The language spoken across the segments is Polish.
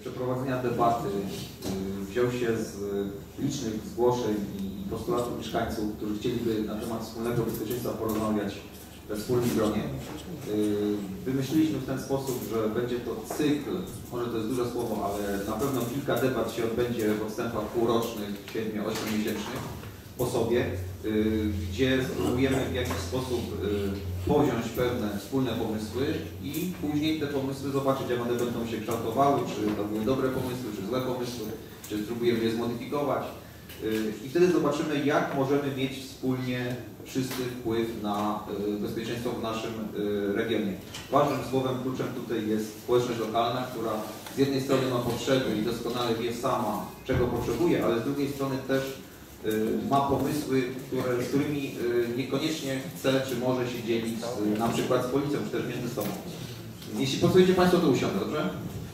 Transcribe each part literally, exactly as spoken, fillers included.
przeprowadzenia debaty wziął się z licznych zgłoszeń i postulatów mieszkańców, którzy chcieliby na temat wspólnego bezpieczeństwa porozmawiać we wspólnym gronie. Wymyśliliśmy w ten sposób, że będzie to cykl, może to jest duże słowo, ale na pewno kilka debat się odbędzie w odstępach półrocznych, siedmiu, ośmiomiesięcznych po sobie, gdzie spróbujemy w jakiś sposób powziąć pewne wspólne pomysły i później te pomysły zobaczyć, jak one będą się kształtowały, czy to były dobre pomysły, czy złe pomysły, czy spróbujemy je zmodyfikować. I wtedy zobaczymy, jak możemy mieć wspólnie wszyscy wpływ na bezpieczeństwo w naszym regionie. Ważnym słowem kluczem tutaj jest społeczność lokalna, która z jednej strony ma potrzeby i doskonale wie sama, czego potrzebuje, ale z drugiej strony też ma pomysły, które, z którymi niekoniecznie chce czy może się dzielić z, na przykład z policją, czy też między sobą. Jeśli pozwolicie Państwo, to usiądę, dobrze?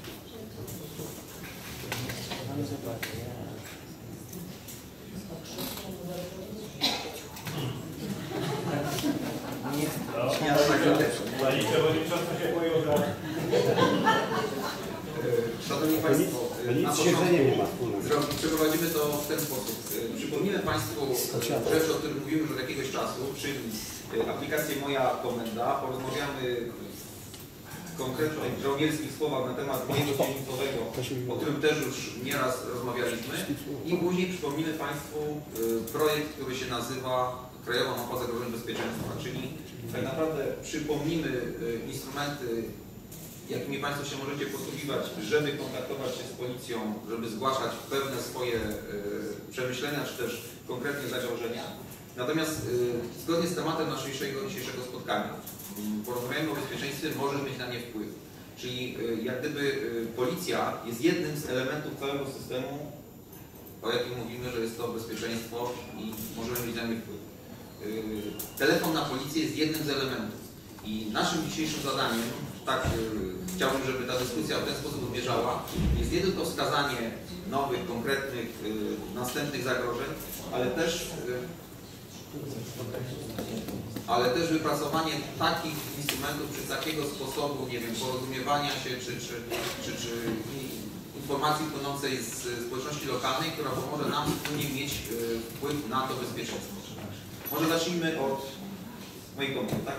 Szanowni Państwo, na początku przeprowadzimy to w ten sposób. Przypomnimy Państwu rzecz, o której mówimy już od jakiegoś czasu, czyli aplikację Moja Komenda. Porozmawiamy w konkretnych żołnierskich słowach na temat biegu dzielnicowego, o którym też już nieraz rozmawialiśmy. I później przypomnimy Państwu projekt, który się nazywa Krajowa Mapa Zagrożeń Bezpieczeństwa, czyli tak naprawdę przypomnimy instrumenty, jakimi Państwo się możecie posługiwać, żeby kontaktować się z policją, żeby zgłaszać pewne swoje y, przemyślenia, czy też konkretnie zagrożenia. Natomiast y, zgodnie z tematem naszego dzisiejszego spotkania, y, porozmawiamy o bezpieczeństwie, może mieć na nie wpływ. Czyli y, jak gdyby y, policja jest jednym z elementów całego systemu, o jakim mówimy, że jest to bezpieczeństwo i możemy mieć na nie wpływ. Y, telefon na policję jest jednym z elementów. I naszym dzisiejszym zadaniem, tak y, chciałbym, żeby ta dyskusja w ten sposób odbieżała, jest nie tylko wskazanie nowych, konkretnych, y, następnych zagrożeń, ale też, y, ale też wypracowanie takich instrumentów, czy takiego sposobu, nie wiem, porozumiewania się, czy, czy, czy, czy informacji płynącej z społeczności lokalnej, która pomoże nam wspólnie mieć y, wpływ na to bezpieczeństwo. Może zacznijmy od mojej komendy, tak?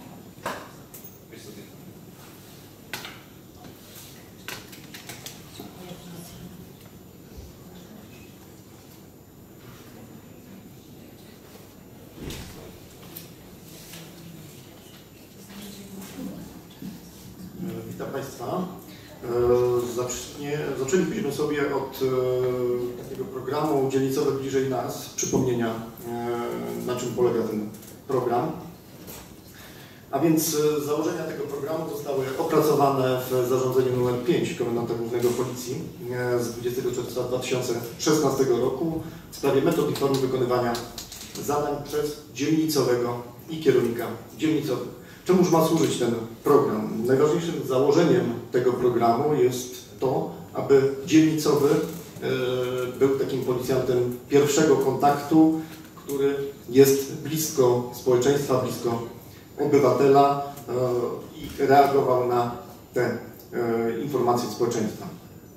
Witam Państwa. Zacznie, zaczęlibyśmy sobie od takiego programu Dzielnicowe bliżej nas, przypomnienia, na czym polega ten program. A więc założenia tego programu zostały opracowane w zarządzeniu nr pięć Komendanta Głównego Policji z dwudziestego czerwca dwa tysiące szesnastego roku w sprawie metod i form wykonywania zadań przez dzielnicowego i kierownika dzielnicowych. Czemuż ma służyć ten program? Najważniejszym założeniem tego programu jest to, aby dzielnicowy był takim policjantem pierwszego kontaktu, który jest blisko społeczeństwa, blisko obywatela i reagował na te informacje społeczeństwa.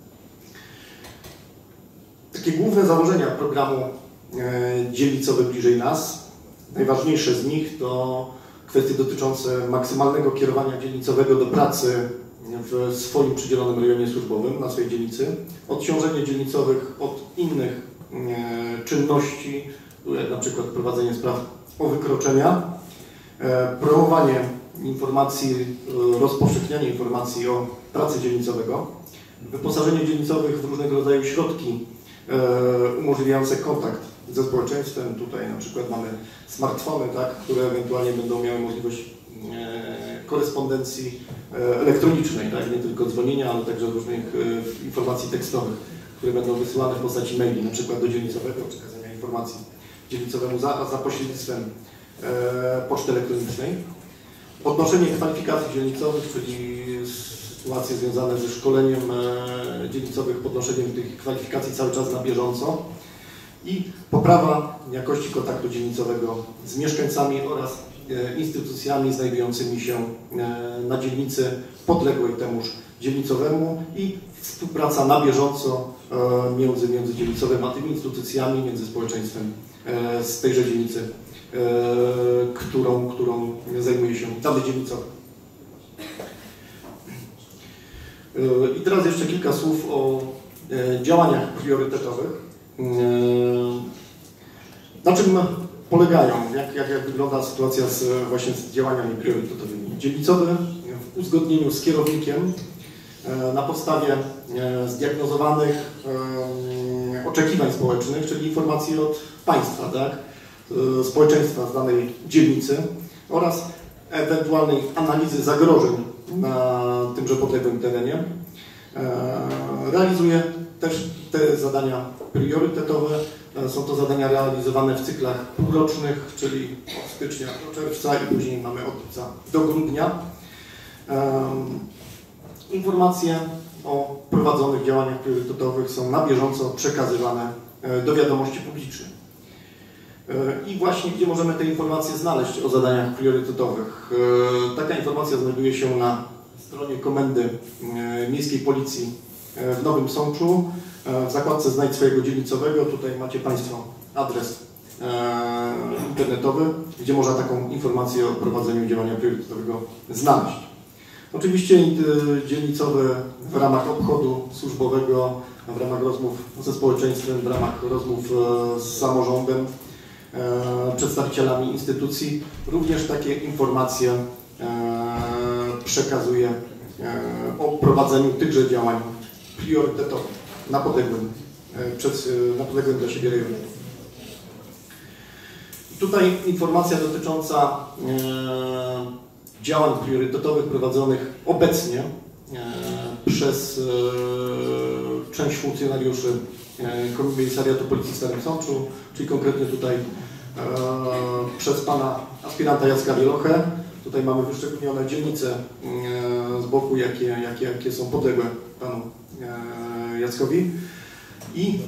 Takie główne założenia programu Dzielnicowy bliżej nas, najważniejsze z nich to kwestie dotyczące maksymalnego kierowania dzielnicowego do pracy w swoim przydzielonym rejonie służbowym, na swojej dzielnicy, odciążenie dzielnicowych od innych e, czynności, jak na przykład prowadzenie spraw o wykroczenia, e, promowanie informacji, e, rozpowszechnianie informacji o pracy dzielnicowego, wyposażenie dzielnicowych w różnego rodzaju środki e, umożliwiające kontakt ze społeczeństwem. Tutaj na przykład mamy smartfony, tak, które ewentualnie będą miały możliwość e, korespondencji e, elektronicznej, tak, nie tylko dzwonienia, ale także różnych e, informacji tekstowych, które będą wysyłane w postaci maili, na przykład do dzielnicowego, przekazania informacji dzielnicowemu za, za pośrednictwem e, poczty elektronicznej. Podnoszenie kwalifikacji dzielnicowych, czyli sytuacje związane ze szkoleniem e, dzielnicowych, podnoszeniem tych kwalifikacji cały czas na bieżąco. I poprawa jakości kontaktu dzielnicowego z mieszkańcami oraz instytucjami znajdującymi się na dzielnicy podległej temuż dzielnicowemu i współpraca na bieżąco między międzydzielnicowym a tymi instytucjami, między społeczeństwem z tejże dzielnicy, którą, którą zajmuje się dany dzielnicowy. I teraz jeszcze kilka słów o działaniach priorytetowych. Na czym polegają, jak, jak, jak wygląda sytuacja z, właśnie z działaniami priorytetowymi. Dzielnicowy w uzgodnieniu z kierownikiem na podstawie zdiagnozowanych oczekiwań społecznych, czyli informacji od państwa, tak, społeczeństwa z danej dzielnicy oraz ewentualnej analizy zagrożeń na tymże podległym terenie, realizuje też te zadania priorytetowe. Są to zadania realizowane w cyklach półrocznych, czyli od stycznia do czerwca i później mamy od lipca do grudnia. Informacje o prowadzonych działaniach priorytetowych są na bieżąco przekazywane do wiadomości publicznej. I właśnie gdzie możemy te informacje znaleźć o zadaniach priorytetowych? Taka informacja znajduje się na stronie Komendy Miejskiej Policji w Nowym Sączu, w zakładce Znajdź swojego dzielnicowego. Tutaj macie Państwo adres internetowy, gdzie można taką informację o prowadzeniu działania priorytetowego znaleźć. Oczywiście dzielnicowy w ramach obchodu służbowego, w ramach rozmów ze społeczeństwem, w ramach rozmów z samorządem, przedstawicielami instytucji, również takie informacje przekazuje o prowadzeniu tychże działań priorytetowych na podległym, przed, na podległym dla siebie rejonie. Tutaj informacja dotycząca działań priorytetowych prowadzonych obecnie przez część funkcjonariuszy Komisariatu Policji w Starym Sączu, czyli konkretnie tutaj przez pana aspiranta Jacka Wielochę. Tutaj mamy wyszczególnione dzielnice z boku, jakie, jakie, jakie są podległe panu Jackowi. I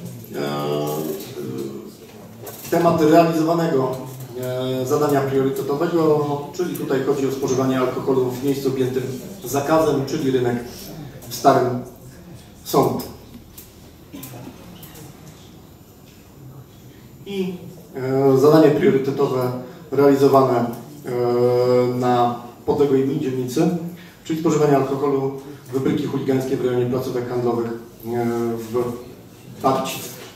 temat realizowanego zadania priorytetowego, czyli tutaj chodzi o spożywanie alkoholu w miejscu objętym zakazem, czyli rynek w Starym Sączu. I zadanie priorytetowe realizowane na podległej mi dzielnicy, czyli spożywanie alkoholu, wybryki chuligańskie w rejonie placówek handlowych w Barcic.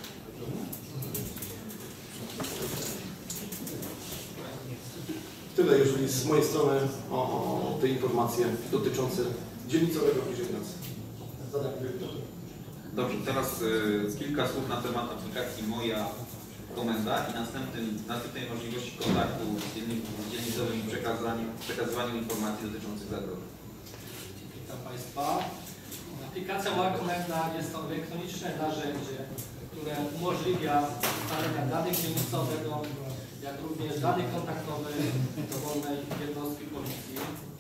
Tyle, jeżeli z mojej strony o, o te informacje dotyczące dzielnicowego bliżej nas. Zadań priorytetowych. Dobrze, teraz y, kilka słów na temat aplikacji Moja Komenda i następnym, następnej możliwości kontaktu z dzielnicowym i przekazywaniu informacji dotyczących zagrożeń. Witam Państwa. Aplikacja Moja Komenda jest to elektroniczne narzędzie, które umożliwia ustalenia danych dzielnicowego, jak również danych kontaktowych dowolnej jednostki policji.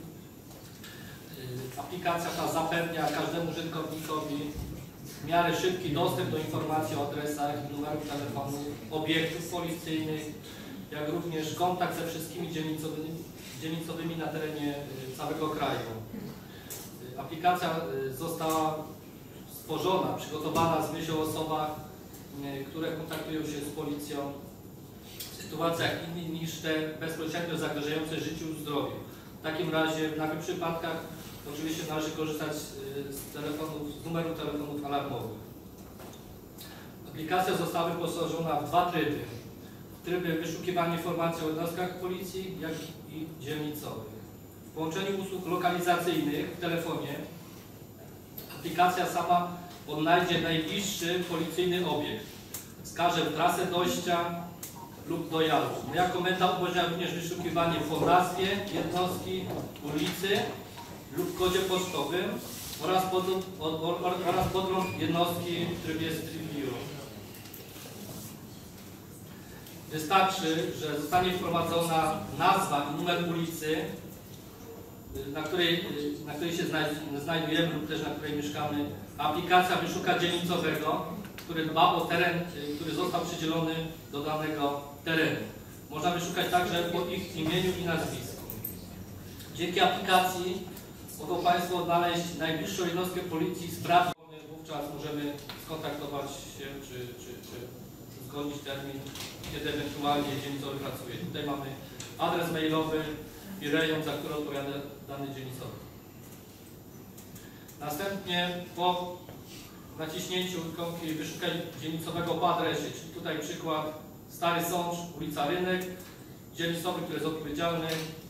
Aplikacja ta zapewnia każdemu użytkownikowi w miarę szybki dostęp do informacji o adresach i numerów telefonu obiektów policyjnych, jak również kontakt ze wszystkimi dzielnicowymi, dzielnicowymi na terenie całego kraju. Aplikacja została stworzona, przygotowana z myślą o osobach, które kontaktują się z policją w sytuacjach innych niż te bezpośrednio zagrażające życiu i zdrowiu. W takim razie w takich przypadkach oczywiście należy korzystać z telefonów, z numerów telefonów alarmowych. Aplikacja została wyposażona w dwa tryby. Tryby wyszukiwania informacji o jednostkach policji, jak i dzielnicowych. W połączeniu usług lokalizacyjnych w telefonie aplikacja sama odnajdzie najbliższy policyjny obiekt. Wskaże trasę dojścia lub dojazdu. Moja komenda umożliwia również wyszukiwanie po nazwie jednostki, ulicy lub kodzie pocztowym oraz podgląd, oraz podgląd jednostki w trybie Street View. Wystarczy, że zostanie wprowadzona nazwa i numer ulicy, na której, na której się znajdujemy lub też na której mieszkamy. Aplikacja wyszuka dzielnicowego, który dba o teren, który został przydzielony do danego terenu. Można wyszukać także po ich imieniu i nazwisku. Dzięki aplikacji mogą Państwo odnaleźć najbliższą jednostkę policji, sprawdzić, wówczas możemy skontaktować się, czy, czy, czy zgodzić termin, kiedy ewentualnie dzielnicowy pracuje. Tutaj mamy adres mailowy i rejon, za który odpowiada dany dzielnicowy. Następnie po naciśnięciu ikonki wyszukaj dzielnicowego po adresie, czyli tutaj przykład Stary Sącz, ulica Rynek, dzielnicowy, który jest odpowiedzialny.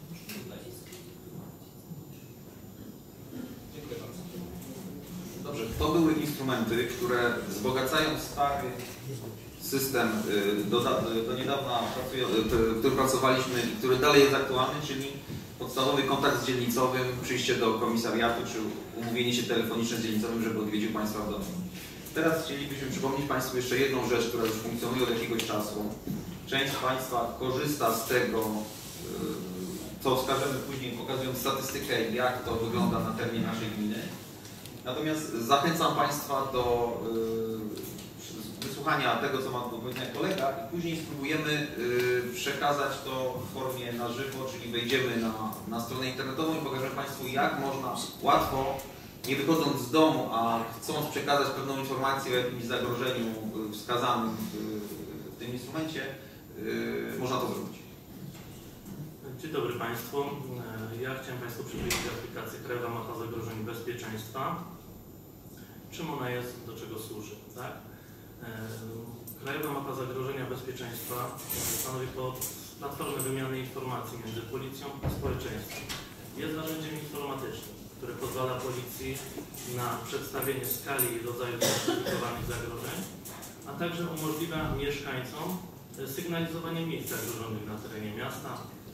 Dziękuję bardzo. Dobrze, to były instrumenty, które wzbogacają stary system, do, do niedawna w którym pracowaliśmy i który dalej jest aktualny, czyli podstawowy kontakt z dzielnicowym, przyjście do komisariatu czy umówienie się telefoniczne z dzielnicowym, żeby odwiedził Państwa w domu. Teraz chcielibyśmy przypomnieć Państwu jeszcze jedną rzecz, która już funkcjonuje od jakiegoś czasu. Część z Państwa korzysta z tego, co wskażemy później, pokazując statystykę, jak to wygląda na terenie naszej gminy. Natomiast zachęcam Państwa do wysłuchania tego, co ma do powiedzenia kolega i później spróbujemy przekazać to w formie na żywo, czyli wejdziemy na, na stronę internetową i pokażemy Państwu, jak można łatwo, nie wychodząc z domu, a chcąc przekazać pewną informację o jakimś zagrożeniu wskazanym w, w tym instrumencie, można to zrobić. Dzień dobry Państwu. Ja chciałem Państwu przybliżyć aplikację Krajowa Mapa Zagrożeń Bezpieczeństwa. Czym ona jest, do czego służy, tak? Krajowa Mapa Zagrożenia Bezpieczeństwa stanowi platformę wymiany informacji między policją a społeczeństwem. Jest narzędziem informatycznym, które pozwala policji na przedstawienie skali i rodzaju zidentyfikowanych zagrożeń, a także umożliwia mieszkańcom sygnalizowanie miejsc zagrożonych na terenie miasta,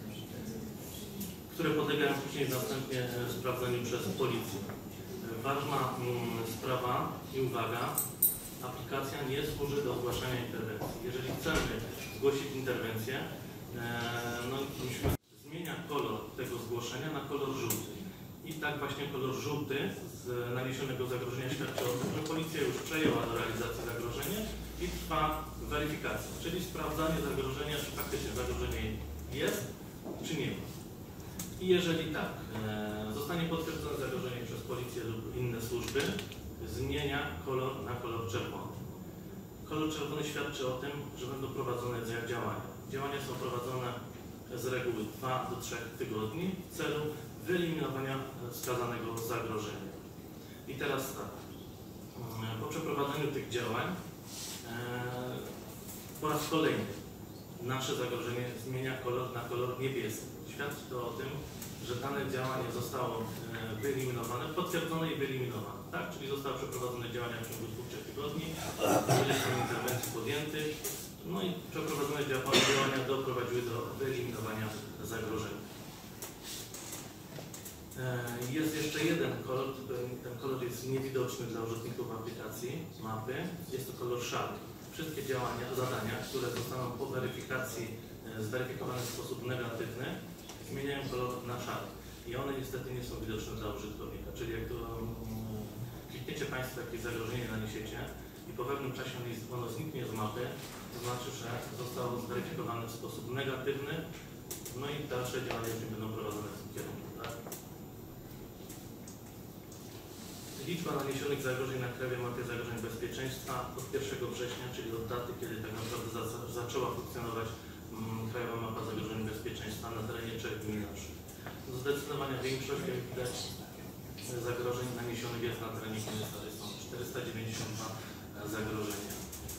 które podlegają później następnie sprawdzeniu przez policję. Ważna sprawa i uwaga, aplikacja nie służy do zgłaszania interwencji. Jeżeli chcemy zgłosić interwencję, no, musimy zmieniać kolor tego zgłoszenia na kolor żółty. I tak właśnie kolor żółty z naniesionego zagrożenia świadczy o tym, że policja już przejęła do realizacji zagrożenie i trwa weryfikacja, czyli sprawdzanie zagrożenia, czy faktycznie zagrożenie jest, czy nie ma. I jeżeli tak, e, zostanie potwierdzone zagrożenie przez policję lub inne służby, zmienia kolor na kolor czerwony. Kolor czerwony świadczy o tym, że będą prowadzone działania. Działania są prowadzone z reguły dwa do trzech tygodni w celu wyeliminowania wskazanego zagrożenia. I teraz tak, po przeprowadzeniu tych działań e, po raz kolejny nasze zagrożenie zmienia kolor na kolor niebieski. Świadczy to o tym, że dane działanie zostało wyeliminowane, potwierdzone i wyeliminowane. Tak? Czyli zostały przeprowadzone działania w ciągu dwóch, trzech tygodni, ileś tam interwencji podjętych, no i przeprowadzone działania doprowadziły do wyeliminowania zagrożenia. Jest jeszcze jeden kolor, ten kolor jest niewidoczny dla użytkowników aplikacji mapy, jest to kolor szary. Wszystkie działania, zadania, które zostaną po weryfikacji zweryfikowane w sposób negatywny, zmieniają kolor na szary. I one niestety nie są widoczne dla użytkownika. Czyli jak to, um, klikniecie Państwo jakieś zagrożenie, naniesiecie i po pewnym czasie ono zniknie z mapy, to znaczy, że zostało zweryfikowane w sposób negatywny, no i dalsze działania już nie będą prowadzone w tym kierunku. Tak? Liczba naniesionych zagrożeń na Krajowej Mapie Zagrożeń Bezpieczeństwa od pierwszego września, czyli od daty, kiedy tak naprawdę za, zaczęła funkcjonować um, Krajowa Mapa Zagrożeń Bezpieczeństwa na terenie trzech gmin naszych. Zdecydowania większość, jak widać, zagrożeń naniesionych jest na terenie gminy Stary Sącz. czterysta dziewięćdziesiąt dwa zagrożenia.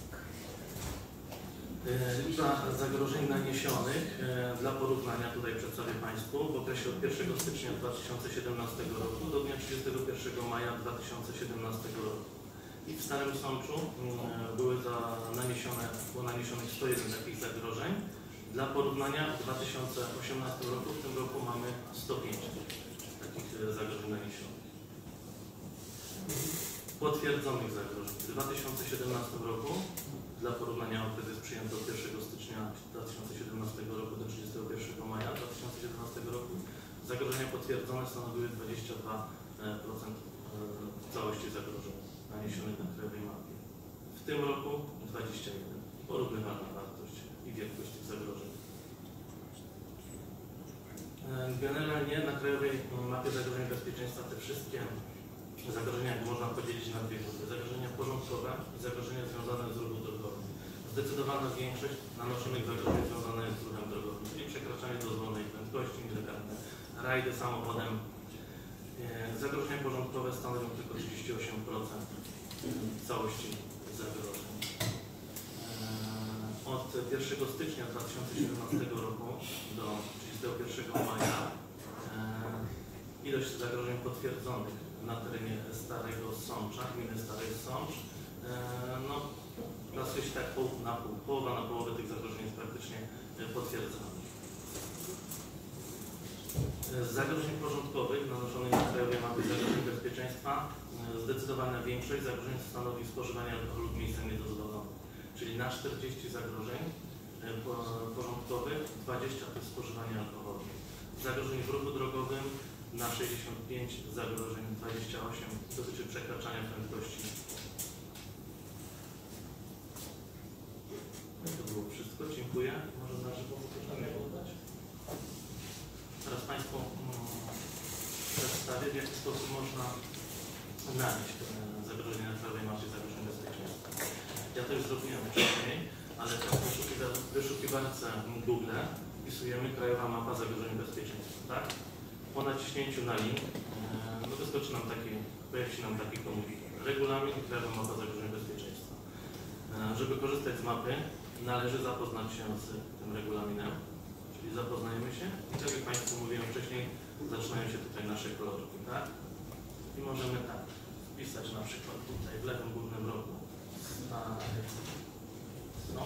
Liczba zagrożeń naniesionych dla porównania tutaj przedstawię Państwu w okresie od pierwszego stycznia dwa tysiące siedemnastego roku do dnia trzydziestego pierwszego maja dwa tysiące siedemnastego roku. I w Starym Sączu były za naniesione, było naniesionych sto jeden takich zagrożeń. Dla porównania w dwa tysiące osiemnastym roku, w tym roku mamy sto pięć takich zagrożeń naniesionych. Potwierdzonych zagrożeń. W dwa tysiące siedemnastym roku, dla porównania okres jest przyjęty od pierwszego stycznia dwa tysiące siedemnastego roku do trzydziestego pierwszego maja dwa tysiące siedemnastego roku, zagrożenia potwierdzone stanowiły dwadzieścia dwa procent całości zagrożeń naniesionych na krajowej mapie. W tym roku dwadzieścia jeden procent. Porównywalna wartość i wielkość tych zagrożeń. Generalnie na krajowej mapie zagrożeń bezpieczeństwa te wszystkie zagrożenia można podzielić na dwie grupy. Zagrożenia porządkowe i zagrożenia związane z ruchem drogowym. Zdecydowana większość nanoszonych zagrożeń związane jest z ruchem drogowym, czyli przekraczanie dozwolonej prędkości, nielegalne rajdy samochodem. Zagrożenia porządkowe stanowią tylko trzydzieści osiem procent całości zagrożeń. Od pierwszego stycznia dwa tysiące siedemnastego roku do trzydziestego pierwszego maja ilość zagrożeń potwierdzonych na terenie Starego Sącza, gminy Stary Sącz, no, plasuje się tak pół na pół. Połowa na połowę tych zagrożeń jest praktycznie potwierdzona. Z zagrożeń porządkowych nanoszonych na krajowej mapie zagrożeń bezpieczeństwa zdecydowana większość zagrożeń stanowi spożywanie alkoholu w miejscach niedozwolonych. Czyli na czterdzieści zagrożeń porządkowych dwadzieścia to jest spożywanie alkoholu. Zagrożeń w ruchu drogowym na sześćdziesiąt pięć zagrożeń, dwadzieścia osiem dotyczy przekraczania prędkości. No to było wszystko. Dziękuję. Może na żywo też oddać. Teraz Państwu przedstawię, w jaki sposób można nanieść zagrożenia na krajowej mapie zagrożeń bezpieczeństwa. Ja to już zrobiłem wcześniej, ale w wyszukiwarce Google wpisujemy Krajowa Mapa Zagrożeń Bezpieczeństwa, tak? Po naciśnięciu na link no wyskoczy nam taki, pojawi się nam taki komunikat. Regulamin i Krajowa Mapa Zagrożeń Bezpieczeństwa. Żeby korzystać z mapy, należy zapoznać się z tym regulaminem, czyli zapoznajemy się i tak jak Państwu mówiłem wcześniej, zaczynają się tutaj nasze kolorki, tak? I możemy tak wpisać na przykład tutaj w lewym górnym rogu no.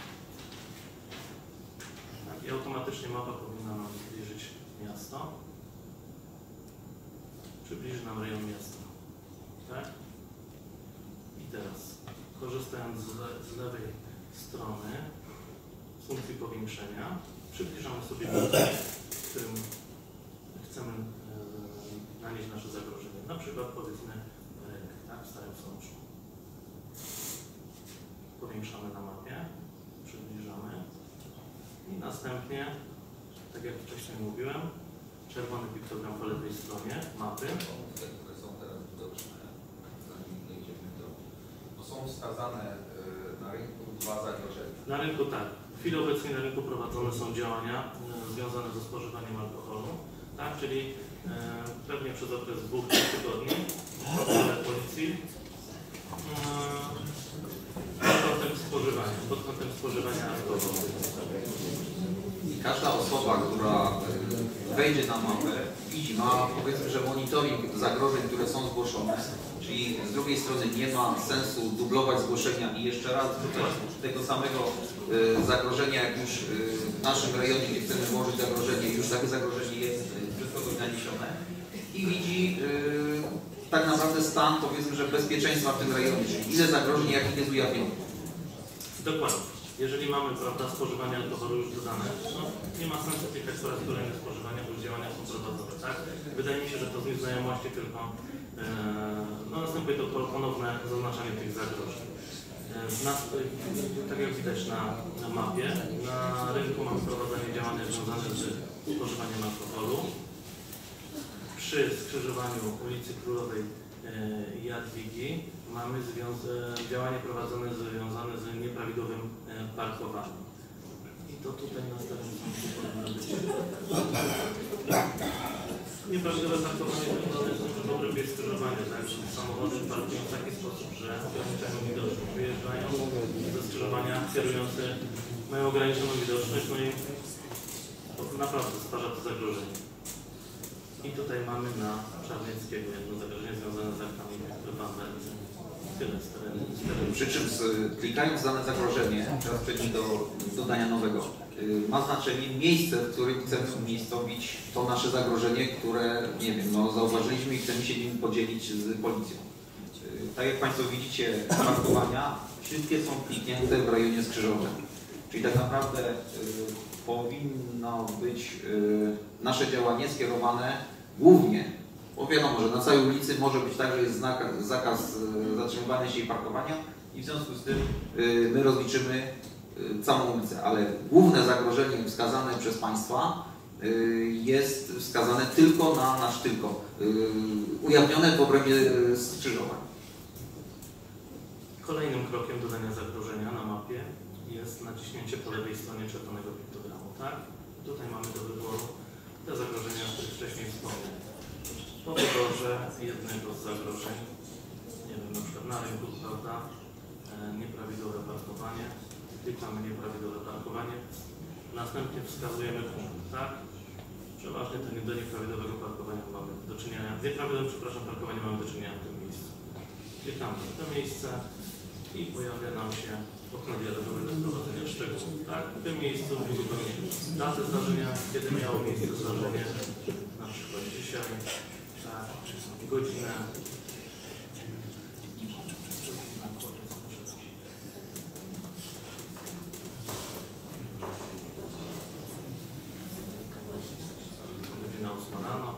Tak, i automatycznie mapa powinna nam zbliżyć miasto. Przybliży nam rejon miasta. Tak? I teraz, korzystając z, le z lewej strony z funkcji powiększenia, przybliżamy sobie punkt, w którym chcemy e, nanieść nasze zagrożenie. Na przykład powiedzmy rękę, tak? W Starym Sączu. Powiększamy na mapie, przybliżamy i następnie, tak jak wcześniej mówiłem, czerwony piktogram po lewej stronie mapy. Te, które są teraz widoczne, zanim dojdziemy do... To są wskazane na rynku dwa zagrożenia. Na rynku tak. W chwili obecnej na rynku prowadzone są działania związane ze spożywaniem alkoholu, tak, czyli e, pewnie przez okres dwóch tygodni w policji e, pod kątem spożywania, pod kątem spożywania alkoholu. I każda osoba, która wejdzie na mapę, widzi, ma powiedzmy, że monitoring zagrożeń, które są zgłoszone, czyli z drugiej strony nie ma sensu dublować zgłoszenia i jeszcze raz wrzucać tego samego y, zagrożenia, jak już y, w naszym rejonie, gdzie chcemy włożyć zagrożenie, już takie zagrożenie jest przez kogoś naniesione i widzi y, tak naprawdę stan, powiedzmy, że bezpieczeństwa w tym rejonie, czyli ile zagrożeń, jakich jest ujawnionych. Dokładnie. Jeżeli mamy, prawda, spożywanie alkoholu już dodane, no nie ma sensu klikać po raz kolejny spożywania, bo już działania są prowadzone, tak? Wydaje mi się, że to z nieznajomości tylko e, no, następuje to ponowne zaznaczanie tych zagrożeń. E, nas, tak jak widać na, na mapie, na rynku mamy prowadzenie działania związane z spożywaniem alkoholu. Przy skrzyżowaniu ulicy Królowej i Jadwigi mamy działanie prowadzone związane z nieprawidłowym parkowaniem. I to tutaj następnie powinno być. Nieprawidłowe parkowanie związane jest z tym, że dobre skrzyżowanie, tak, że samochody parkują w taki sposób, że ograniczają widoczność. Wyjeżdżają ze skrzyżowania, kierujący mają ograniczoną widoczność, no i naprawdę stwarza to zagrożenie. I tutaj mamy na Czarnieckiego jedno zagrożenie związane z aktami wandalizmu. Tyle z terenu. Przy czym z, klikając dane zagrożenie, teraz przejdźmy do dodania nowego, yy, ma znaczenie miejsce, w którym chcemy umiejscowić to nasze zagrożenie, które, nie wiem, no, zauważyliśmy i chcemy się nim podzielić z policją. Yy, tak jak Państwo widzicie, parkowania, wszystkie są kliknięte w rejonie skrzyżowym. Czyli tak naprawdę yy, powinno być yy, nasze działanie skierowane głównie, bo wiadomo, że na całej ulicy może być tak, że jest znak, zakaz yy, zatrzymywania się i parkowania i w związku z tym yy, my rozliczymy yy, całą ulicę, ale główne zagrożenie wskazane przez Państwa jest wskazane tylko na nasz tylko, ujawnione w obrębie skrzyżowań. Kolejnym krokiem dodania zagrożenia na mapie jest naciśnięcie po lewej stronie czerwonego piktogramu, tak? Tutaj mamy do wyboru te zagrożenia, o których wcześniej wspomniałem. Po wyborze jednego z zagrożeń, nie wiem, na przykład na rynku, prawda, nieprawidłowe parkowanie, klikamy nieprawidłowe parkowanie, następnie wskazujemy punkt, tak? Przeważnie to nie do nieprawidłowego parkowania mamy do czynienia, nieprawidłowego, przepraszam, parkowania mamy do czynienia w tym miejscu. Klikamy w to miejsce i pojawia nam się okno dialogowe do wprowadzenia szczegółów. Tak? W tym miejscu uzupełnimy datę zdarzenia, kiedy miało miejsce zdarzenie, na przykład dzisiaj, tak, godzinę. Godzina ósma rano.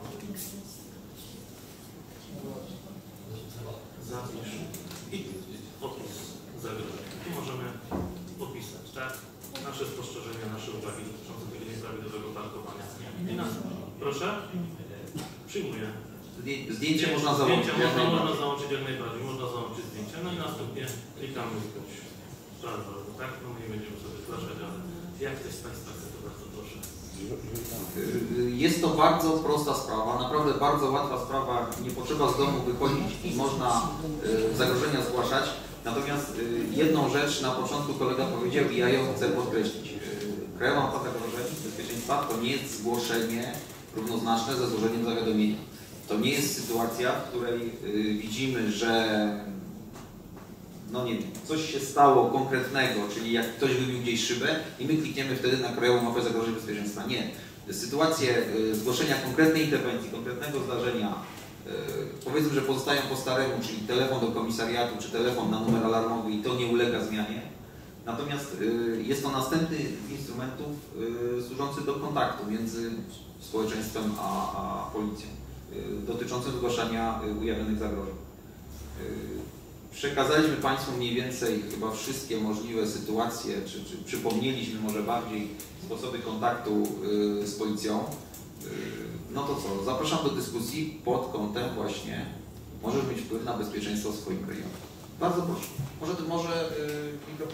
Zapisz i opis zagrożeń. Tu możemy opisać, tak? Nasze spostrzeżenia, nasze uwagi dotyczące tego nieprawidłowego parkowania. I nas, proszę? Przyjmuję. Zdjęcie można załączyć. Zdjęcia można, można załączyć jak najbardziej, można załączyć zdjęcia, no i następnie klikamy zgłoś. Bardzo, tak? No my nie będziemy sobie zgłaszać, ale jak ktoś z Państwa chce, to bardzo proszę. Jest to bardzo prosta sprawa, naprawdę bardzo łatwa sprawa, nie potrzeba z domu wychodzić i można zagrożenia zgłaszać. Natomiast jedną rzecz na początku kolega powiedział i ja ją chcę podkreślić. Krajowa Mapa Zagrożeń Bezpieczeństwa to nie jest zgłoszenie równoznaczne ze złożeniem zawiadomienia. To nie jest sytuacja, w której widzimy, że no nie wiem, coś się stało konkretnego, czyli jak ktoś wybił gdzieś szybę i my klikniemy wtedy na Krajową Mapę Zagrożeń Bezpieczeństwa. Nie. Sytuacje zgłoszenia konkretnej interwencji, konkretnego zdarzenia, powiedzmy, że pozostają po staremu, czyli telefon do komisariatu, czy telefon na numer alarmowy i to nie ulega zmianie. Natomiast jest to następny z instrumentów służący do kontaktu między społeczeństwem a, a policją, dotyczącym zgłaszania ujawnionych zagrożeń. Przekazaliśmy Państwu mniej więcej chyba wszystkie możliwe sytuacje, czy, czy przypomnieliśmy może bardziej sposoby kontaktu z policją. No to co, zapraszam do dyskusji pod kątem właśnie możesz mieć wpływ na bezpieczeństwo w swoim rejonie. Bardzo proszę. Może to może yy, mikrofon.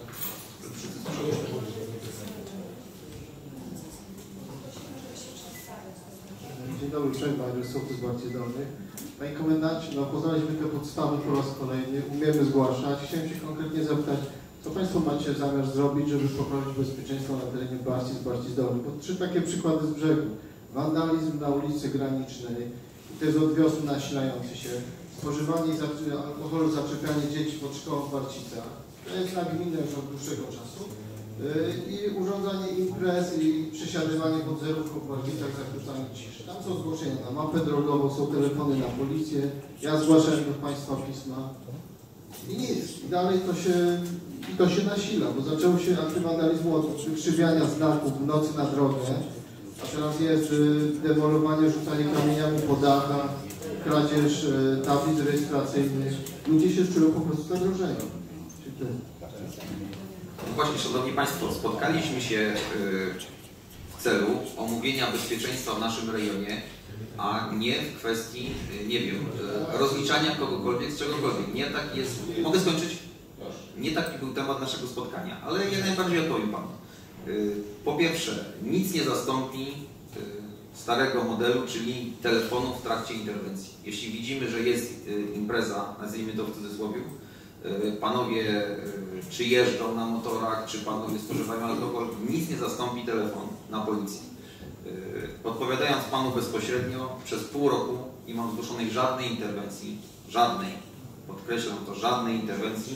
Dzień dobry, Przejma, Sołtys Bardziej Dolny. Panie Komendancie, no poznaliśmy te podstawy po raz kolejny, umiemy zgłaszać. Chciałem się konkretnie zapytać, co Państwo macie zamiar zrobić, żeby poprawić bezpieczeństwo na terenie Bardziej z Bardziej Dolny? Bo trzy takie przykłady z brzegu. Wandalizm na ulicy Granicznej, to jest od wiosny nasilający się, spożywanie alkoholu, zaczepianie dzieci pod szkołą w Barcicach, to jest nagminne już od dłuższego czasu, i urządzanie imprez i przesiadywanie pod zerówką w Barcicach z zakłócaniem ciszy. Tam są zgłoszenia na mapę drogową, są telefony na policję, ja zgłaszałem do Państwa pisma i nic. I dalej to się, i to się nasila, bo zaczęło się akty wandalizmu od wykrzywiania znaków w nocy na drogę, a teraz jest demolowanie, rzucanie kamieniami po dachach, kradzież tablic rejestracyjnych. Ludzie się czują po prostu zagrożeni. Właśnie, Szanowni Państwo, spotkaliśmy się w celu omówienia bezpieczeństwa w naszym rejonie, a nie w kwestii, nie wiem, rozliczania kogokolwiek z czegokolwiek. Nie tak jest. Mogę skończyć? Nie taki był temat naszego spotkania, ale jak najbardziej odpowiem Panu. Po pierwsze, nic nie zastąpi starego modelu, czyli telefonu w trakcie interwencji. Jeśli widzimy, że jest impreza, nazwijmy to w cudzysłowie, panowie czy jeżdżą na motorach, czy panowie spożywają alkohol, nic nie zastąpi telefon na policji. Odpowiadając Panu bezpośrednio, przez pół roku nie mam zgłoszonej żadnej interwencji, żadnej, podkreślam to, żadnej interwencji.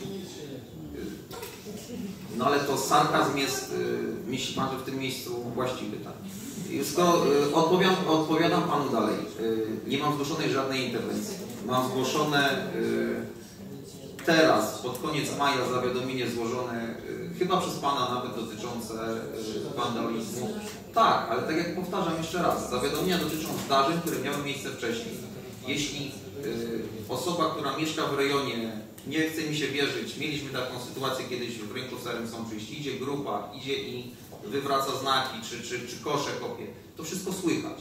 No ale to sarkazm jest, myśli Pan, że w tym miejscu właściwy, tak? Skoro odpowiadam, odpowiadam Panu dalej, nie mam zgłoszonej żadnej interwencji. Mam zgłoszone teraz, pod koniec maja, zawiadomienie złożone chyba przez Pana nawet dotyczące wandalizmu. Tak, ale tak jak powtarzam jeszcze raz, zawiadomienia dotyczą zdarzeń, które miały miejsce wcześniej. Jeśli osoba, która mieszka w rejonie, nie chce mi się wierzyć, mieliśmy taką sytuację kiedyś w Rynku Starym Sączu, idzie grupa, idzie i wywraca znaki, czy, czy, czy kosze kopie. To wszystko słychać.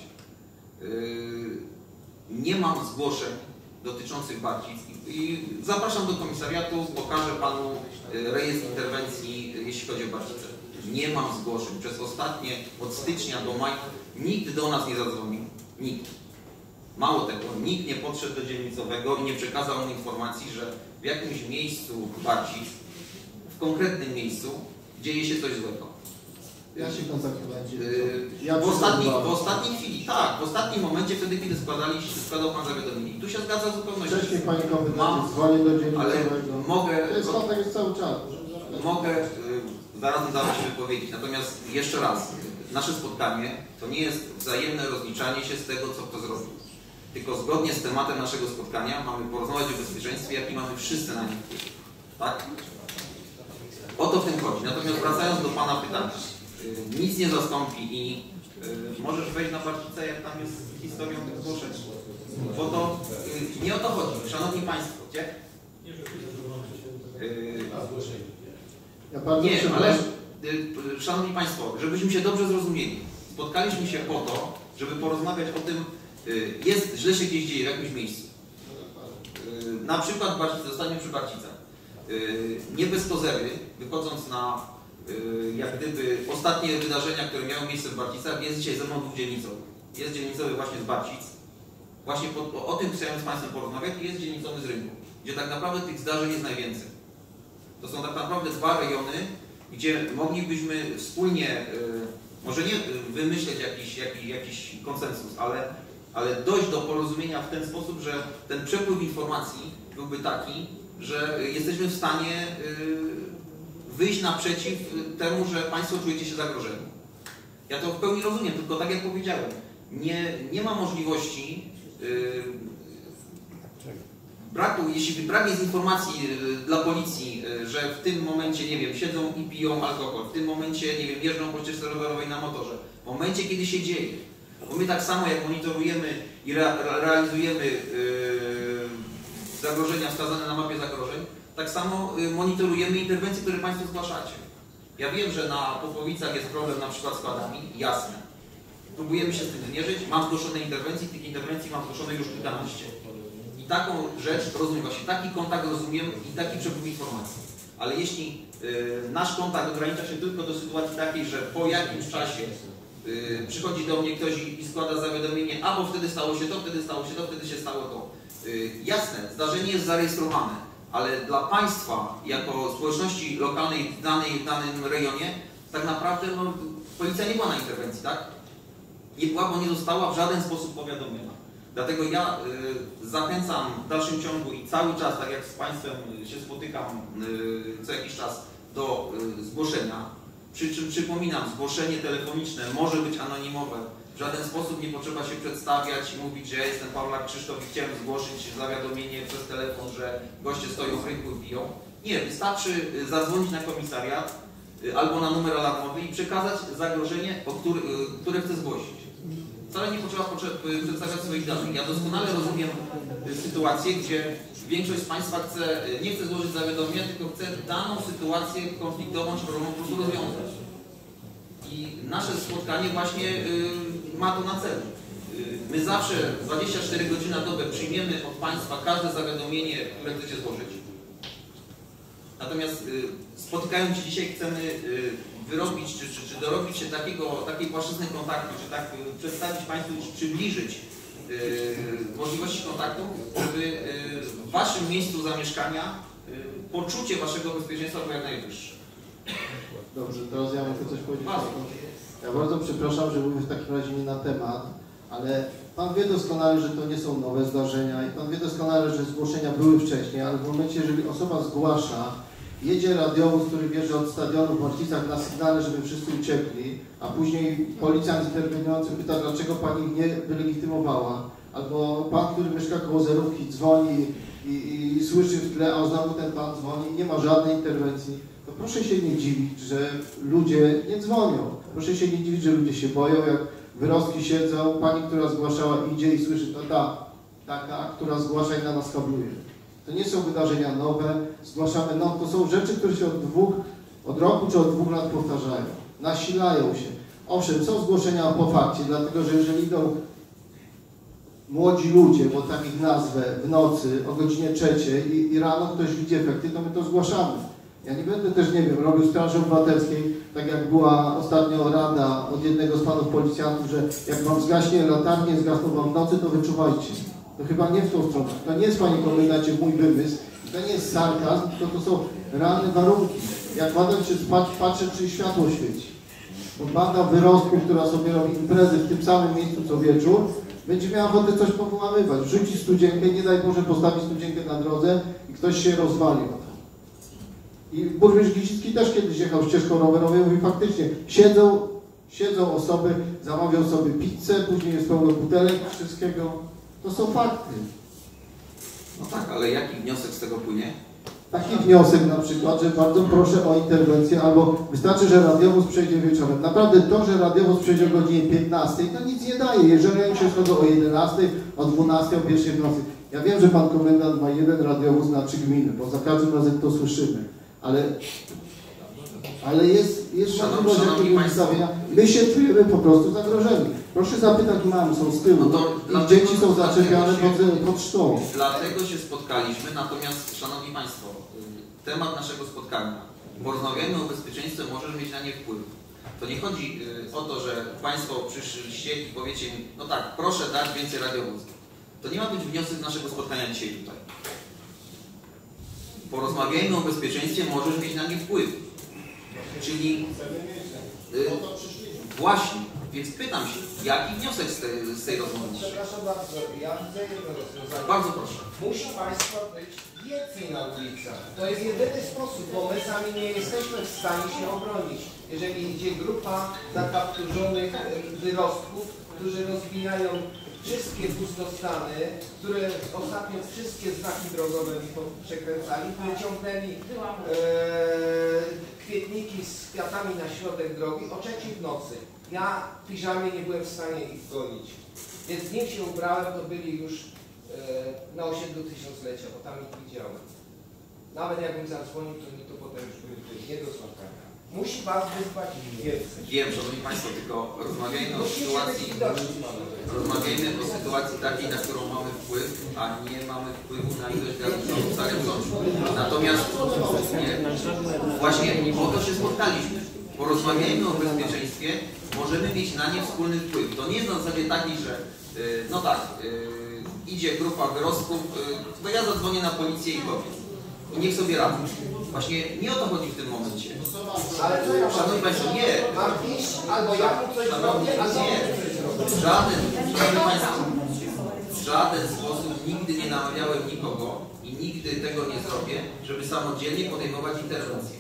Nie mam zgłoszeń dotyczących Barcic i zapraszam do komisariatu, pokażę Panu rejestr interwencji, jeśli chodzi o Barcice. Nie mam zgłoszeń. Przez ostatnie, od stycznia do maja, nikt do nas nie zadzwonił. Nikt. Mało tego, nikt nie podszedł do dzielnicowego i nie przekazał mu informacji, że w jakimś miejscu Barcic, w konkretnym miejscu, dzieje się coś złego. Ja się kontaktowałem. Yy, w, ostatniej, w ostatniej chwili, tak, w ostatnim momencie, wtedy kiedy składali, składał Pan zawiadomienie. I tu się zgadza zupełnie. Wcześniej Panie Komendancie dzwonię do dzielnicowego. Ale mogę... To jest kontakt jest cały czas. Mogę yy, zarazem dawać się wypowiedzieć. Natomiast jeszcze raz, nasze spotkanie to nie jest wzajemne rozliczanie się z tego, co kto zrobił. Tylko zgodnie z tematem naszego spotkania mamy porozmawiać o bezpieczeństwie, jaki mamy wszyscy na nim wpływ. Tak? O to w tym chodzi. Natomiast wracając do Pana pytania. Nic nie zastąpi i y, możesz wejść na Barcicę, jak tam jest historią tych zgłoszeń. Bo to y, nie o to chodzi. Szanowni Państwo, gdzie? Y, Ja bardzo nie, ale y, y, Szanowni Państwo, żebyśmy się dobrze zrozumieli. Spotkaliśmy się po to, żeby porozmawiać o tym, y, jest, źle się gdzieś dzieje w jakimś miejscu. Y, na przykład Barcice, zostaniemy przy Barcicach. Y, nie bez kozery, wychodząc na jak gdyby ostatnie wydarzenia, które miały miejsce w Barcicach, jest dzisiaj ze mną dwóch dzielnicowych. Jest dzielnicowy właśnie z Barcic. Właśnie po, o, o tym chciałem z Państwem porozmawiać i jest dzielnicowy z Rynku, gdzie tak naprawdę tych zdarzeń jest najwięcej. To są tak naprawdę dwa rejony, gdzie moglibyśmy wspólnie, y, może nie wymyśleć jakiś, jakiś, jakiś konsensus, ale, ale dojść do porozumienia w ten sposób, że ten przepływ informacji byłby taki, że jesteśmy w stanie y, wyjść naprzeciw temu, że Państwo czujecie się zagrożeni. Ja to w pełni rozumiem, tylko tak jak powiedziałem, nie, nie ma możliwości yy, braku, jeśli brak jest informacji yy, dla policji, yy, że w tym momencie, nie wiem, siedzą i piją alkohol, w tym momencie, nie wiem, jeżdżą po ścieżce rowerowej na motorze, w momencie, kiedy się dzieje, bo my tak samo jak monitorujemy i re, realizujemy yy, zagrożenia wskazane na mapie zagrożeń, tak samo monitorujemy interwencje, które Państwo zgłaszacie. Ja wiem, że na Popowicach jest problem na przykład z składami, jasne. Próbujemy się z tym zmierzyć, mam zgłoszone interwencje, tych interwencji mam zgłoszone już kilkanaście. I taką rzecz rozumiem właśnie, taki kontakt rozumiem i taki przepływ informacji. Ale jeśli y, nasz kontakt ogranicza się tylko do sytuacji takiej, że po jakimś czasie y, przychodzi do mnie ktoś i, i składa zawiadomienie, a bo wtedy stało się to, wtedy stało się to, wtedy się stało to. Y, jasne, zdarzenie jest zarejestrowane. Ale dla Państwa, jako społeczności lokalnej w, danej, w danym rejonie, tak naprawdę no, policja nie była na interwencji, tak? Nie była, bo nie została w żaden sposób powiadomiona. Dlatego ja y, zachęcam w dalszym ciągu i cały czas, tak jak z Państwem się spotykam y, co jakiś czas, do y, zgłoszenia. Przy czym przypominam, zgłoszenie telefoniczne może być anonimowe. W żaden sposób nie potrzeba się przedstawiać i mówić, że ja jestem Pawlak Krzysztof i chciałem zgłosić zawiadomienie przez telefon, że goście stoją w rynku i piją. Nie, wystarczy zadzwonić na komisariat albo na numer alarmowy i przekazać zagrożenie, o który, które chcę zgłosić. Wcale nie potrzeba przedstawiać swoich danych. Ja doskonale rozumiem sytuację, gdzie większość z Państwa chce, nie chce złożyć zawiadomienia, tylko chce daną sytuację konfliktową czy problemową po prostu rozwiązać. I nasze spotkanie właśnie y, ma to na celu. Y, my zawsze dwadzieścia cztery godziny na dobę przyjmiemy od Państwa każde zawiadomienie, które chcecie złożyć. Natomiast y, spotykając się dzisiaj chcemy y, wyrobić, czy, czy, czy dorobić się takiego, takiej płaszczyzny kontaktu, czy tak y, przedstawić Państwu, czy przybliżyć y, możliwości kontaktu, żeby y, w Waszym miejscu zamieszkania y, poczucie Waszego bezpieczeństwa było jak najwyższe. Dobrze, teraz ja muszę coś powiedzieć. Bardzo. Ja bardzo przepraszam, że mówię w takim razie nie na temat, ale Pan wie doskonale, że to nie są nowe zdarzenia i Pan wie doskonale, że zgłoszenia były wcześniej, ale w momencie, jeżeli osoba zgłasza, jedzie radiowóz, który wjeżdża od stadionu w Barcicach na sygnale, żeby wszyscy uciekli, a później policjant interweniujący pyta, dlaczego Pani ich nie wylegitymowała, albo Pan, który mieszka koło zerówki, dzwoni i, i, i słyszy w tle, a znowu ten Pan dzwoni, nie ma żadnej interwencji. To proszę się nie dziwić, że ludzie nie dzwonią. Proszę się nie dziwić, że ludzie się boją, jak wyrostki siedzą, pani, która zgłaszała, idzie i słyszy, to ta, taka, która zgłasza i na nas kabluje. To nie są wydarzenia nowe, zgłaszamy, no to są rzeczy, które się od dwóch, od roku czy od dwóch lat powtarzają. nasilają się. Owszem, są zgłoszenia po fakcie, dlatego że jeżeli idą młodzi ludzie, bo tak ich nazwę, w nocy o godzinie trzeciej i, i rano ktoś widzi efekty, to my to zgłaszamy. Ja nie będę też, nie wiem, robił Straży Obywatelskiej, tak jak była ostatnio rada od jednego z panów policjantów, że jak wam zgaśnie latarnie, zgasną wam w nocy, to wyczuwajcie. To chyba nie w tą stronę. To nie jest, panie komendancie, mój wymysł, to nie jest sarkazm, tylko to są realne warunki. Jak badam się spać, patrzę, czy światło świeci. Bo banda wyrostków, która sobie robi imprezy w tym samym miejscu co wieczór, będzie miała ochotę coś powyłamywać. Rzuci studzienkę, nie daj Boże postawić studzienkę na drodze i ktoś się rozwalił. I burmistrz Gisicki też kiedyś jechał ścieżką rowerową i mówi, faktycznie siedzą, siedzą osoby, zamawiał sobie pizzę, później jest pełno butelek, wszystkiego. To są fakty. No tak, ale jaki wniosek z tego płynie? Taki wniosek na przykład, że bardzo proszę o interwencję, albo wystarczy, że radiowóz przejdzie wieczorem. Naprawdę to, że radiowóz przejdzie o godzinie piętnastej, to nic nie daje. Jeżeli oni się schodzą o jedenastej, o dwunastej, o pierwszej w nocy. Ja wiem, że pan komendant ma jeden radiowóz na trzy gminy, bo za każdym razem to słyszymy. Ale, ale jest, jest możliwość jakiegoś ustawienia. My się czujemy po prostu zagrożeni. Proszę zapytać mam, są z tyłu. No to I dlatego, dzieci są zaczepiane pod, pod szkołą. Dlatego się spotkaliśmy, natomiast, Szanowni Państwo, temat naszego spotkania, porozmawiajmy o bezpieczeństwie, możesz mieć na nie wpływ. To nie chodzi o to, że Państwo przyszliście i powiecie mi, no tak, proszę dać więcej radiowozów. To nie ma być wniosek naszego spotkania dzisiaj tutaj. Porozmawiajmy o bezpieczeństwie, możesz mieć na nie wpływ. Czyli y, właśnie, więc pytam się, jaki wniosek z tej, z tej rozmowy? Przepraszam bardzo, ja widzę jedno rozwiązanie. Bardzo proszę. Musi Państwo być więcej na ulicach. To jest jedyny sposób, bo my sami nie jesteśmy w stanie się obronić. Jeżeli idzie grupa zakapturzonych wyrostków, którzy rozbijają wszystkie pustostany, które ostatnio wszystkie znaki drogowe mi przekręcali, wyciągnęli e, kwietniki z kwiatami na środek drogi o trzeciej w nocy. Ja w piżamie nie byłem w stanie ich gonić. Więc nim się ubrałem, to byli już e, na osiedlu tysiąclecia, bo tam ich widziałem. Nawet jakbym zadzwonił, to, to potem już były nie do złapania. Musi Was wyzwać więcej. Wiem, Szanowni Państwo, tylko rozmawiajmy o sytuacji, rozmawiajmy o sytuacji takiej, na którą mamy wpływ, a nie mamy wpływu na ilość garnizonów w Starym Sączu. Natomiast nie, właśnie po to się spotkaliśmy. Porozmawiajmy o bezpieczeństwie, możemy mieć na nie wspólny wpływ. To nie jest na zasadzie takiej, że yy, no tak, yy, idzie grupa wyrostków, yy, to ja zadzwonię na policję i powiem. I niech sobie radzą. Właśnie nie o to chodzi w tym momencie. Ale co ja Szanowni Państwo, nie. mam iść, albo ja mu coś Szanowni, zrobię, albo nie. W żaden, Szanowni Państwo, w żaden sposób nigdy nie namawiałem nikogo i nigdy tego nie zrobię, żeby samodzielnie podejmować interwencję.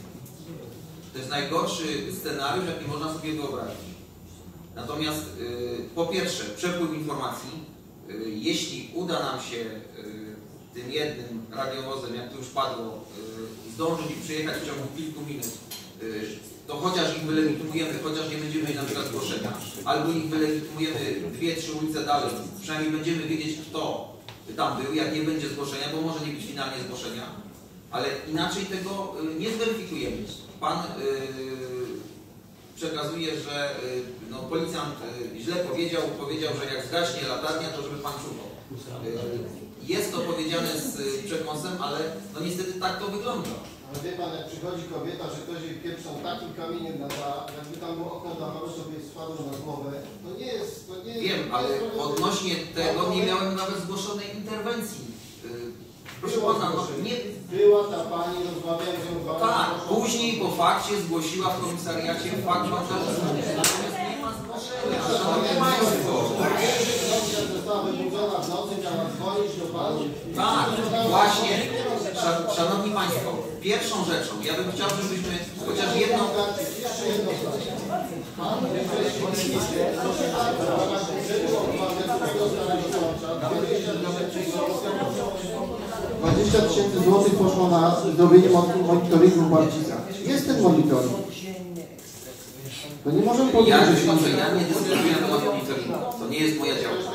To jest najgorszy scenariusz, jaki można sobie wyobrazić. Natomiast yy, po pierwsze, przepływ informacji. Yy, jeśli uda nam się yy, tym jednym radiowozem, jak to już padło, yy, zdążyć i przyjechać w ciągu kilku minut, yy, to chociaż ich wylegitymujemy, chociaż nie będziemy mieli na przykład zgłoszenia, albo ich wylegitymujemy dwie, trzy ulice dalej, przynajmniej będziemy wiedzieć, kto tam był, jak nie będzie zgłoszenia, bo może nie być finalnie zgłoszenia, ale inaczej tego yy, nie zweryfikujemy. Pan yy, przekazuje, że yy, no, policjant yy, źle powiedział, powiedział, że jak zgaśnie latarnia, to żeby pan czuwał. Yy, jest to powiedziane z yy, przekąsem, ale no niestety tak to wygląda. Ale wie pan, jak przychodzi kobieta, że ktoś jej pieprzą takim kamieniem na dach, jakby tam było okno dachowe, sobie spadło na głowę, to nie jest... To nie jest Wiem, ale odnośnie tego nie miałem nawet zgłoszonej interwencji. Yy, Proszę pana, no nie... Była ta pani, rozmawiałem z nią dwa razy. Tak, później po fakcie zgłosiła w komisariacie fakt wandaryzmu. Natomiast nie ma zgłoszenia. Szanowni Państwo. Została wybudzona w nocy, miała dzwonić do pani. Tak, właśnie. Szanowni Państwo, pierwszą rzeczą, ja bym chciał, żebyśmy chociaż jedną... Jeszcze jedno zdanie. Pan dwadzieścia tysięcy złotych poszło na zrobienie monitoringu w Barcicach. Jest ten monitoring. To nie możemy powiedzieć, Ja, że się proszę, ja nie dyskutuję na temat monitoringu. To nie jest moja działka.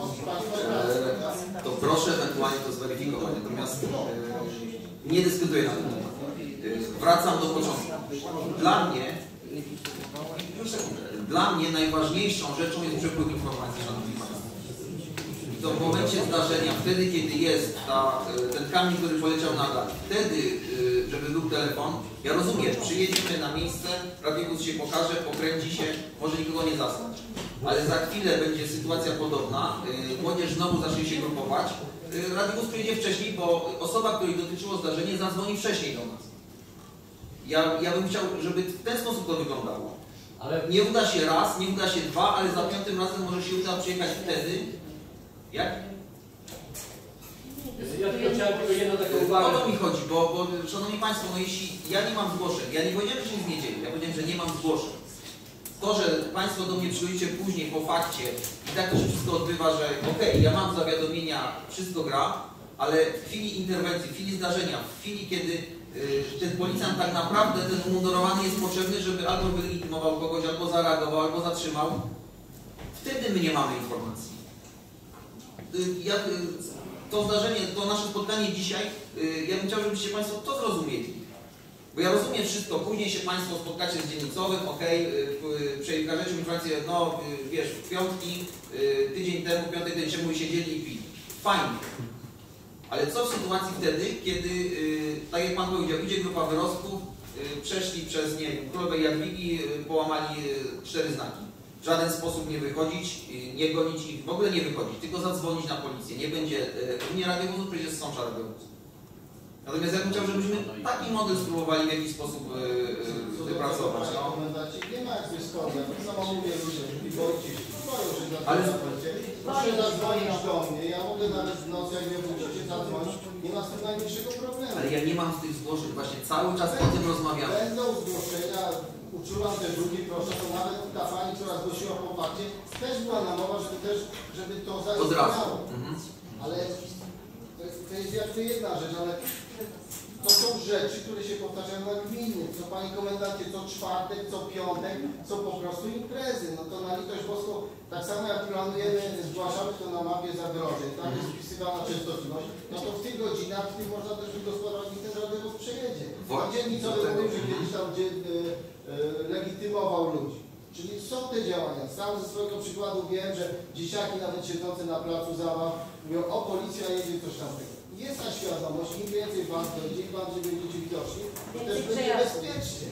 To proszę ewentualnie to zweryfikować. Natomiast e, nie dyskutuję na ten temat. E, wracam do początku. Dla mnie Dla mnie najważniejszą rzeczą jest przepływ informacji, szanowni państwo. I to w momencie zdarzenia, wtedy kiedy jest ta, ten kamień, który poleciał na dach, wtedy, żeby był telefon, ja rozumiem, przyjedziemy na miejsce, radiowóz się pokaże, pokręci się, może nikogo nie zastać. Ale za chwilę będzie sytuacja podobna, młodzież znowu zacznie się grupować, radiowóz przyjedzie wcześniej, bo osoba, której dotyczyło zdarzenie, zadzwoni wcześniej do nas. Ja, ja bym chciał, żeby w ten sposób to wyglądało. Ale nie uda się raz, nie uda się dwa, ale za piątym razem może się uda przyjechać wtedy. Jak? Ja tylko chciałem tylko jedno taką uwagę. O to mi chodzi, bo, bo szanowni państwo, no jeśli ja nie mam zgłoszeń, ja nie powiedziałem, że się nic nie dzieje, ja powiedziałem, że nie mam zgłoszeń. To, że państwo do mnie przychodzicie później po fakcie i tak to się wszystko odbywa, że okej, okay, ja mam zawiadomienia, wszystko gra, ale w chwili interwencji, w chwili zdarzenia, w chwili kiedy y, ten policjant tak naprawdę, ten umundurowany jest potrzebny, żeby albo wylegitymował kogoś, albo zareagował, albo zatrzymał, wtedy my nie mamy informacji. Y, ja, y, to zdarzenie, to nasze spotkanie dzisiaj, y, ja bym chciał, żebyście państwo to zrozumieli. Bo ja rozumiem wszystko, później się państwo spotkacie z dzielnicowym, okej, okay, przekażecie informację, no wiesz, w piątki, y, tydzień temu, piątek tydzień temu siedzieli i pili. Fajnie. Ale co w sytuacji wtedy, kiedy, y, tak jak pan powiedział, idzie grupa wyrostków, y, przeszli przez, nie wiem, Królowej Jadwigi, y, połamali y, cztery znaki. W żaden sposób nie wychodzić, y, nie gonić ich, w ogóle nie wychodzić, tylko zadzwonić na policję. Nie będzie, y, nie radiowozu, przecież jest sąsiad radiowozu. Natomiast ja bym chciał, żebyśmy taki model spróbowali w jakiś sposób yy, wypracować. No. Nie ma jak wyskodnia, to samo mówię ludziom, i boicie się, boją się na Ale... proszę zadzwonić do mnie, ja mogę nawet w nocy, jak nie musicie zadzwonić, nie ma z tym najmniejszego problemu. Ale ja nie mam z tych zgłoszeń, właśnie cały czas o tym rozmawiamy. Będą zgłoszenia, uczułam te drugi, proszę, to nawet ta pani, która zgłosiła po fakcie, też była namowa, żeby też, żeby to zaistniało. Mhm. Ale to jest, to jest jakby jedna rzecz, ale to są rzeczy, które się powtarzają na gminnym. Co pani komendancie, co czwartek, co piątek, co po prostu imprezy. No to na litość boską, tak samo jak planujemy, zgłaszamy to na mapie zagrożeń, tak jest wpisywana częstotliwość, no to w tych godzinach, w tych można też wygospodarować i ten radiowóz przejedzie. A dzielnicowy mówił, że kiedyś tam gdzie, y, y, legitymował ludzi. Czyli są te działania. Sam ze swojego przykładu wiem, że dzieciaki nawet siedzące na placu zabaw mówią, o policja jedzie coś tamtego. Jest ta świadomość, im więcej wam dojdzie, im bardziej będziecie widoczni, to też będzie bezpiecznie.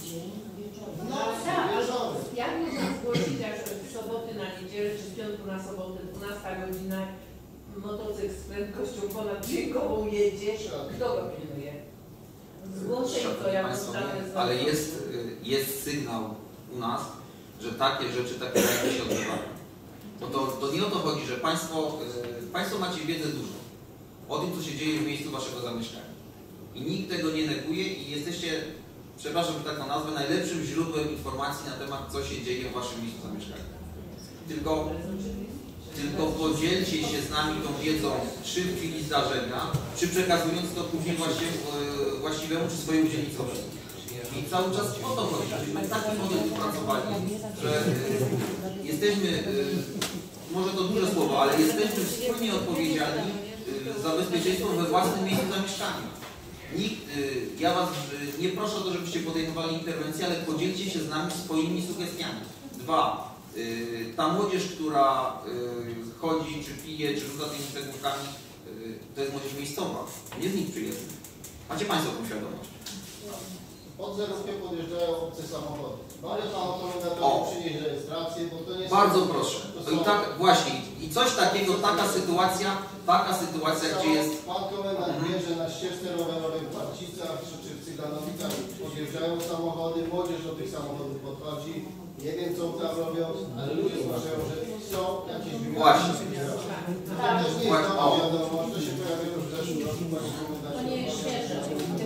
No tak, wieczory. Jak można zgłosić, jak w soboty na niedzielę, czy z piątku na sobotę, dwunasta godzina, motocykl z prędkością ponadźwiękową jedzie, kto go pilnuje? Zgłoszenie to jak dostanę z Ale jest, jest sygnał u nas, że takie rzeczy, takie rzeczy się odbywają. Bo to, to nie o to chodzi, że państwo, yy, państwo macie wiedzę dużo o tym, co się dzieje w miejscu waszego zamieszkania. I nikt tego nie neguje i jesteście, przepraszam, że taką nazwę, najlepszym źródłem informacji na temat, co się dzieje w waszym miejscu zamieszkania. Tylko, tylko podzielcie się z nami tą wiedzą, czy w chwili zdarzenia, czy przekazując to później właśnie, yy, właściwemu, czy swojemu dzielnicowemu. I cały czas o to chodzi, żebyśmy taki model wypracowali, że y, jesteśmy, y, może to duże słowo, ale jesteśmy wspólnie odpowiedzialni y, za bezpieczeństwo we własnym miejscu zamieszkania. Nikt, y, ja Was y, nie proszę o to, żebyście podejmowali interwencję, ale podzielcie się z nami swoimi sugestiami. Dwa, y, ta młodzież, która y, chodzi, czy pije, czy rzuca tymi cegłówkami, y, to jest młodzież miejscowa, nie z nich przyjezdnych. Macie Państwo tą świadomość. Pod zerówkę podjeżdżają obce samochody. Ale pan automobilatorzy przynieść rejestrację, bo to nie Bardzo są, proszę. To I tak właśnie. I coś takiego, taka sytuacja, taka sytuacja, gdzie jest... Pan komendant wie, że na ścieżce rowerowej w Parcicach czy, czy w Cyganowicach podjeżdżają samochody, młodzież do tych samochodów podchodzi. Nie wiem, co tam robią, ale ludzie zgłaszają, że są jakieś wymiary. Właśnie. To też nie jest nowa wiadomość, to się pojawiło w zeszłym roku, panie komendancie.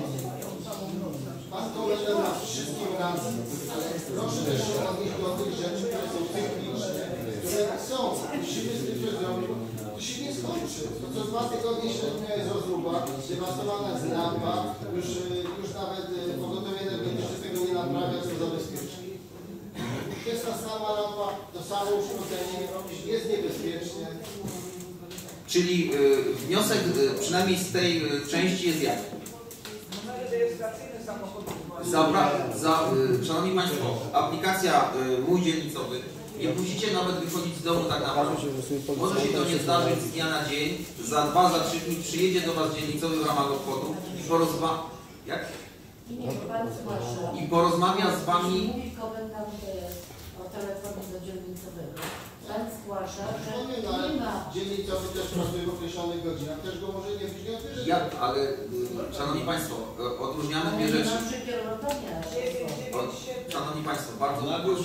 Pan komendant ma wszystkim rację, ale proszę też się odnieść do tych rzeczy, które są cykliczne, które są. Musimy z tym coś zrobić, to się nie skończy. To co dwa tygodnie średnio jest rozruba, zdewastowana jest lampa, już, już nawet pogotowie energetyczne tego nie naprawia, co zabezpieczy. To jest ta sama lampa, to samo uszkodzenie, jest niebezpiecznie. Czyli y, wniosek y, przynajmniej z tej y, części jest jaki? rejestracyjny samochodów. Za, za, y, Szanowni Państwo, aplikacja y, Mój Dzielnicowy, nie musicie nawet wychodzić z domu tak naprawdę. Może się to nie zdarzyć z dnia na dzień, za dwa, za trzy dni przyjedzie do Was dzielnicowy w ramach obchodu i porozma... Jak? I porozmawia z Wami... Mówi komendant o telefonie do dzielnicowego. Pan zgłasza, że nie ma. Dzielnicowy też pracuje w określonych godzinach, też go może nie być nie odbierze. Ja, ale y, Szanowni Państwo, y, odróżniamy dwie rzeczy. Od, Szanowni Państwo, bardzo proszę.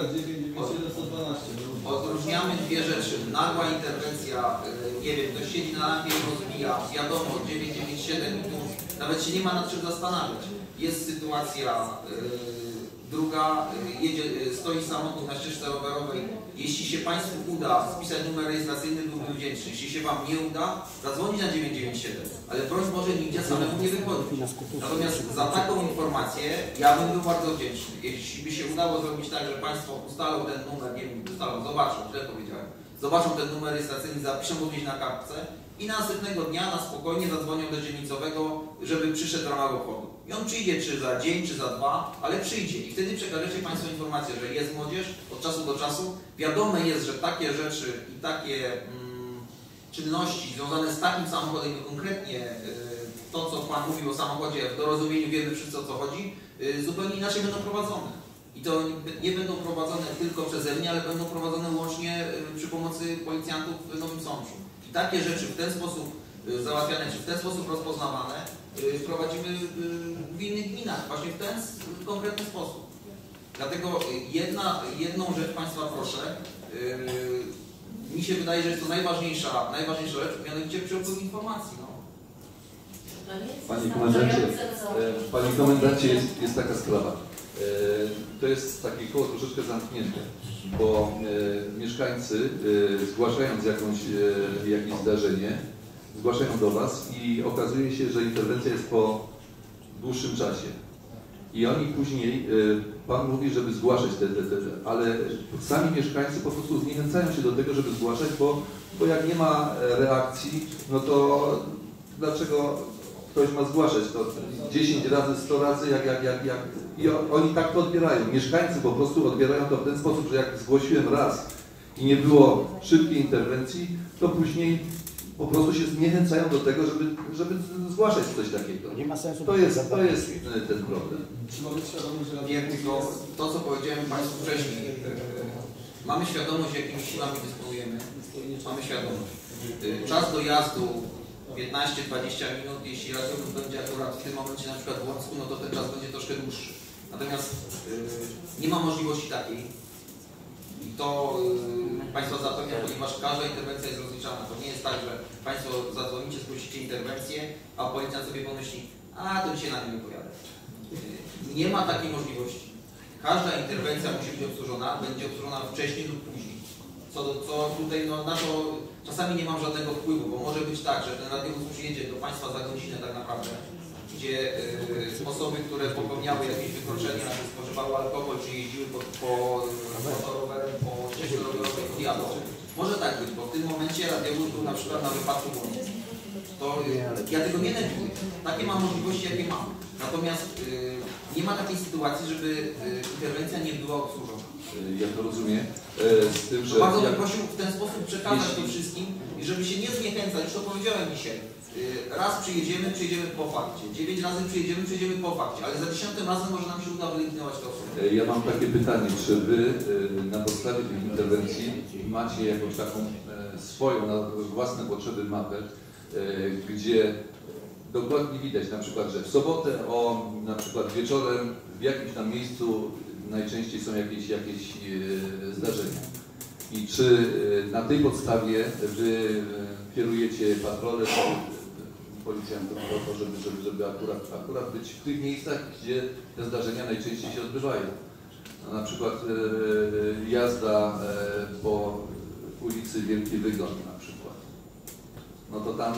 Odróżniamy dwie rzeczy. Nagła interwencja, y, nie wiem, ktoś siedzi na lampie i rozbija, wiadomo, dziewięć dziewięć siedem i tu nawet się nie ma nad czym zastanawiać. Jest sytuacja y, druga, y, jedzie, y, stoi samochód na ścieżce rowerowej. Jeśli się Państwu uda spisać numer rejestracyjny, byłbym wdzięczny. Jeśli się Wam nie uda, zadzwonić na dziewięć dziewięć siedem. Ale broń Boże, nigdzie samemu nie wychodzi. Natomiast za taką informację ja bym był bardzo wdzięczny. Jeśli by się udało zrobić tak, że Państwo ustalą ten numer, nie wiem, ustalą, zobaczą, źle powiedziałem, zobaczą ten numer rejestracyjny, zapiszą go gdzieś na kartce i następnego dnia na spokojnie zadzwonią do dzielnicowego, żeby przyszedł w ramach obchodu. I on przyjdzie czy za dzień, czy za dwa, ale przyjdzie. I wtedy przekażecie Państwo informację, że jest młodzież od czasu do czasu. Wiadome jest, że takie rzeczy i takie mm, czynności związane z takim samochodem, konkretnie y, to, co Pan mówił o samochodzie, w dorozumieniu wiemy wszyscy, o co chodzi, y, zupełnie inaczej będą prowadzone. I to nie będą prowadzone tylko przeze mnie, ale będą prowadzone łącznie y, przy pomocy policjantów w Nowym Sączu. I takie rzeczy w ten sposób y, załatwiane, czy w ten sposób rozpoznawane, y, prowadzimy y, w innych gminach, właśnie w ten w konkretny sposób. Dlatego jedna, jedną rzecz Państwa proszę, yy, mi się wydaje, że jest to najważniejsza, najważniejsza rzecz, mianowicie przepływ informacji. No. Panie komendancie, e, Panie komendancie jest, jest taka sprawa. E, to jest takie koło troszeczkę zamknięte, bo e, mieszkańcy e, zgłaszając jakąś, e, jakieś zdarzenie, zgłaszają do Was i okazuje się, że interwencja jest po dłuższym czasie. I oni później, Pan mówi, żeby zgłaszać te, te, te, ale sami mieszkańcy po prostu zniechęcają się do tego, żeby zgłaszać, bo, bo jak nie ma reakcji, no to dlaczego ktoś ma zgłaszać to dziesięć razy, sto razy, jak, jak, jak, jak i oni tak to odbierają. Mieszkańcy po prostu odbierają to w ten sposób, że jak zgłosiłem raz i nie było szybkiej interwencji, to później po prostu się zniechęcają do tego, żeby, żeby zgłaszać coś takiego. Nie ma sensu. To jest, to jest ten problem. Nie, tylko to, co powiedziałem Państwu wcześniej. Mamy świadomość, jakimi siłami dysponujemy. Mamy świadomość. Czas dojazdu piętnaście dwadzieścia minut, jeśli radiowóz będzie akurat w tym momencie na przykład w Łącku, no to ten czas będzie troszkę dłuższy. Natomiast yy, nie ma możliwości takiej. I to yy, Państwa zapewniam, ponieważ każda interwencja jest rozliczana. To nie jest tak, że Państwo zadzwonicie, zgłosicie interwencję, a policjant sobie pomyśli, a to dzisiaj na mnie nie pojadę. Yy, nie ma takiej możliwości. Każda interwencja musi być obsłużona, będzie obsłużona wcześniej lub później. Co, do, co tutaj no, na to czasami nie mam żadnego wpływu, bo może być tak, że ten radiowóz przyjedzie do Państwa za godzinę tak naprawdę, gdzie y, osoby, które popełniały jakieś wykroczenia, czy spożywały alkohol, czy jeździły po, po, po rowerem, po ścieżce rowerowej, podjadą. Może tak być, bo w tym momencie radiowóz był na przykład na wypadku wody. To y, ja tego nie neguję. Takie mam możliwości, jakie mam. Natomiast y, nie ma takiej sytuacji, żeby y, interwencja nie była obsłużona. Ja to rozumiem. Z tym, że bardzo bym jak... prosił w ten sposób przekazać to wszystkim i żeby się nie zniechęcać, już to powiedziałem dzisiaj. Raz przyjedziemy, przyjedziemy po fakcie. Dziewięć razy przyjedziemy, przyjedziemy po fakcie, ale za dziesiątym razem może nam się uda wyeliminować to osobę. Ja mam takie pytanie, czy Wy na podstawie tych interwencji macie jakąś taką swoją, na własne potrzeby mapę, gdzie dokładnie widać na przykład, że w sobotę o na przykład wieczorem w jakimś tam miejscu najczęściej są jakieś, jakieś e, zdarzenia. I czy e, na tej podstawie Wy e, kierujecie patrole policjantów po to, żeby, żeby, żeby akurat, akurat być w tych miejscach, gdzie te zdarzenia najczęściej się odbywają? No, na przykład e, jazda e, po ulicy Wielki Wygon na przykład. No to tam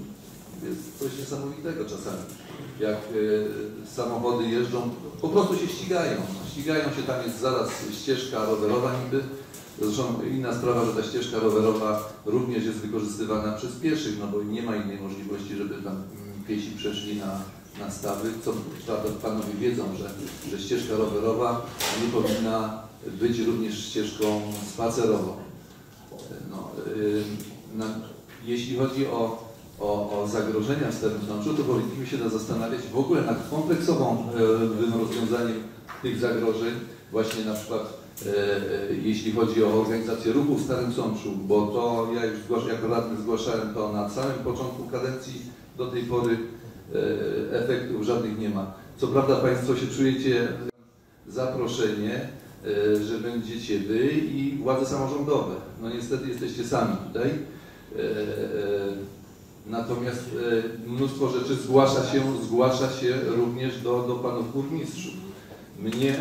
jest coś niesamowitego czasami. Jak y, samochody jeżdżą, po prostu się ścigają. Ścigają się, tam jest zaraz ścieżka rowerowa niby. Zresztą inna sprawa, że ta ścieżka rowerowa również jest wykorzystywana przez pieszych, no bo nie ma innej możliwości, żeby tam piesi przeszli na, nastawy, co prawda panowie wiedzą, że, że ścieżka rowerowa nie powinna być również ścieżką spacerową. No, yy, na, jeśli chodzi o, o, o zagrożenia w Starym Sączu, to powinniśmy się zastanawiać w ogóle nad kompleksowym yy, rozwiązaniem tych zagrożeń, właśnie na przykład E, jeśli chodzi o organizację ruchu w Starym Sączu, bo to ja już zgłasz, jako radny zgłaszałem to na samym początku kadencji, do tej pory e, efektów żadnych nie ma. Co prawda Państwo się czujecie zaproszenie, e, że będziecie Wy i władze samorządowe. No niestety jesteście sami tutaj. E, e, natomiast e, mnóstwo rzeczy zgłasza się, zgłasza się również do, do Panów Burmistrzów. Mnie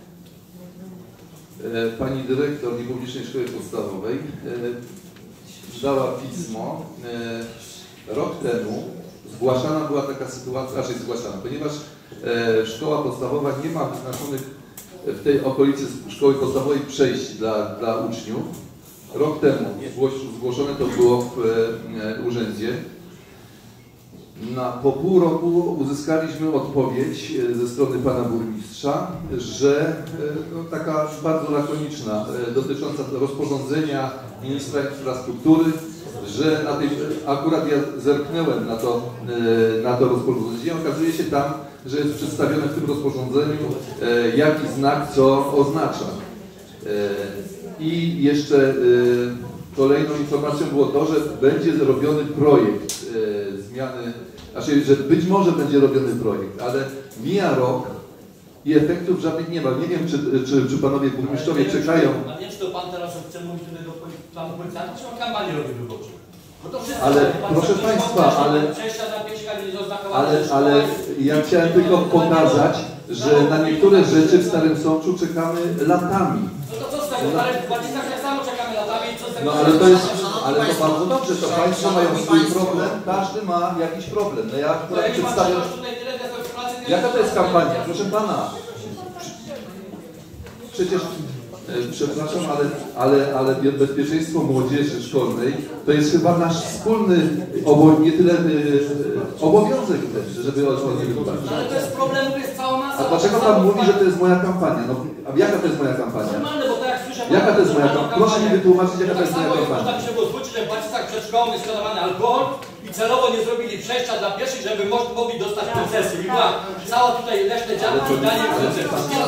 Pani dyrektor Niepublicznej Szkoły Podstawowej dała pismo. Rok temu zgłaszana była taka sytuacja, raczej zgłaszana, ponieważ szkoła podstawowa nie ma wyznaczonych w tej okolicy szkoły podstawowej przejść dla, dla uczniów. Rok temu zgłoszone to było w urzędzie. Na, po pół roku uzyskaliśmy odpowiedź ze strony pana burmistrza, że no, taka bardzo lakoniczna, dotycząca rozporządzenia ministra infrastruktury, że na tej, akurat ja zerknęłem na to, na to rozporządzenie, okazuje się tam, że jest przedstawione w tym rozporządzeniu, jaki znak co oznacza. I jeszcze kolejną informacją było to, że będzie robiony projekt e, zmiany, znaczy, że być może będzie robiony projekt, ale mija rok i efektów żadnych nie ma. Nie wiem, czy, czy, czy panowie burmistrzowie czekają. A nie, czy to pan teraz chce mówić tutaj do planu policjanta, czy on kampanię robi wyborczą? No to wszystko, ale pan proszę pan Państwa, ale, ale, ale ja chciałem tylko pokazać, że na niektóre rzeczy w Starym Sączu czekamy latami. No to co z tego, ale w Władysławach tak samo czekamy latami, co z tego? No ale to jest, ale to bardzo dobrze, to Państwo mają swój problem, każdy ma jakiś problem. No ja akurat przedstawiam... Jaka to jest kampania? Proszę Pana, przecież, e, przepraszam, ale, ale, ale bezpieczeństwo młodzieży szkolnej to jest chyba nasz wspólny, obo, nie tyle e, obowiązek też, żeby o tym dbać. Ale to jest problem, to jest cała masa. A dlaczego Pan mówi, że to jest moja kampania? No, a jaka to jest moja kampania? Normalne, bo tak jak słyszę... Jaka to jest moja kampania? Proszę mi wytłumaczyć, jaka to jest moja kampania. Można by się było zwrócić, że w Błacicach przed szkołą jest sprzedawany alkohol i celowo nie zrobili przejścia dla pieszych, żeby mogli dostać koncesję. I była cała tutaj leśne działki danie koncesji.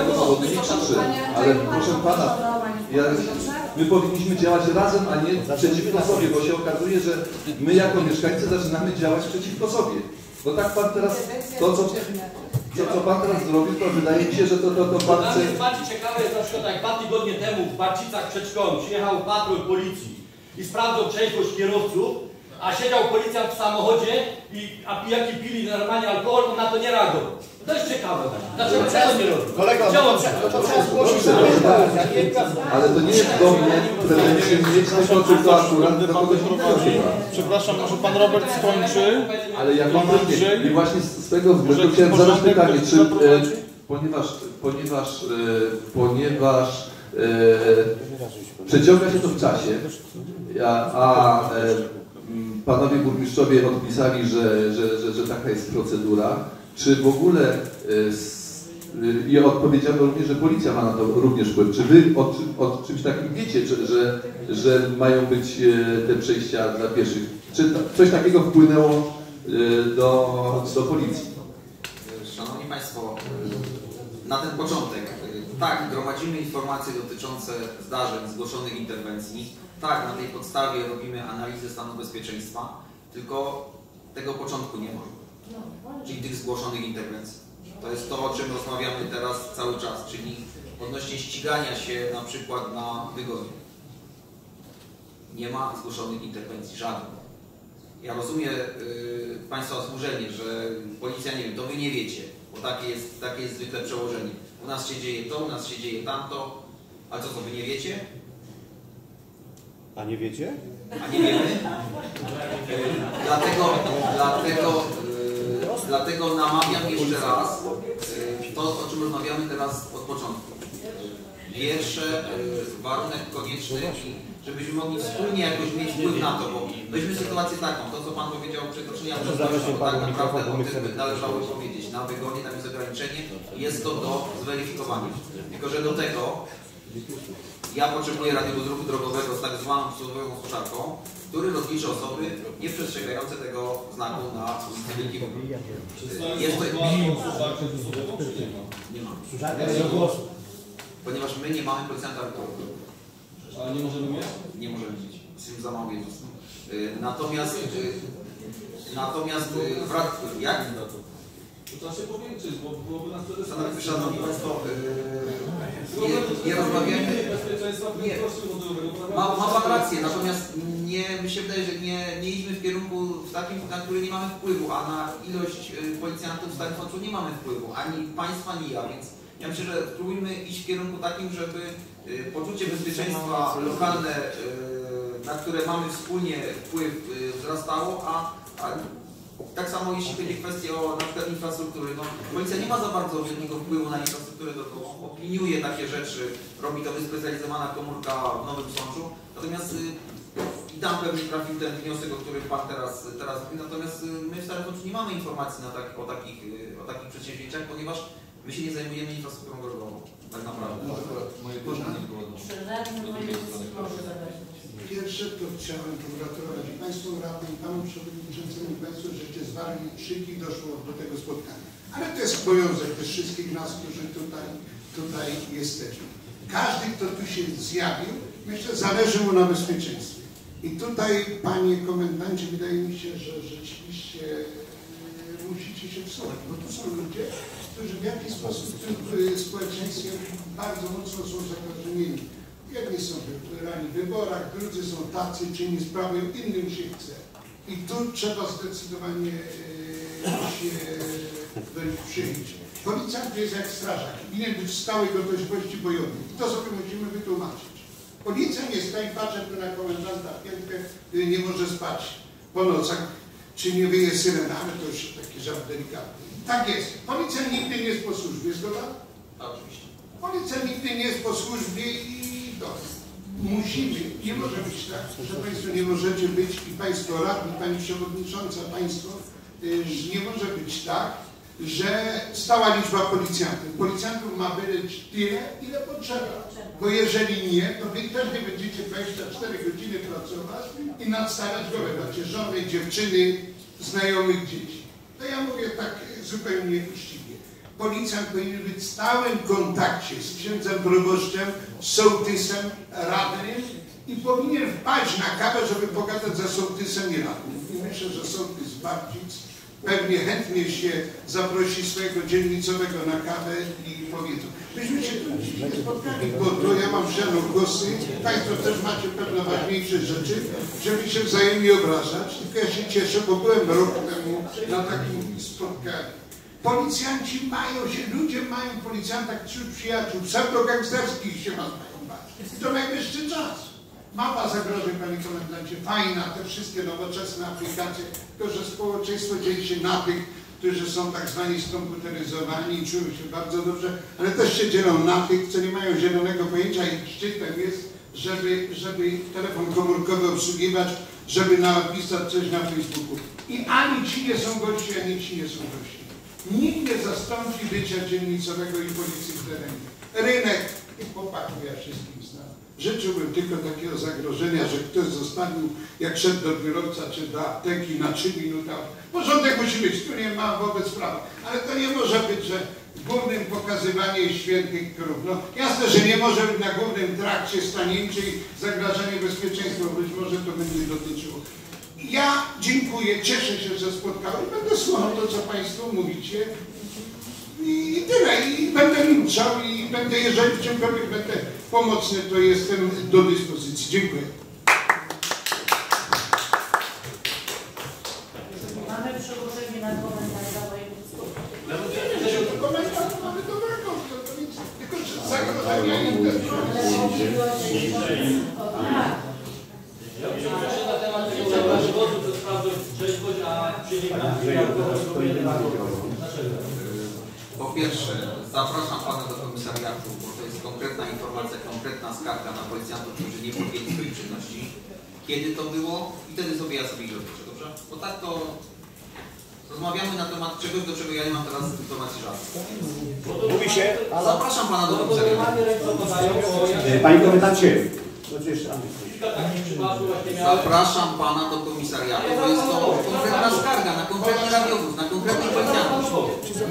Ale proszę Pana, ja, my powinniśmy działać razem, a nie przeciwko sobie, bo się okazuje, że my jako mieszkańcy zaczynamy działać przeciwko sobie. Bo tak Pan teraz, to co, to, co Pan teraz zrobił, to wydaje mi się, że to, to, to Pan chce... Dla mnie jest bardziej ciekawe jest na przykład, jak dwa tygodnie temu w Barcicach przed szkołą przyjechał patrol policji i sprawdzał trzeźwość kierowców, a siedział policjant w samochodzie i a pijaki pili normalnie alkohol, on na to nie reagował. To jest ciekawe. Dlaczego tego nie robi? Kolego, to trzeba zgłosić. Ale to nie jest do mnie prewencji, mieć tylko tylko akurat do kogoś innego. Przepraszam, może pan Robert skończy? Ale ja konkretnie, i właśnie z tego względu chciałem zadać pytanie, czy, e, ponieważ, ponieważ, e, ponieważ e, przeciąga się to w czasie, a, a e, panowie burmistrzowie odpisali, że, że, że, że taka jest procedura, czy w ogóle e, i odpowiedziano również, że policja ma na to również wpływ. Czy wy o, o czymś takim wiecie, że, że, że mają być te przejścia dla pieszych? Czy coś takiego wpłynęło do, do policji? Szanowni Państwo, na ten początek, tak, gromadzimy informacje dotyczące zdarzeń, zgłoszonych interwencji. Tak, na tej podstawie robimy analizę stanu bezpieczeństwa, tylko tego początku nie ma, czyli tych zgłoszonych interwencji. To jest to, o czym rozmawiamy teraz cały czas, czyli odnośnie ścigania się na przykład na wygodzie. Nie ma zgłoszonych interwencji, żadnych. Ja rozumiem yy, Państwa złudzenie, że policja nie wie, to Wy nie wiecie, bo takie jest, takie jest zwykle przełożenie. U nas się dzieje to, u nas się dzieje tamto, a co, to Wy nie wiecie? A nie wiecie? A nie wiemy? Yy, dlatego, dlatego Dlatego namawiam jeszcze raz to, o czym rozmawiamy teraz od początku. pierwsze warunek konieczny, żebyśmy mogli wspólnie jakoś mieć wpływ na to, bo weźmy sytuację taką, to co Pan powiedział, przekroczenia prędkości, to tak naprawdę o tym należało powiedzieć. Na wygonie tam jest ograniczenie, jest to do zweryfikowania. Tylko że do tego ja potrzebuję radiowozu drogowego z tak zwaną przysłowiową suszarką, który rozliczy osoby nieprzestrzegające tego znaku na ulicy Wielkiego. Jest to... Nie ma. Ponieważ my nie mamy policjanta radiowego. Ale nie możemy mieć? Nie możemy mieć. Jesteśmy za mało jednostki. Natomiast... Natomiast... Jak? To trzeba się powiększyć, bo byłoby nas wtedy... Szanowni, szanowni Państwo, yy, nie, nie rozmawiamy... Nie, ma, ma Pan rację, natomiast nie, mi się wydaje, że nie, nie idźmy w kierunku w takim, na który nie mamy wpływu, a na ilość policjantów w Starym Sączu nie mamy wpływu, ani Państwa, ani ja, więc ja myślę, że spróbujmy iść w kierunku takim, żeby yy, poczucie bezpieczeństwa lokalne, yy, na które mamy wspólnie wpływ, yy, wzrastało, a, a tak samo jeśli chodzi o kwestię o na przykład infrastruktury, no policja nie ma za bardzo wielkiego wpływu na infrastrukturę, tylko opiniuje takie rzeczy, robi to wyspecjalizowana komórka w Nowym Sączu, natomiast y, i tam pewnie trafił ten wniosek, o którym Pan teraz, teraz mówi, natomiast y, my w Starym Sączu nie mamy informacji na tak, o, takich, y, o takich przedsięwzięciach, ponieważ my się nie zajmujemy infrastrukturą drogową, tak naprawdę. Moje pytanie było do... Pierwsze to chciałem pogratulować i Państwu radnym, Panu Przewodniczącemu i Państwu, żeście zwarli szyki i doszło do tego spotkania. Ale to jest obowiązek też wszystkich nas, którzy tutaj, tutaj jesteśmy. Każdy, kto tu się zjawił, myślę, zależy mu na bezpieczeństwie. I tutaj, Panie Komendancie, wydaje mi się, że rzeczywiście musicie się wsłuchać, bo tu są ludzie, którzy w jakiś sposób w tym społeczeństwie bardzo mocno są zagrożeni. Jedni są wybrani w wyborach, drudzy są tacy, czyni sprawę, innym się chce. I tu trzeba zdecydowanie e, się przyjść. Policjant jest jak strażak, winien być w stałej gotowości bojowej. I to sobie musimy wytłumaczyć. Policjant jest tutaj, patrzę tu na komendanta Piętkę, który nie może spać po nocach, czy nie wyje syrena, ale to już taki żart delikatny. Tak jest. Policjant nigdy nie jest po służbie, zgoda? Oczywiście. Policjant nigdy nie jest po służbie i to musimy, nie może być tak, że Państwo nie możecie być i Państwo radni, Pani Przewodnicząca, Państwo, że nie może być tak, że stała liczba policjantów. Policjantów ma być tyle, ile potrzeba. Bo jeżeli nie, to Wy też nie będziecie dwadzieścia cztery godziny pracować i nadstawiać głowę. Macie żony, dziewczyny, znajomych dzieci. To ja mówię tak zupełnie uczciwie. Policjant powinien być w stałym kontakcie z księdzem proboszczem, sołtysem, radnym i powinien wpaść na kawę, żeby pogadać ze sołtysem i radnym. I myślę, że sołtys Barcic pewnie chętnie się zaprosi swojego dzielnicowego na kawę i powiedzą. Myśmy się tu dziś nie spotkali, bo to ja mam wzięło głosy, Państwo też macie pewne ważniejsze rzeczy, żeby się wzajemnie obrażać. Tylko ja się cieszę, bo byłem rok temu na takim spotkaniu. Policjanci mają się, ludzie mają policjanta wśród przyjaciół, pseudogangsterskich się mają bać. To najwyższy czas. Mapa zagrożeń, Panie Komendancie, fajna, te wszystkie nowoczesne aplikacje, tylko że społeczeństwo dzieli się na tych, którzy są tak zwani skomputeryzowani i czują się bardzo dobrze, ale też się dzielą na tych, co nie mają zielonego pojęcia i szczytem jest, żeby, żeby telefon komórkowy obsługiwać, żeby napisać coś na Facebooku. I ani ci nie są gości, ani ci nie są gości. Nikt nie zastąpi bycia dzielnicowego i policji w terenie. Rynek i chłopaków ja wszystkim znam. Życzyłbym tylko takiego zagrożenia, że ktoś zostawił, jak szedł do biurowca czy do apteki na trzy minuty. Porządek musi być, tu nie ma wobec prawa. Ale to nie może być, że głównym pokazywanie świętych krów. No jasne, że nie może być na głównym trakcie stanięcia i zagrażanie bezpieczeństwa. Być może to będzie dotyczyło. Ja dziękuję, cieszę się, że spotkałem. Będę słuchał to, co Państwo mówicie. I tyle. I będę milczał i będę, jeżeli w czymkolwiek będę pomocny, to jestem do dyspozycji. Dziękuję. Mamy przełożenie na komentarz za województwo. Komentarz mamy dobrego, tylko że zagrożenia i Jeszcze na temat tego przewozu to sprawdzę trzeźwość, a silnika dlaczego? Po pierwsze, zapraszam Pana do komisariatu, bo to jest konkretna informacja, konkretna skarga na policjantów, którzy nie podjęli swoich czynności. Kiedy to było i wtedy sobie ja sobie ich rozliczę, dobrze? Bo tak to rozmawiamy na temat czegoś, do czego ja nie mam teraz informacji żadnych. Mówi się, Zapraszam Pana do komisariatu. Panie komendancie, zapraszam Pana do komisariatu, bo jest to konkretna skarga na konkretny radiowóz, na konkretnych policjantów.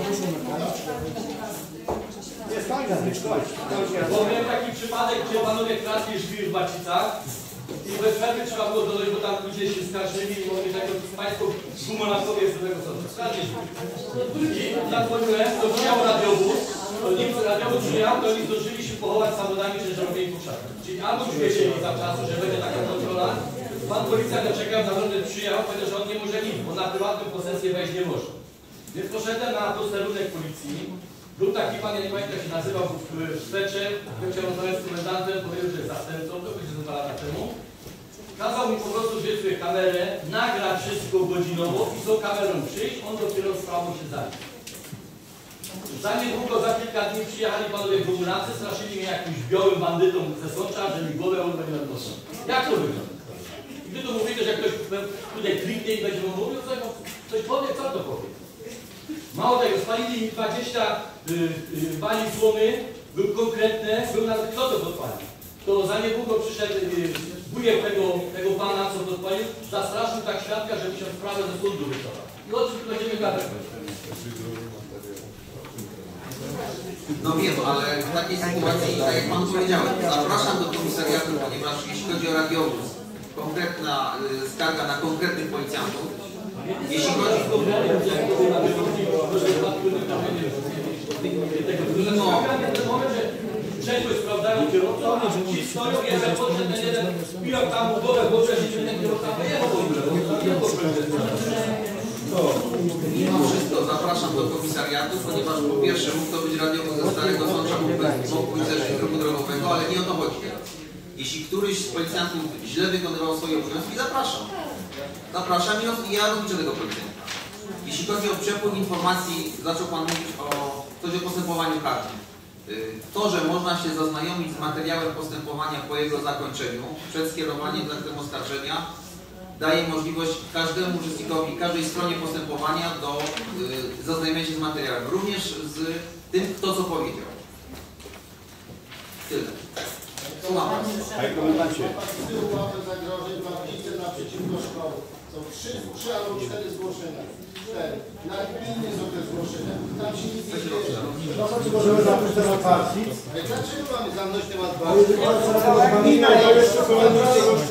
Nie, skończę, skończę. Bo miałem taki przypadek, gdzie panowie kradli żwir w Bacicach i bez przerwy trzeba było dodać, bo tam ludzie się skarżyli i mówili, że Państwo gumą na sobie z tego co. Skradli żwir. I zadzwoniłem, to przyjechał radiowóz, to nim radiowóz przyjechał, to oni zdążyli się pochować samochodami ciężarowymi po krzakach. Czyli albo już wiedzieli zawczasu, że będzie taka kontrola, pan policjant czekał, na że przyjechał, powiedział, że on nie może nic, bo na prywatną posesję wejść nie może. Więc poszedłem na posterunek policji. Był taki pan, ja nie pamiętam jak się nazywał, w Szwecze, chciał rozmawiać z komendantem, powiedział, że jest zastępcą, to będzie dwa lata temu. Kazał mi po prostu wziąć sobie kamerę, nagrać wszystko godzinowo i z tą kamerą przyjść, on dopiero sprawą się zajął. Za niedługo, za kilka dni przyjechali panowie w ambulancję, straszyli mnie jakimś białym bandytą ze Sącza, że mi głowę odbędzie nad nosem. Jak to wygląda? I wy to mówicie, że ktoś tutaj kliknie i będzie mu mówił, coś, coś powie, co to powie? Mało tego, spalili mi dwadzieścia y, y, bali słomy, był konkretne, był nawet kto to podpalił. To za niedługo przyszedł y, wujek tego, tego pana, co podpalił, zastraszył tak świadka, że musiał sprawę ze sądu wycofać. I o czym będziemy gadać? No wiem, ale w takiej sytuacji, tak jak Pan powiedziałem, zapraszam do komisariatu, ponieważ jeśli chodzi o radiowóz, konkretna y, skarga na konkretnych policjantów, jeśli chodzi o... Mimo... Często sprawdzają kierowcą, a ci stoją, jeszcze podszedł ten jeden, pijał tam głowę, bo przecież ten kierowca pojechał w ogóle. Mimo wszystko zapraszam do komisariatu, ponieważ po pierwsze mógł to być radiowóz ze Starego Sącza, mógł być ze ruchu drogowego, ale nie o to chodzi teraz. Jeśli któryś z policjantów źle wykonywał swoje obowiązki, zapraszam. Zapraszam i ja rozliczę tego policjanta. Jeśli chodzi o przepływ informacji, zaczął Pan mówić o coś o postępowaniu karnym. To, że można się zaznajomić z materiałem postępowania po jego zakończeniu, przed skierowaniem do aktem oskarżenia, daje możliwość każdemu uczestnikowi, każdej stronie postępowania do y, zaznajomienia się z materiałem, również z tym, kto co powiedział. Tyle. Słucham. Panie komendancie. Z tyłu mamy zagrożeń, tablice naprzeciwko szkoły. Są trzy, trzy albo cztery zgłoszenia. Cztery. Na gminie są te zgłoszenia. Tam się nic nie dzieje. Czy możemy zamknąć temat partii? Dlaczego mamy zamknąć temat partii? Gmina to jeszcze kolejny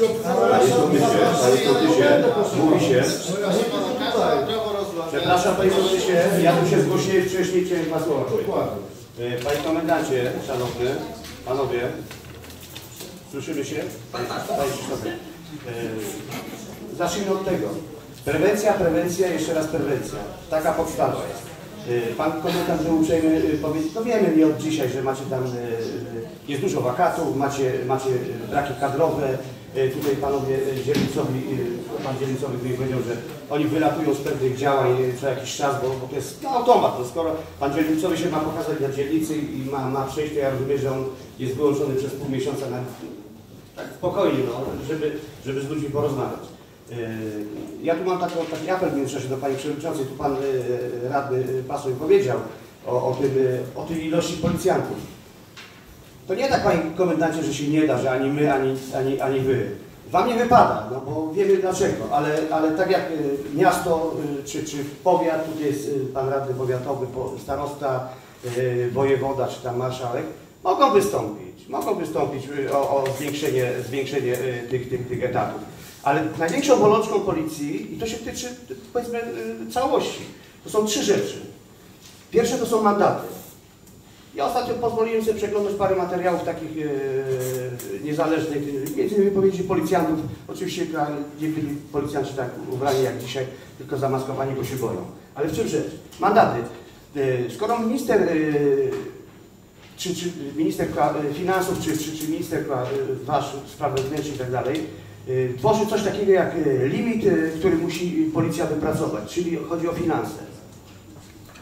mówi się. Przepraszam Panie Sołtysie, ja tu się zgłosiłem wcześniej, chciałem dwa słowa powiedzieć. Panie Komendancie, Szanowny, Panowie, słyszymy się? Panie Krzysztofie. Zacznijmy od tego. Prewencja, prewencja, jeszcze raz prewencja. Taka podstawa jest. Pan komendant był uprzejmy powiedzieć, no wiemy nie od dzisiaj, że macie tam, jest dużo wakatów, macie, macie braki kadrowe. Tutaj panowie Dzielnicowi, pan Dzielnicowy mi powiedział, że oni wylatują z pewnych działań co jakiś czas, bo, bo to jest no, automat. No, skoro pan Dzielnicowy się ma pokazać na dzielnicy i ma, ma przejść, to ja rozumiem, że on jest wyłączony przez pół miesiąca na, tak spokojnie, no, żeby, żeby z ludźmi porozmawiać. Ja tu mam taką, taki apel w międzyczasie do Pani Przewodniczącej, tu Pan Radny Pasłoń powiedział o, o, tym, o tej ilości policjantów. To nie tak, Panie Komendancie, że się nie da, że ani my, ani, ani, ani Wy. Wam nie wypada, no bo wiemy dlaczego, ale, ale tak jak miasto czy, czy powiat, tutaj jest Pan Radny Powiatowy, starosta, wojewoda czy tam marszałek, mogą wystąpić, mogą wystąpić o, o zwiększenie, zwiększenie tych, tych, tych etatów. Ale największą bolączką policji, i to się tyczy, powiedzmy, całości, to są trzy rzeczy. Pierwsze to są mandaty. Ja ostatnio pozwoliłem sobie przeglądać parę materiałów takich e, niezależnych, między innymi wypowiedzi policjantów. Oczywiście nie byli policjanci tak ubrani jak dzisiaj, tylko zamaskowani, bo się boją. Ale w czym rzecz? Mandaty. E, skoro minister, e, czy, czy minister finansów, czy, czy, czy minister wasz spraw wewnętrznych i tak dalej, tworzy coś takiego jak limit, który musi policja wypracować, czyli chodzi o finanse.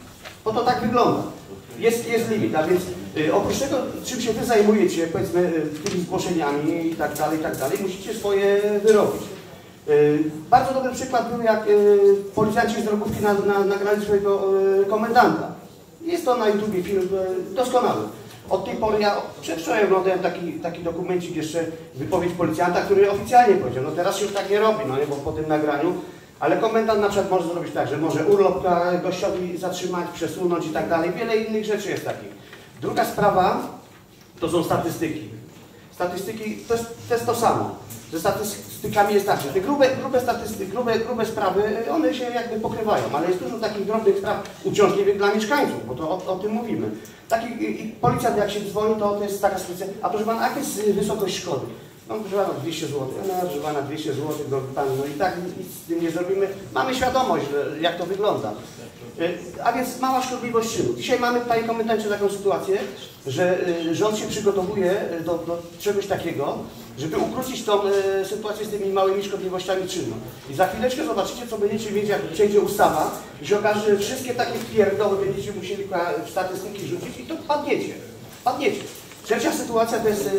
Bo to tak wygląda. Jest, jest limit, a więc y, oprócz tego, czym się wy zajmujecie, powiedzmy, y, tymi zgłoszeniami i tak dalej, i tak dalej, musicie swoje wyrobić. Y, bardzo dobry przykład był, jak y, policjanci z drogówki na, na, nagrali swojego y, komendanta. Jest to na YouTubie film y, doskonały. Od tej pory, ja przedwczoraj oglądałem taki, taki dokumencik, jeszcze wypowiedź policjanta, który oficjalnie powiedział, no teraz się już tak nie robi, no nie, bo po tym nagraniu, ale komendant na przykład może zrobić tak, że może urlop gościowi zatrzymać, przesunąć i tak dalej, wiele innych rzeczy jest takich. Druga sprawa to są statystyki. Statystyki to jest to, jest to samo. Ze statystykami jest tak, że te grube, grube, statystyki, grube, grube sprawy, one się jakby pokrywają, ale jest dużo takich drobnych spraw uciążliwych dla mieszkańców, bo to o, o tym mówimy. Taki, i policjant jak się dzwoni, to, to jest taka sytuacja. A proszę pana, jaka jest wysokość szkody? No proszę pana, dwieście złotych. No proszę pana, dwieście złotych, drogi pan, no i tak nic z tym nie zrobimy. Mamy świadomość, że, jak to wygląda. A więc mała szkodliwość czynu. Dzisiaj mamy, panie komendancie, taką sytuację, że rząd się przygotowuje do, do czegoś takiego, żeby ukrócić tą e, sytuację z tymi małymi szkodliwościami czynu. I za chwileczkę zobaczycie, co będziecie mieć, jak przejdzie ustawa i się okaże, że wszystkie takie pierdoły będziecie musieli w statystyki rzucić i to padniecie. Padniecie. Trzecia sytuacja to jest, e,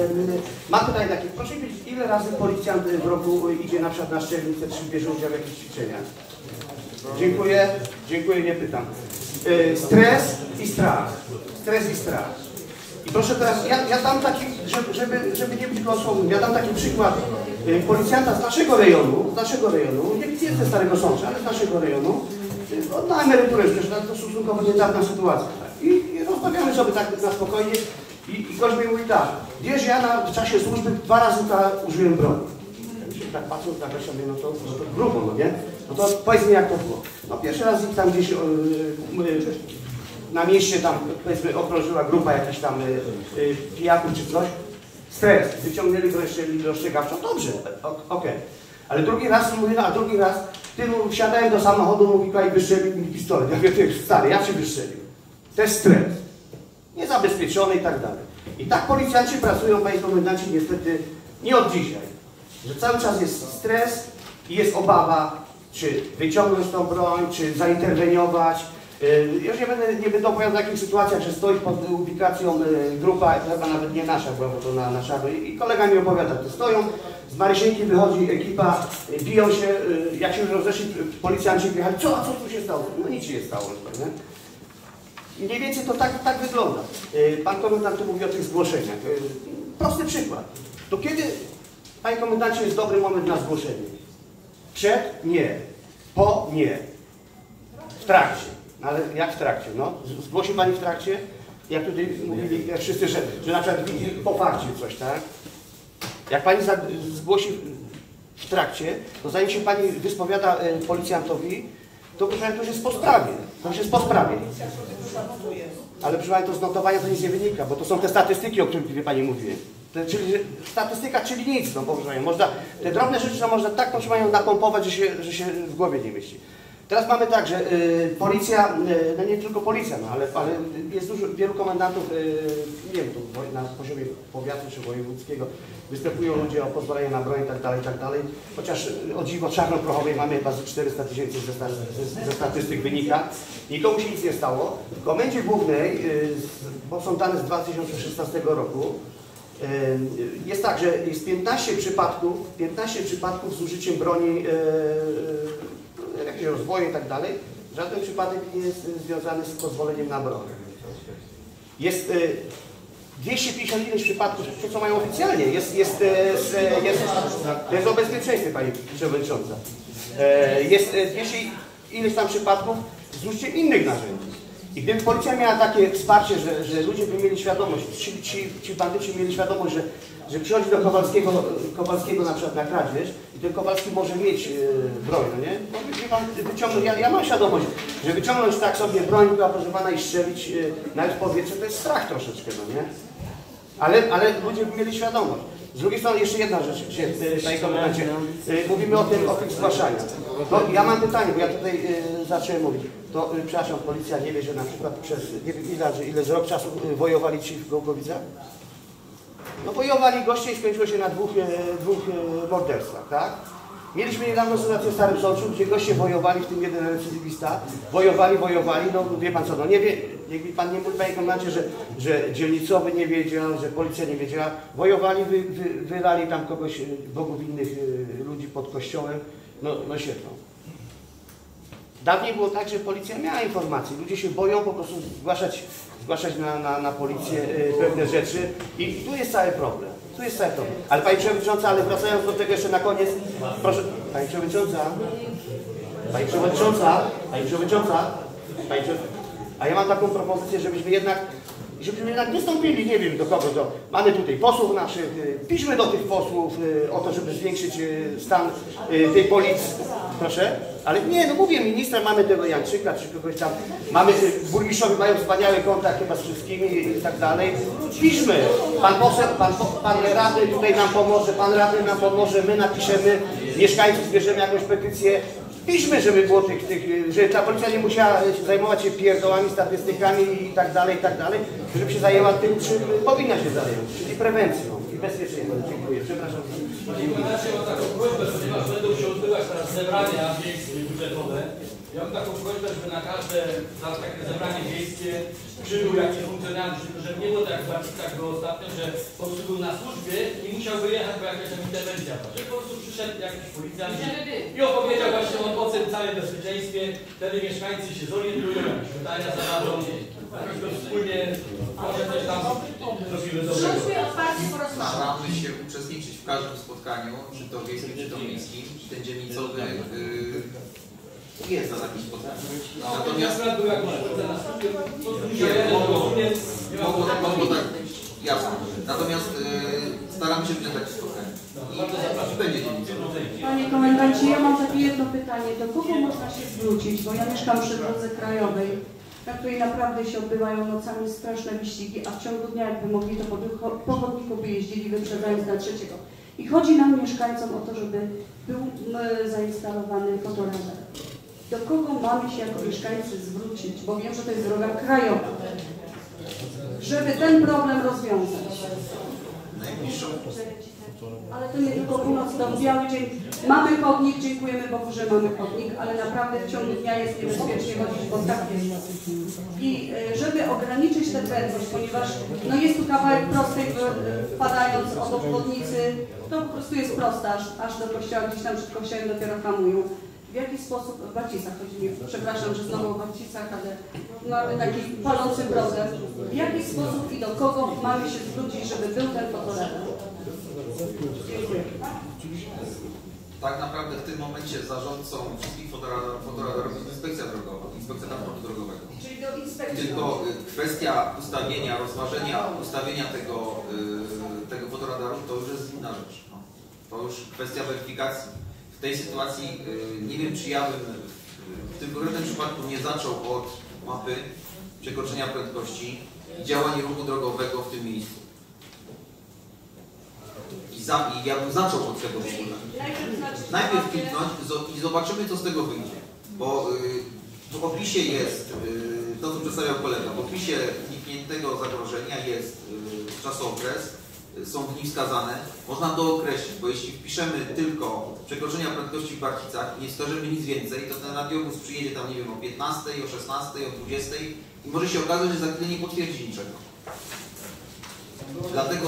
mam pytanie takie, proszę powiedzieć, ile razy policjant w roku idzie na przykład na Szczelnicę, czy bierze udział w jakichś ćwiczeniach? Dziękuję, dziękuję, nie pytam. E, stres i strach. Stres i strach. I proszę teraz, ja, ja dam taki, żeby, żeby, żeby nie być głosowym, ja dam taki przykład y, policjanta z naszego rejonu, z naszego rejonu, nie, nie ze Starego Sącza, ale z naszego rejonu, y, na emeryturę już, to stosunkowo niedawna sytuacja. I, i rozmawiamy sobie tak na spokojnie i, i gość mi mówi tak, wiesz, ja na, w czasie służby dwa razy ta, użyłem broni. Tak patrzę, tak sobie, no to, no to grubo, no nie? No to powiedz mi, jak to było. No pierwszy raz tam gdzieś yy, yy, na mieście tam, powiedzmy, okrążyła grupa jakichś tam y, y, pijaków czy coś. Stres, wyciągnęli go jeszcze rozstrzegawczą. Dobrze, okej. Okay. Ale drugi raz, mówię, no, a drugi raz, ty no, wsiadałem do samochodu, mówi, i wystrzelił mi pistolet. Ja mówię, ty stary, ja cię wystrzelił. To jest stres. Niezabezpieczony i tak dalej. I tak policjanci pracują, panie komendancie, niestety nie od dzisiaj. Że cały czas jest stres i jest obawa, czy wyciągnąć tą broń, czy zainterweniować. Już nie będę, nie będę opowiadał o takich sytuacjach, że stoi pod ubikacją grupa, chyba nawet nie nasza była, bo to na, nasza, i kolega mi opowiada, to stoją, z Marysieńki wychodzi ekipa, biją się, jak się już rozeszli, policjanci wyjechali, co, a co tu się stało? No nic się nie stało. Nie? Mniej więcej to tak, tak wygląda. Pan komendant tu mówi o tych zgłoszeniach. Prosty przykład. To kiedy, panie komendancie, jest dobry moment na zgłoszenie? Przed? Nie. Po? Nie. W trakcie. Ale jak w trakcie? No, zgłosi pani w trakcie? Jak tutaj mówili jak wszyscy, że, że na przykład widzi po fakcie coś, tak? Jak pani zgłosi w trakcie, to zanim się pani wyspowiada e, policjantowi, to proszę pani, to już jest po sprawie. To już jest po sprawie. Ale proszę pani, to z notowania to nic nie wynika, bo to są te statystyki, o których pani mówiłem. Te, czyli statystyka, czyli nic, no bo proszę pani, można, te drobne rzeczy to można tak, proszę panią, napompować, że się, że się w głowie nie mieści. Teraz mamy tak, że y, policja, y, no nie tylko policja, no, ale, ale jest dużo, wielu komendantów, y, nie wiem, tu na poziomie powiatu czy wojewódzkiego występują ludzie o pozwolenie na broń i tak dalej, i tak dalej. Chociaż y, o dziwo Czarnoprochowej mamy chyba ze czterysta tysięcy ze, ze, ze statystyk wynika. Nikomu się nic nie stało. W Komendzie Głównej, y, bo są dane z dwa tysiące szesnastego roku, y, jest tak, że jest piętnaście przypadków, piętnaście przypadków z użyciem broni, y, y, jakieś rozwoje i tak dalej, żaden przypadek nie jest związany z pozwoleniem na broń. Jest y, dwieście pięćdziesiąt ileś przypadków, to co mają oficjalnie, jest, jest, jest, jest, to jest o bezpieczeństwie, pani przewodnicząca. Y, jest dwieście ileś tam przypadków z użyciem innych narzędzi. I gdyby policja miała takie wsparcie, że, że ludzie by mieli świadomość, ci, ci, ci bandyci mieli świadomość, że, że przychodzi do Kowalskiego, Kowalskiego na przykład na kradzież i ten Kowalski może mieć yy, broń, no nie? Bo wyciągnąć, ja, ja mam świadomość, że wyciągnąć tak sobie broń, proszę pana, i strzelić yy, nawet w powietrze, to jest strach troszeczkę, no nie? Ale, ale ludzie by mieli świadomość. Z drugiej strony jeszcze jedna rzecz, panie komendancie, yy, mówimy o tym, o tych zgłaszaniach. No, ja mam pytanie, bo ja tutaj yy, zacząłem mówić. To, yy, przepraszam, policja nie wie, że na przykład przez, nie wiem ile, ile z rok czasu yy, wojowali ci w Gołkowicach? No wojowali goście i skończyło się na dwóch, yy, dwóch yy, morderstwach, tak? Mieliśmy niedawno sytuację w Starym Sączu, gdzie goście wojowali, w tym jeden recydywista, wojowali, wojowali, no wie pan co, no nie wie, niech mi pan nie mówi, panie komendancie, że, że dzielnicowy nie wiedział, że policja nie wiedziała, wojowali, wy, wy, wylali tam kogoś, Bogu winnych ludzi pod kościołem, no, no świetno. Dawniej było tak, że policja miała informacje, ludzie się boją po prostu zgłaszać, zgłaszać na, na, na policję y, pewne rzeczy i, i tu jest cały problem. Tu jest cały problem. Ale Pani Przewodnicząca, ale wracając do tego jeszcze na koniec, proszę, Pani Przewodnicząca, Pani Przewodnicząca, Pani Przewodnicząca, Pani Przewodnicząca, a ja mam taką propozycję, żebyśmy jednak, żebyśmy jednak wystąpili, nie wiem do kogo, do, mamy tutaj posłów naszych, piszmy do tych posłów o to, żeby zwiększyć stan tej policji, proszę, ale nie, no mówię, ministra, mamy tego Janczyka, czy kogoś tam, mamy, burmistrzowie mają wspaniały kontakt chyba z wszystkimi i tak dalej, piszmy, pan poseł, pan, pan radny tutaj nam pomoże, pan radny nam pomoże, my napiszemy, mieszkańców zbierzemy jakąś petycję, piszmy, żeby było tych, tych, że ta policja nie musiała zajmować się pierdołami, statystykami i tak dalej, i tak dalej, żeby się zajęła tym, czym powinna się zająć, czyli prewencją i bezpieczeństwem. Dziękuję. Przepraszam. Ja mam taką prośbę, ponieważ będą się odbywać teraz zebrania wiejskie budżetowe. Ja mam taką prośbę, żeby na każde teraz takie zebranie wiejskie przybył jakiś funkcjonariusz, żeby nie było tak jak w Barcicach było ostatnio, że po prostu był na służbie i musiał wyjechać, bo jakaś tam interwencja. Że po prostu przyszedł jakiś policjant i opowiedział właśnie o tym całym bezpieczeństwie. Wtedy mieszkańcy się zorientują, jakieś pytania zadadzą, jakoś wspólnie może coś tam zrobimy dobrego. Staramy się uczestniczyć w każdym spotkaniu, czy to wiejskim, czy to miejskim, czy ten dzielnicowy yy, jest na takim spotkaniu. Natomiast mogło tak być, jasne. Natomiast yy, staramy się być na takich spotkaniach. I będzie dzielnicowy. Panie komendancie, ja mam takie jedno pytanie. Do kogo można się zwrócić? Bo ja mieszkam przy drodze krajowej, na której naprawdę się odbywają nocami straszne wyścigi, a w ciągu dnia jakby mogli, to po chodniku by jeździli, wyprzedzając na trzeciego. I chodzi nam mieszkańcom o to, żeby był zainstalowany fotoradar. Do kogo mamy się jako mieszkańcy zwrócić? Bo wiem, że to jest droga krajowa. Żeby ten problem rozwiązać. Najbliższą. Ale to nie tylko północ, to Biały Dzień. Mamy chodnik, dziękujemy Bogu, że mamy chodnik, ale naprawdę w ciągu dnia jest niebezpiecznie chodzić po takie. I żeby ograniczyć tę prędkość, ponieważ no jest tu kawałek prostej, wpadając obok chodnicy, to po prostu jest prosta, aż, aż do kościoła, gdzieś tam przed kościołem dopiero hamują. W jaki sposób, w Barcicach chodzi mi, przepraszam, że znowu w Barcicach, ale mamy taki palący problem. W jaki sposób i do kogo mamy się zwrócić, żeby był ten fotoradar? Dziękuję. Tak naprawdę w tym momencie zarządcą wszystkich fotoradarów jest Inspekcja Drogowa, Inspekcja Transportu Drogowego. Czyli do inspekcji. Tylko kwestia ustawienia, rozważenia ustawienia tego, tego fotoradaru to już jest inna rzecz. No. To już kwestia weryfikacji. W tej sytuacji nie wiem, czy ja bym w tym konkretnym przypadku nie zaczął od mapy przekroczenia prędkości i działań ruchu drogowego w tym miejscu. I, za, i ja bym zaczął od tego w ogóle. Najpierw kliknąć i zobaczymy, co z tego wyjdzie. Bo y, w opisie jest, y, to co przedstawiał kolega, w opisie klikniętego zagrożenia jest y, czasokres, y, są dni wskazane. Można dookreślić, bo jeśli wpiszemy tylko przekroczenia prędkości w Barcicach i nie wskażemy nic więcej, to ten radiowóz przyjedzie tam, nie wiem, o piętnastej, o szesnastej, o dwudziestej i może się okazać, że za chwilę nie potwierdzi niczego. Dlatego...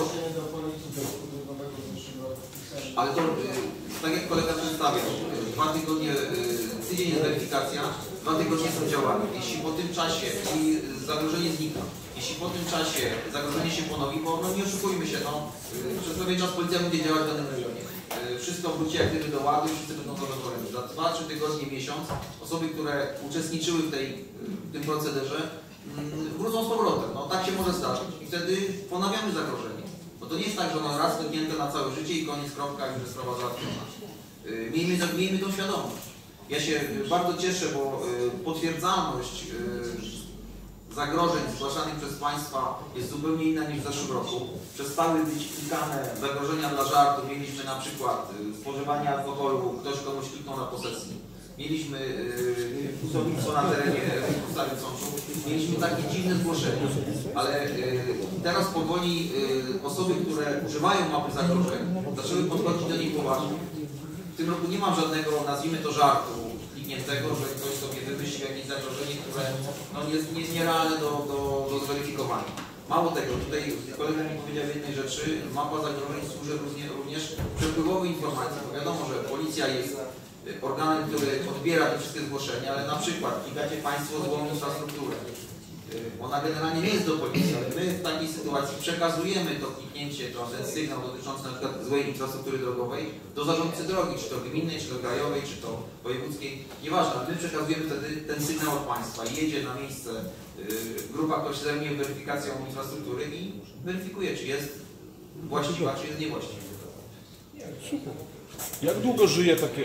Ale to, tak jak kolega przedstawiał, dwa tygodnie, tydzień jest weryfikacja, dwa tygodnie są działania. Jeśli po tym czasie i zagrożenie znika, jeśli po tym czasie zagrożenie się ponowi, bo no nie oszukujmy się, no, przez pewien czas policja będzie działać w danym rejonie. Wszystko wróci jak gdyby do ładu i wszyscy będą zadowoleni. Za dwa trzy tygodnie, miesiąc osoby, które uczestniczyły w, tej, w tym procederze, wrócą z powrotem. No tak się może zdarzyć i wtedy ponawiamy zagrożenie. Bo to nie jest tak, że ono raz wyknięte na całe życie i koniec, kropka, już jest sprawa załatwiona. Miejmy, miejmy tą świadomość. Ja się bardzo cieszę, bo potwierdzalność zagrożeń zgłaszanych przez Państwa jest zupełnie inna niż w zeszłym roku. Przestały być klikane zagrożenia dla żartu. Mieliśmy na przykład spożywanie alkoholu, ktoś komuś kliknął na posesji. Mieliśmy yy, usownictwo na terenie w Starym Sączu. Mieliśmy takie dziwne zgłoszenia. Ale yy, teraz powoli yy, osoby, które używają mapy zagrożeń, zaczęły podchodzić do niej poważnie. w tym roku nie mam żadnego, nazwijmy to żartu, klikniętego, że ktoś sobie wymyślił jakieś zagrożenie, które no, jest, jest nierealne do, do, do zweryfikowania. Mało tego, tutaj kolega mi powiedział jednej rzeczy, mapa zagrożeń służy również, również przepływowi informacji, bo wiadomo, że policja jest organem, który odbiera te wszystkie zgłoszenia, ale na przykład klikacie Państwo złą infrastrukturę. Ona generalnie nie jest do policji, ale my w takiej sytuacji przekazujemy to kliknięcie, to ten sygnał dotyczący na przykład złej infrastruktury drogowej do zarządcy drogi, czy to gminnej, czy to krajowej, czy to wojewódzkiej, nieważne, ale my przekazujemy wtedy ten sygnał od państwa. Jedzie na miejsce yy, grupa, która się zajmuje weryfikacją infrastruktury i weryfikuje, czy jest właściwa, czy jest niewłaściwa. Super. Jak długo żyje takie...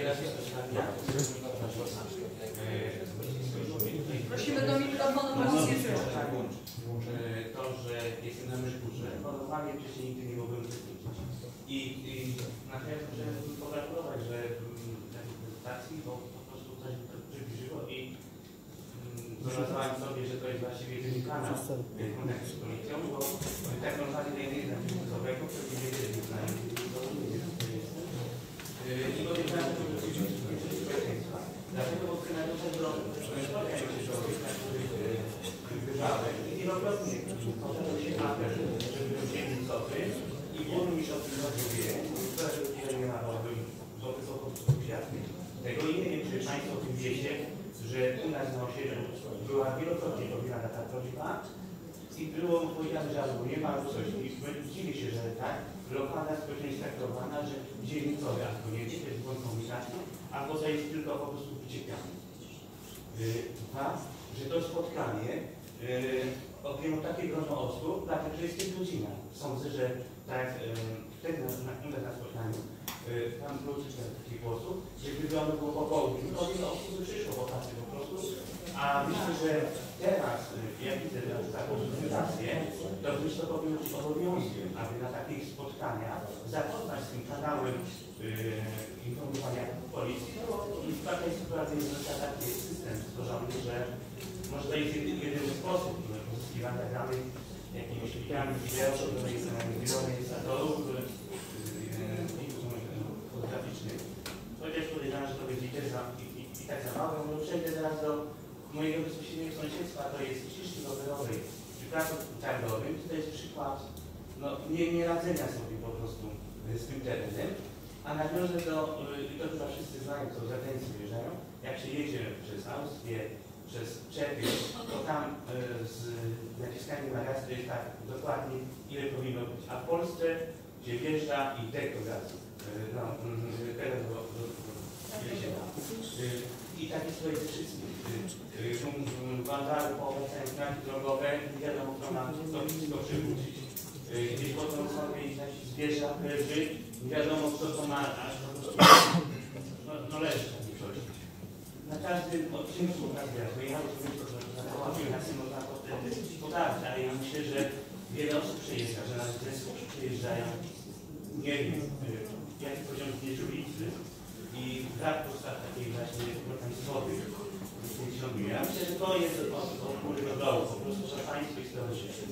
Prosimy do mikrofonu, bo nie słyszę. To, że jestem na emeryturze, no normalnie wcześniej nigdy nie mogłem uczestniczyć. I, i na chęć muszę pogratulować, że takiej prezentacji, bo po prostu coś przybliżyło i wyobrażałem sobie, że to jest właściwie jedyny kanał kontaktu z policją, bo tak normalnie to jest jeden biznesowego, który nie wiedzieli, że znają, i powiedziałem, że to jest bezpieczeństwa. Dlatego bo scenariusze drogi, spotykają się człowiek, który wyżałek i wielokrotnie poszedł się apel, żeby był dzielnicowy i burmistrz o tym wie, że nie ma nowych, bo to są po prostu kwiaty. Tego i nie wiem, czy Państwo o tym wiecie, że u nas na osiedlu była wielokrotnie pobierana ta prośba i było powiedziane, że albo nie ma coś. I dziwi się, że tak, lokalna społeczność jest traktowana, że dzielnicowe albo nie wie, to jest błąd komunikacji, albo to jest tylko po prostu wyciepiane. Dwa, że to spotkanie yy, objęło takie grono osób, dlatego że jest tych godzina. Sądzę, że tak yy, wtedy na, na, na spotkaniu yy, tam było kilka takich głosów, że gdyby ono było po południu, to wiele osób by przyszło po pracy po prostu. A myślę, że teraz, yy, jak widzę teraz taką sytuację, to myślę, to powinno być obowiązkiem, aby na takich spotkaniach zapoznać z tym kanałem yy, informowania policji. No, i w takiej sytuacji jest taki system stworzony, że może to jest jedyny sposób pozyskiwania danych jakimiś plikami wideo, które jest rejestratorów, fotograficznych. Chociaż podejrzewam, że to będzie też za, i, i, i tak za mało. No, przejdę teraz do mojego bezpośredniego sąsiedztwa, to jest ścieżki rowerowej przy placu targowym. To jest przykład no, nie, nie radzenia sobie po prostu z tym terenem. A nawiążę do, i to chyba wszyscy znają, co z agencji wyjeżdżają, jak się jedzie przez Austrię, przez Czechy, to tam y, z naciskaniem na gaz to jest tak dokładnie, ile powinno być. A w Polsce się wjeżdża i dek do gazu, y, no, y, teren do, do, do, ile się da. Y, I takie swoje wszystkie. Wandary po obecnej znaki drogowe, nie wiadomo, kto ma to wszystko przywrócić. Gdzieś potem sobie zwierzę leży, nie wiadomo, kto to ma, aż po prostu no, no leży w większości. Na każdym odcinku na zbiorach wyjechało sobie to, że na tym można podać, ale ja myślę, że wiele osób przejeżdża, że nawet te służby przejeżdżają, nie wiem, jaki poziom znieczulicy i brak postaw takiej właśnie państwowych. Ja myślę, że to jest od góry do dołu, po prostu szaleństwo i stowarzyszenie.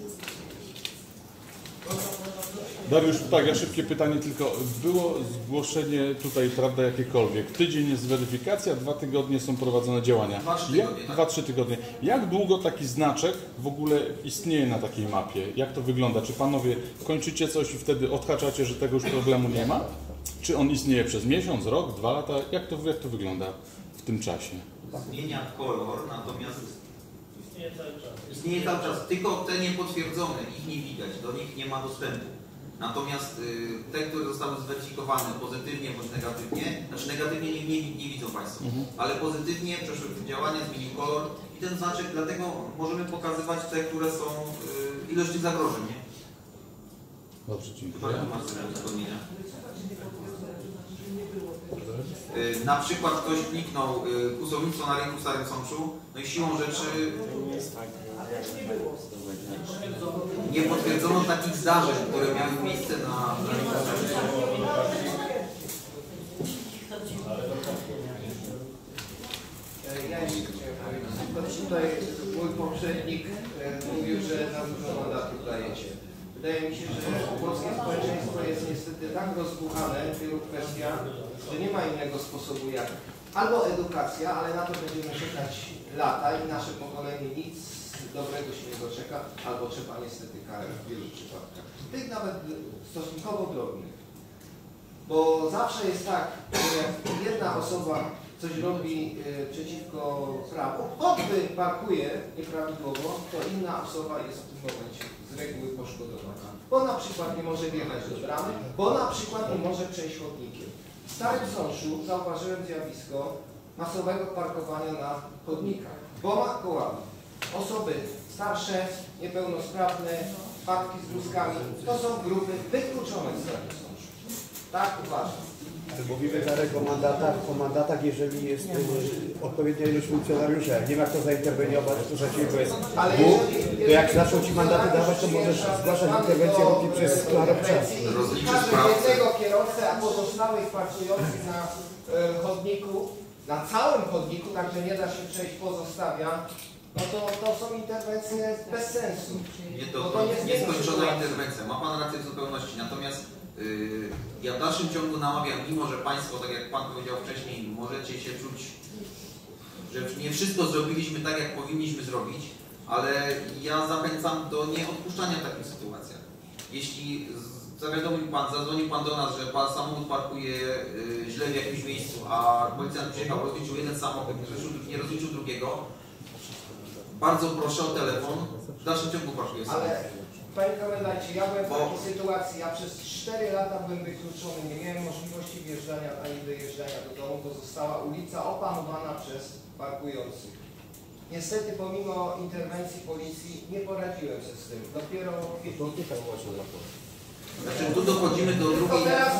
Dariusz, tak, ja szybkie pytanie tylko. Było zgłoszenie tutaj, prawda, jakiekolwiek. Tydzień jest weryfikacja, dwa tygodnie są prowadzone działania. Dwa, trzy tygodnie. Jak, dwa, trzy tygodnie. Jak długo taki znaczek w ogóle istnieje na takiej mapie? Jak to wygląda? Czy panowie kończycie coś i wtedy odhaczacie, że tego już problemu nie ma? Czy on istnieje przez miesiąc, rok, dwa lata? Jak to, jak to wygląda w tym czasie? Zmienia kolor, natomiast Istnieje cały czas. istnieje cały czas. Tylko te niepotwierdzone, ich nie widać, do nich nie ma dostępu. Natomiast y, te, które zostały zweryfikowane pozytywnie bądź negatywnie, znaczy negatywnie nie, nie, nie widzą Państwo, mhm. ale pozytywnie przeszły działania, zmienił kolor i ten znaczek, dlatego możemy pokazywać te, które są y, ilość tych zagrożeń, nie? Dobrze, dziękuję. Na przykład ktoś kliknął kłusownictwo na rynku w Starym Sączu, no i siłą rzeczy nie potwierdzono takich zdarzeń, które miały miejsce na, na rynku Starym. Ja nie chciałem powiedzieć, tutaj mój poprzednik mówił, że nam dużo mandatów dajecie. Wydaje mi się, że polskie społeczeństwo jest niestety tak rozbuchane w wielu kwestiach, że nie ma innego sposobu jak albo edukacja, ale na to będziemy czekać lata i nasze pokolenie nic dobrego się nie doczeka, albo trzeba niestety karę w wielu przypadkach. Tych nawet stosunkowo drobnych. Bo zawsze jest tak, że jak jedna osoba coś robi y, przeciwko prawu, choćby parkuje nieprawidłowo, to inna osoba jest w tym momencie z reguły poszkodowana. Bo na przykład nie może wjechać do bramy, bo na przykład nie może przejść chodnikiem. W Starym Sączu zauważyłem zjawisko masowego parkowania na chodnikach. Dwoma kołami. Osoby starsze, niepełnosprawne, matki z wózkami, to są grupy wykluczone z Starego Sączu. Tak uważam. Mówimy Darek o mandatach, o mandatach, jeżeli jest y, odpowiednia ilość funkcjonariuszy. Jak nie ma kto zainterweniować, to przeciwko jest dwóch, to jak zaczną ci mandaty dawać, to możesz zgłaszać interwencję robić przez rok czasu. Każdy jednego kierowcę, a pozostałych parkujących na y, chodniku, na całym chodniku, także nie da się przejść, pozostawia, no to, to są interwencje bez sensu. Nie, to, to jest nieskończona interwencja. Ma Pan rację w zupełności. Natomiast yy, ja w dalszym ciągu namawiam, mimo że Państwo, tak jak Pan powiedział wcześniej, możecie się czuć, że nie wszystko zrobiliśmy tak, jak powinniśmy zrobić, ale ja zachęcam do nieodpuszczania w takich sytuacjach. Jeśli zawiadomił Pan, zadzwonił Pan do nas, że Pan samochód parkuje yy, źle w jakimś miejscu, a policjant przyjechał, rozliczył jeden samochód, nie rozliczył drugiego, bardzo proszę o telefon, w dalszym ciągu parkuję samochód. Ale Panie Komendancie, ja byłem w takiej sytuacji, ja przez cztery lata byłem wykluczony, nie miałem możliwości wjeżdżania ani wyjeżdżania do domu, bo została ulica opanowana przez parkujących. Niestety pomimo interwencji policji nie poradziłem się z tym. Dopiero w kwietniu. Znaczy tu dochodzimy do drugiej... teraz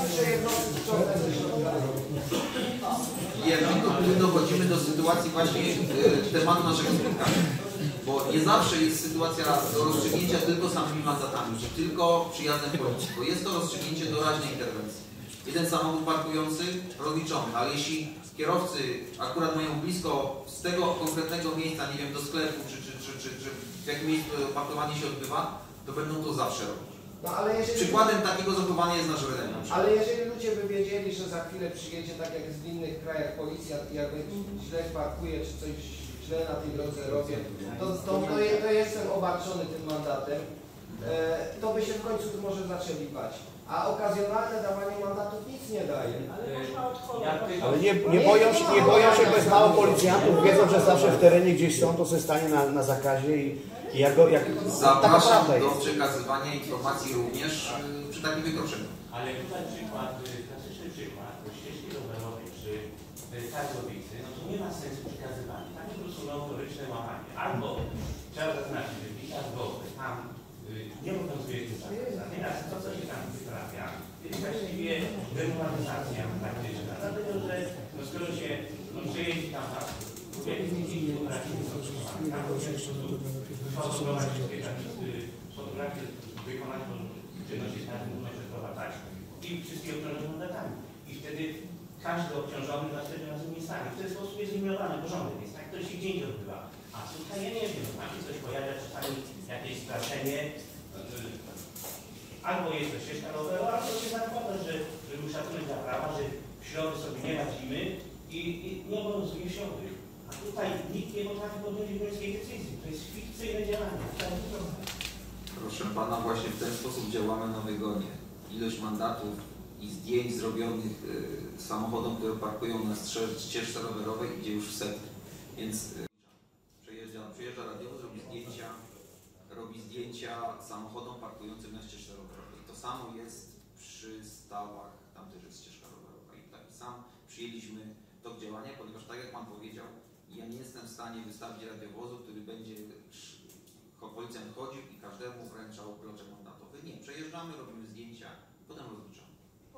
tu dochodzimy do sytuacji właśnie y, tematu naszego spotkania. Bo nie zawsze jest sytuacja do rozstrzygnięcia tylko samymi mandatami, czy tylko przyjazdem policji, bo jest to rozstrzygnięcie doraźnej interwencji. Jeden samochód parkujący rozliczony, ale jeśli kierowcy akurat mają blisko z tego konkretnego miejsca, nie wiem, do sklepu, czy, czy, czy, czy, czy w jakim miejscu parkowanie się odbywa, to będą to zawsze robić. No, ale jeżeli... Przykładem takiego zachowania jest nasz Redem. Ale jeżeli ludzie by wiedzieli, że za chwilę przyjedzie, tak jak jest w innych krajach, policja jakby źle parkuje, czy coś źle na tej drodze robię, to, to, to, to jestem obarczony tym mandatem, e, to by się w końcu może zaczęli bać. A okazjonalne dawanie mandatów nic nie daje. Ale nie, nie, boją się, nie boją się, bo jest mało policjantów, wiedzą, że zawsze w terenie gdzieś są, to se stanie na, na zakazie i, i jak go... Jak, Zapraszam do przekazywania informacji również y, przy takim wykroczeniu. Ale tutaj przykład, klasyczny przykład, bo ścieżki rowerowej przy Targowicy, no to nie ma sensu przekazywania. Tam po prostu notoryczne łamanie. Albo trzeba zaznaczyć, że wita zgody tam y, nie obowiązuje tym zakazem. Teraz to, co się tam wyprawia, jest właściwie demoralizacja taktyczna. Dlatego, że no, skoro się no, przejeździ tam na powiedzmy dzieci operacyjne są przygotowane, fotografię wykonać czynności z każdym muszą przeprowadzać i wszystkie obciążone mandatami. I wtedy każdy obciążony następnym razem nie stanie. W ten sposób jest eliminowany porządek, więc tak to się gdzie indziej odbywa. A tutaj ja nie wiem, tam się coś pojawia, czasami jakieś straszenie, albo jest to ścieżka rowerowa, albo się zakłada, że, że był szacunek dla prawa, że w środę sobie nie radzimy i, i nie obowiązuje w środy. A tutaj nikt nie potrafi podjąć wniosskiej decyzji. To jest fikcyjne działanie. Proszę Pana, właśnie w ten sposób działamy na wygonie. Ilość mandatów i zdjęć zrobionych y, samochodom, które parkują na ścieżce rowerowej, idzie już w setki. Więc y, przejeżdża, przyjeżdża radiowóz, robi zdjęcia, robi zdjęcia samochodom parkującym na ścieżce rowerowej. To samo jest przy stałach, tam też jest ścieżka rowerowa. I taki sam przyjęliśmy tok działania, ponieważ tak jak Pan powiedział, ja nie jestem w stanie wystawić radiowozu, który będzie policjant chodził i każdemu wręczał bloczek mandatowy. Nie, przejeżdżamy, robimy zdjęcia i potem rozliczamy.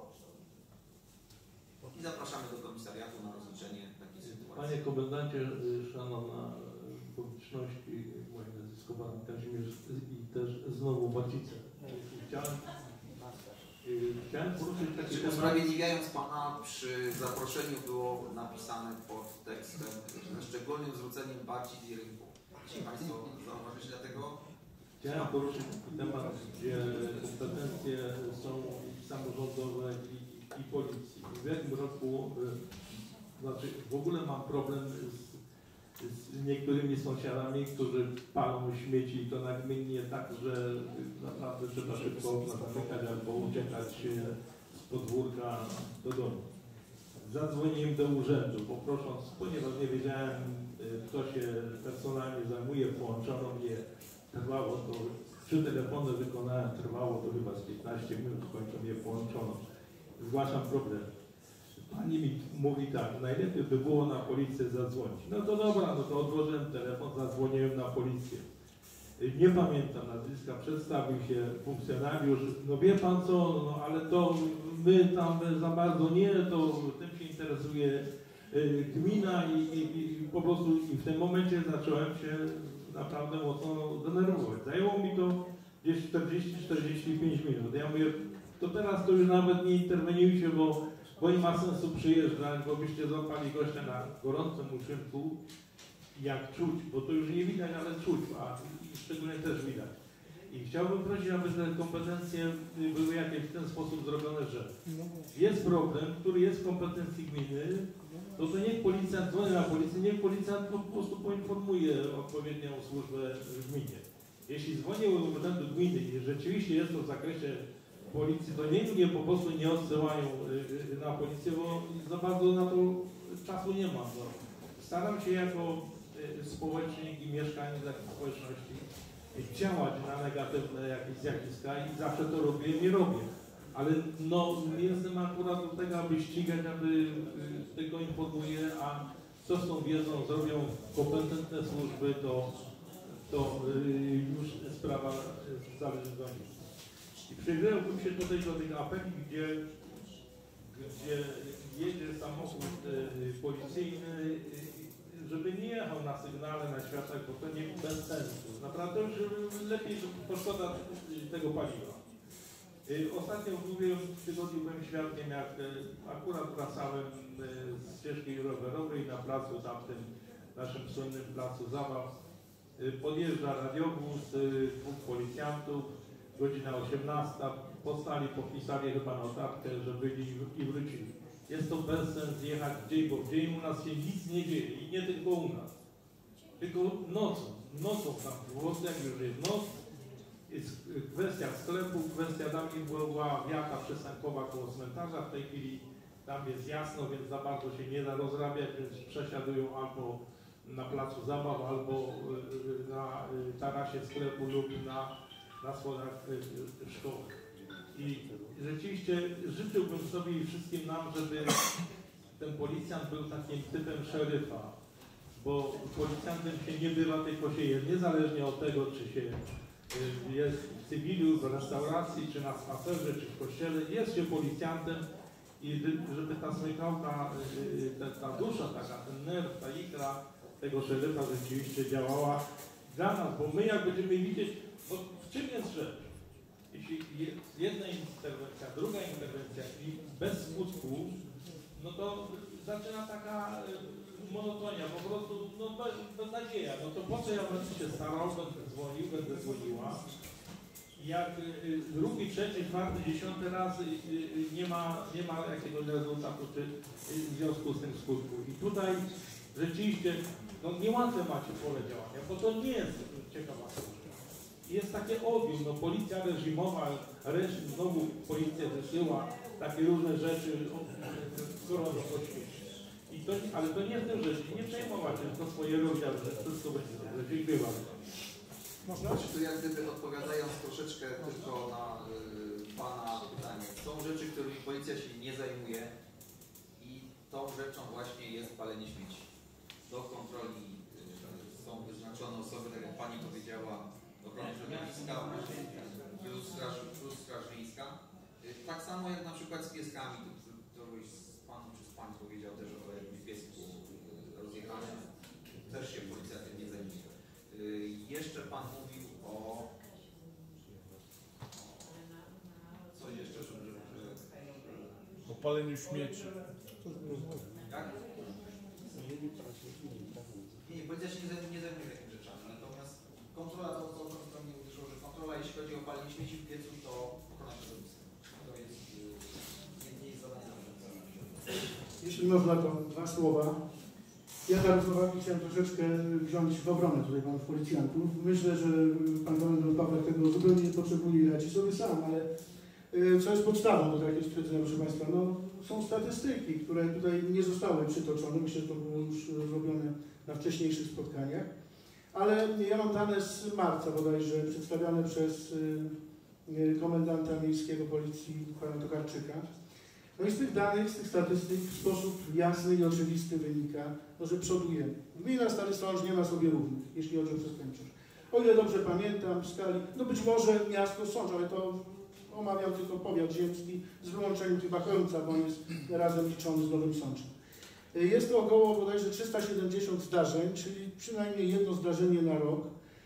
I zapraszamy do komisariatu na rozliczenie takiej sytuacji. Panie Komendancie, szanowna publiczności, moje nazwisko Pan Kazimierz i też znowu Bacice. Chciałem, chciałem poruszyć takie temat. Usprawiedliwiając Pana, przy zaproszeniu było napisane pod tekstem ze szczególnym zwróceniem Bacic i rynku. Jeśli Państwo zauważyli, dlatego Chciałem poruszyć temat, gdzie kompetencje są samorządowe i, i policji. W jakim roku, znaczy w ogóle mam problem z, z niektórymi sąsiadami, którzy palą śmieci i to nagminnie tak, że naprawdę trzeba szybko zamykać albo uciekać z podwórka do domu. Zadzwoniłem do urzędu, poprosząc, ponieważ nie wiedziałem, kto się personalnie zajmuje, połączono mnie. Trwało to, trzy telefony wykonałem, trwało to chyba z piętnaście minut, w końcu mnie połączono. Zgłaszam problem. Pani mi mówi tak, najlepiej by było na policję zadzwonić. No to dobra, no to odłożyłem telefon, zadzwoniłem na policję. Nie pamiętam nazwiska, przedstawił się funkcjonariusz, no wie pan co, no ale to my tam za bardzo nie, to tym się interesuje gmina i, i, i po prostu i w tym momencie zacząłem się naprawdę mocno denerwować. Zajęło mi to gdzieś czterdzieści do czterdziestu pięciu minut. Ja mówię, to teraz to już nawet nie interweniujcie, bo, bo nie ma sensu przyjeżdżać, bo byście złapali gościa na gorącym uczynku, jak czuć, bo to już nie widać, ale czuć, a szczególnie też widać. I chciałbym prosić, aby te kompetencje były jakieś w ten sposób zrobione, że jest problem, który jest w kompetencji gminy, to to niech policjant dzwoni na policję, niech policjant po prostu poinformuje odpowiednią służbę w gminie. Jeśli dzwoni do urzędu gminy i rzeczywiście jest to w zakresie policji, to niech mnie po prostu nie odsyłają na policję, bo za bardzo na to czasu nie mam. Staram się jako społecznik i mieszkaniec takiej społeczności działać na negatywne jakieś zjawiska i zawsze to robię i nie robię. Ale no, nie jestem akurat do tego, aby ścigać, aby tego informuję, a co z tą wiedzą zrobią kompetentne służby, to, to już sprawa zależy do nich. I przyjrzałbym się tutaj do tych apeli, gdzie, gdzie jedzie samochód policyjny, żeby nie jechał na sygnale, na światłach, bo to nie bez sensu. Naprawdę już lepiej poszkoda tego paliwa. Ostatnio w ubiegłym tygodniu byłem świadkiem, jak akurat wracałem z ścieżki rowerowej na placu tamtym, naszym słynnym placu zabaw. Podjeżdża radiowóz, dwóch policjantów, godzina osiemnasta, postali, podpisali chyba notatkę, że byli i wrócili. Jest to bezsens jechać gdzieś, bo gdzieś u nas się nic nie dzieje i nie tylko u nas. Tylko nocą, nocą tam było, jak już jest noc, jest kwestia sklepu, kwestia dawniej była wiata przystankowa koło cmentarza, w tej chwili tam jest jasno, więc za bardzo się nie da rozrabiać, więc przesiadują albo na placu zabaw, albo na tarasie sklepu lub na, na schodach szkoły. I rzeczywiście życzyłbym sobie i wszystkim nam, żeby ten policjant był takim typem szeryfa, bo policjantem się nie bywa tylko się jest, niezależnie od tego, czy się jest w cywilu, w restauracji, czy na spacerze, czy w kościele, jest się policjantem i żeby ta smykałka, ta, ta dusza taka, ten nerw, ta ikra tego szeryfa rzeczywiście działała dla nas, bo my jak będziemy widzieć, bo w czym jest rzecz? Jeśli jest jedna interwencja, druga interwencja i bez skutku, no to zaczyna taka monotonia, po prostu no, bez, bez nadzieja. No to po co ja będę się starał, będę dzwonił, będę dzwoniła. Jak drugi, trzeci, czwarty, dziesiąty raz nie ma, nie ma jakiegoś rezultatu czy w związku z tym skutku. I tutaj rzeczywiście no, niełatwe macie pole działania, bo to nie jest ciekawa służba. Jest takie odium, no policja reżimowa, reżim, znowu policja wysyła takie różne rzeczy, skoro do poświęci. I to, ale to nie jest tym rzeczy, nie przejmować tylko swoje rozdziały, że wszystko będzie dobrze. Dziękuję bardzo. Można? Tu jak gdyby odpowiadając troszeczkę tylko na y, Pana pytanie. Są rzeczy, którymi policja się nie zajmuje i tą rzeczą właśnie jest palenie śmieci. Do kontroli y, są wyznaczone osoby, tak jak Pani powiedziała, ochrony środowiska, plus straż, plus straż miejska. Y, tak samo jak na przykład z pieskami, to któryś z Panów czy z Pań powiedział też o jakimś piesku y, rozjechanym. Też się policja tym nie zajmuje. Y, jeszcze Pan mówił o... Coś jeszcze, żeby... żeby... O paleniu śmieci. Jak? Nie, nie, policja się nie zajmuje, nie zajmuje takimi rzeczami, natomiast kontrola to, to, to, to mnie uderzyło, że jeśli można, to dwa słowa. Ja dla równowagi chciałem troszeczkę wziąć w obronę tutaj panów policjantów. Myślę, że pan komendant Pawlak tego zupełnie nie potrzebuje i radzi sobie sam, ale co jest podstawą do takiego stwierdzenia, proszę Państwa? No, są statystyki, które tutaj nie zostały przytoczone. Myślę, że to było już zrobione na wcześniejszych spotkaniach. Ale ja mam dane z marca bodajże, przedstawiane przez komendanta miejskiego policji, pana Tokarczyka. No i z tych danych, z tych statystyk w sposób jasny i oczywisty wynika, no, że przodujemy. Gmina Stary Sącz nie ma sobie równych, jeśli chodzi o przestępczość. O ile dobrze pamiętam, w skali, no być może miasto Sącz, ale to omawiam tylko powiat ziemski, z wyłączeniem chyba Chełmca, bo on jest razem liczony z Nowym Sączem. Jest to około bodajże trzysta siedemdziesiąt zdarzeń, czyli przynajmniej jedno zdarzenie na rok.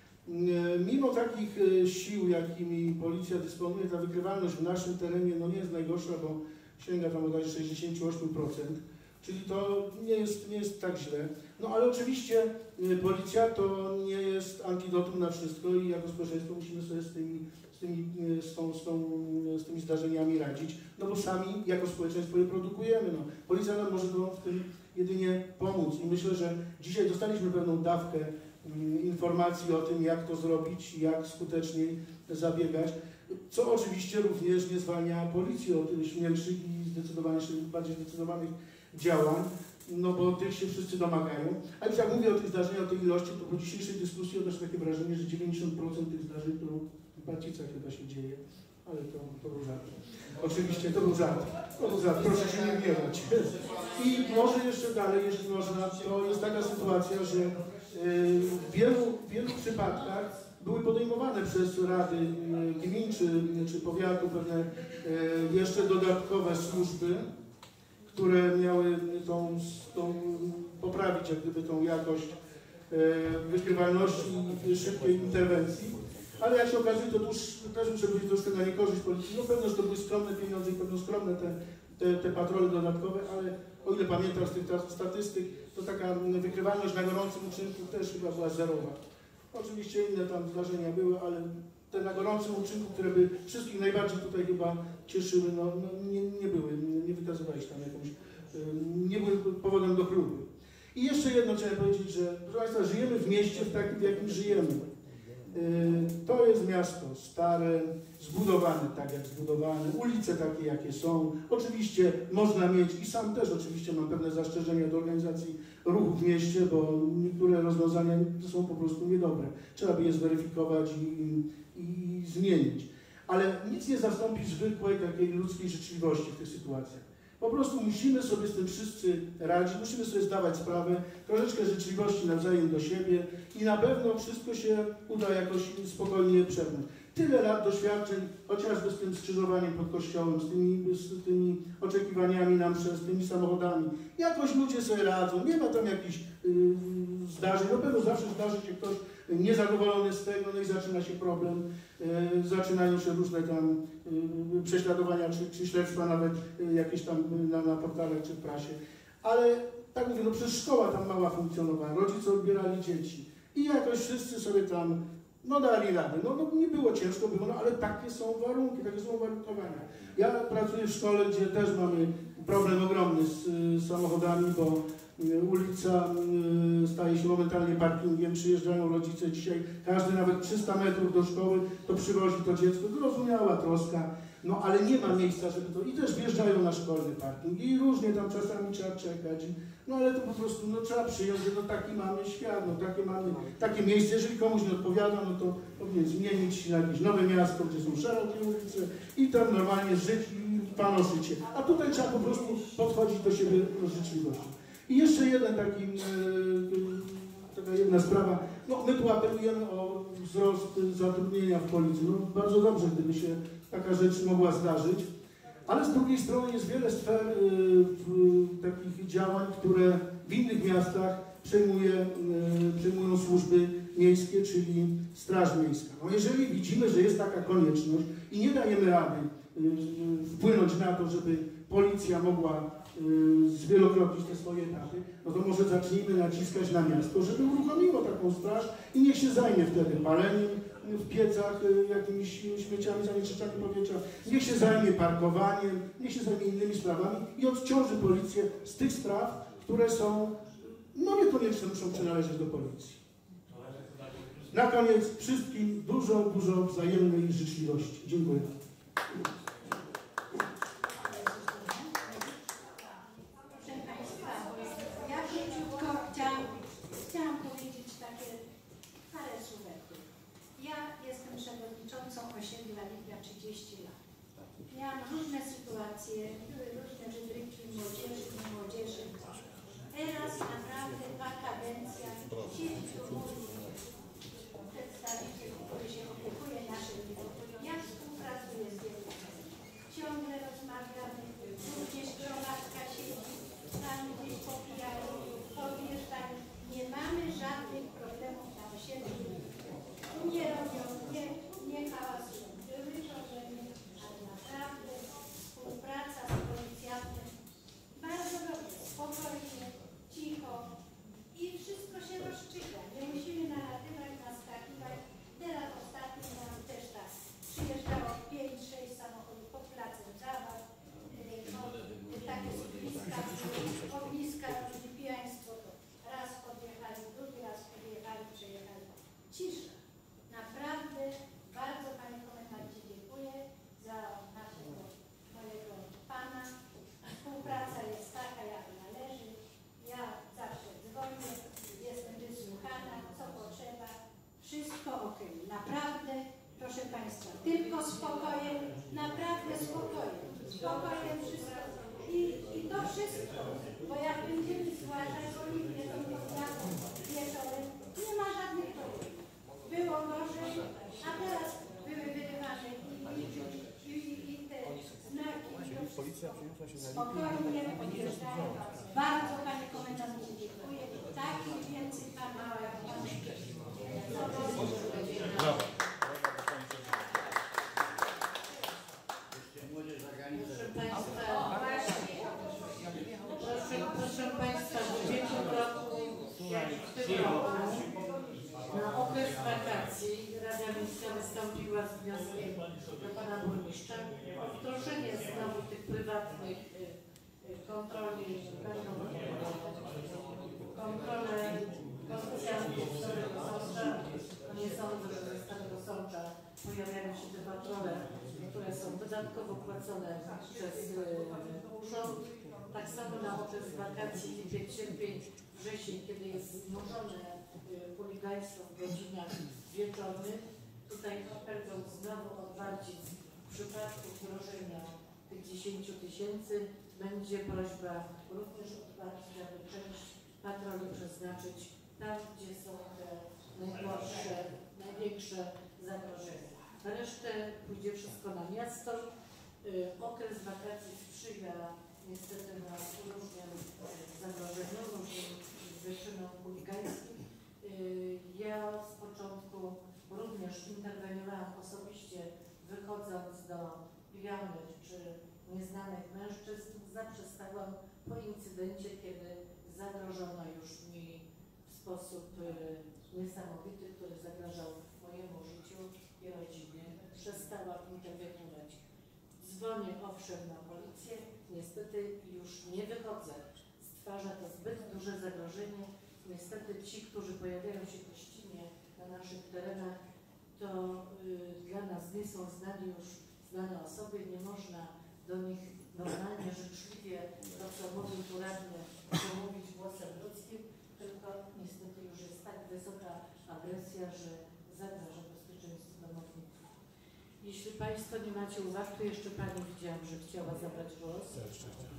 Mimo takich sił, jakimi policja dysponuje, ta wykrywalność w naszym terenie no nie jest najgorsza, bo sięga tam bodajże sześćdziesiąt osiem procent, czyli to nie jest, nie jest tak źle. No ale oczywiście policja to nie jest antidotum na wszystko i jako społeczeństwo musimy sobie z tymi, z tymi, z tą, z tą, z tymi zdarzeniami radzić, no bo sami jako społeczeństwo je produkujemy. No. Policja nam może w tym jedynie pomóc i myślę, że dzisiaj dostaliśmy pewną dawkę informacji o tym, jak to zrobić, jak skuteczniej zabiegać, co oczywiście również nie zwalnia policji od śmielszych i zdecydowanych, bardziej zdecydowanych działań, no bo tych się wszyscy domagają. A już jak mówię o tych zdarzeniach, o tej ilości, to po dzisiejszej dyskusji odnoszę takie wrażenie, że dziewięćdziesiąt procent tych zdarzeń to w Bacicach chyba się dzieje, ale to, to był żart. Oczywiście to był żart. To był żart, proszę się nie gniewać. I może jeszcze dalej, jeśli można, to jest taka sytuacja, że w wielu, w wielu przypadkach były podejmowane przez rady gmin czy, czy powiatu pewne jeszcze dodatkowe służby, które miały tą, tą poprawić jak gdyby tą jakość wykrywalności i szybkiej interwencji. Ale jak się okazuje, to już też muszę powiedzieć troszkę na niekorzyść policji. No pewno, że to były skromne pieniądze i pewno skromne te, te, te patrole dodatkowe, ale o ile pamiętam z tych statystyk, to taka wykrywalność na gorącym uczynku też chyba była zerowa. Oczywiście inne tam zdarzenia były, ale te na gorącym uczynku, które by wszystkich najbardziej tutaj chyba cieszyły, no, no nie, nie były, nie, nie wykazywały się tam jakąś, nie były powodem do chluby. I jeszcze jedno chciałem powiedzieć, że proszę Państwa, żyjemy w mieście w takim, w jakim żyjemy. To jest miasto stare, zbudowane tak jak zbudowane, ulice takie jakie są. Oczywiście można mieć, i sam też oczywiście mam pewne zastrzeżenia do organizacji ruchu w mieście, bo niektóre rozwiązania są po prostu niedobre. Trzeba by je zweryfikować i, i, i zmienić. Ale nic nie zastąpi zwykłej takiej ludzkiej życzliwości w tych sytuacjach. Po prostu musimy sobie z tym wszyscy radzić, musimy sobie zdawać sprawę, troszeczkę życzliwości nawzajem do siebie i na pewno wszystko się uda jakoś spokojnie przebrnąć. Tyle lat doświadczeń, chociażby z tym skrzyżowaniem pod kościołem, z tymi, z tymi oczekiwaniami nam przez tymi samochodami. Jakoś ludzie sobie radzą, nie ma tam jakichś yy, zdarzeń, na pewno zawsze zdarzy się ktoś niezadowolony z tego, no i zaczyna się problem, yy, zaczynają się różne tam yy, prześladowania czy, czy śledztwa nawet yy, jakieś tam na, na portalach czy w prasie. Ale tak mówię, no przecież szkoła tam mała funkcjonowała, rodzice odbierali dzieci i jakoś wszyscy sobie tam no dali radę. No, no nie było ciężko, było, no ale takie są warunki, takie są uwarunkowania. Ja pracuję w szkole, gdzie też mamy problem ogromny z y, samochodami, bo y, ulica y, staje się momentalnie parkingiem, przyjeżdżają rodzice dzisiaj, każdy nawet trzysta metrów do szkoły, to przywozi to dziecko, zrozumiała troska, no ale nie ma miejsca, żeby to, i też wjeżdżają na szkolny parking i różnie tam czasami trzeba czekać, no ale to po prostu no, trzeba przyjąć, że no taki mamy świat, no takie mamy, takie miejsce, jeżeli komuś nie odpowiada, no to powinien zmienić na jakieś nowe miasto, gdzie są szerokie ulice i tam normalnie żyć i panoszyć się, a tutaj trzeba po prostu podchodzić do siebie z życzliwością. I jeszcze jeden taki, yy, taka jedna sprawa, no my tu apelujemy o wzrost zatrudnienia w policji, no bardzo dobrze, gdyby się taka rzecz mogła zdarzyć, ale z drugiej strony jest wiele sfer y, y, takich działań, które w innych miastach przejmuje, y, przejmują służby miejskie, czyli Straż Miejska. No jeżeli widzimy, że jest taka konieczność i nie dajemy rady y, y, wpłynąć na to, żeby policja mogła y, zwielokrotnić te swoje etapy, no to może zacznijmy naciskać na miasto, żeby uruchomiło taką straż i niech się zajmie wtedy paleniem, w piecach jakimiś śmieciami, zanieczyszczaniem powietrza, niech się zajmie parkowaniem, niech się zajmie innymi sprawami i odciąży policję z tych spraw, które są, no niekoniecznie muszą przynależeć do policji. Na koniec wszystkim dużo, dużo wzajemnej życzliwości. Dziękuję. Proszę Państwa, ja króciutko chciałam, chciałam powiedzieć takie parę słówek. Ja jestem przewodniczącą osiedla Lidia trzydzieści lat. Miałam różne sytuacje, były różne wybryki młodzieży i młodzieży. Teraz naprawdę dwa kadencje siedzi tu mój przedstawiciel, który się opiekuje naszym wyborem. Ja współpracuję z wielką. Ciągle rozmawiamy, również gromadka siedzi, tam gdzieś popijają, podjeżdżają. Nie mamy żadnych problemów na osiedlu. Tu nie robią, nie, nie hałasują. Były problemy, ale naprawdę współpraca z policjantem bardzo dobrze, spokojnie, cicho i wszystko się rozstrzyga. Nie musimy nalatywać, naskakiwać. Teraz ostatnio nam też tak przyjeżdżało pięć sześć samochodów pod placem zabaw, no, takie ogniska, ogniska robili pijaństwo, to raz podjechali, drugi raz podjechali, przejechali. Cisza. Naprawdę bardzo Panie Komendancie dziękuję za naszego, mojego Pana. Współpraca jest taka, jak należy. Ja zawsze dzwonię, jestem wysłuchana, co potrzeba. Wszystko ok. Naprawdę, proszę Państwa, tylko spokojem, naprawdę spokojem. Spokojem wszystko. I, i to wszystko, bo jak będziemy zgłaszać Oliwię, to podjadą wieczorem, nie ma żadnych problemów. Było gorzej, a teraz były wyrywane i, i, i, i te znaki. Spokojnie podjeżdżają. Bardzo Panie Komendancie dziękuję. Tak i więcej Pan ma jak Pan. Proszę Państwa, proszę, proszę Państwa, w ubiegłym roku, jak w tym roku, na okres wakacji Rada Miejska wystąpiła z wnioskiem do Pana Burmistrza o wdrożenie znowu tych prywatnych kontroli, będą kontrole konstytucjantów Starego Sącza. Nie sądzę, że ze Starego Sącza pojawiają się te patrole, które są dodatkowo płacone przez urząd. Tak samo na okres wakacji, lipiec, sierpień, wrzesień, kiedy jest znużone chuligaństwo w godzinach wieczornych. Tutaj apelują znowu od Warcic w przypadku wdrożenia tych dziesięciu tysięcy będzie prośba również od Warcic, aby część patroli przeznaczyć tam, gdzie są te najgorsze, największe zagrożenia. Na resztę pójdzie wszystko na miasto. Okres wakacji sprzyja niestety na różnym zagrożeniu, różnym wyczynom chuligańskim. Ja z początku również interweniowałam osobiście, wychodząc do pijanych czy nieznanych mężczyzn, zaprzestałam po incydencie, kiedy zagrożono już mi w sposób niesamowity, który zagrażał mojemu życiu i rodzinie. Przestałam interweniować. Dzwonię owszem na policję, niestety już nie wychodzę. Stwarza to zbyt duże zagrożenie. Niestety ci, którzy pojawiają się gościnnie na naszych terenach, to y, dla nas nie są znani już znane osoby, nie można do nich normalnie, życzliwie, to co mówił tu radny, mówić głosem ludzkim, tylko niestety już jest tak wysoka agresja, że zagraża bezpieczeństwu domowników. Jeśli Państwo nie macie uwag, to jeszcze Pani widziałam, że chciała zabrać głos. Ja jeszcze chciałem.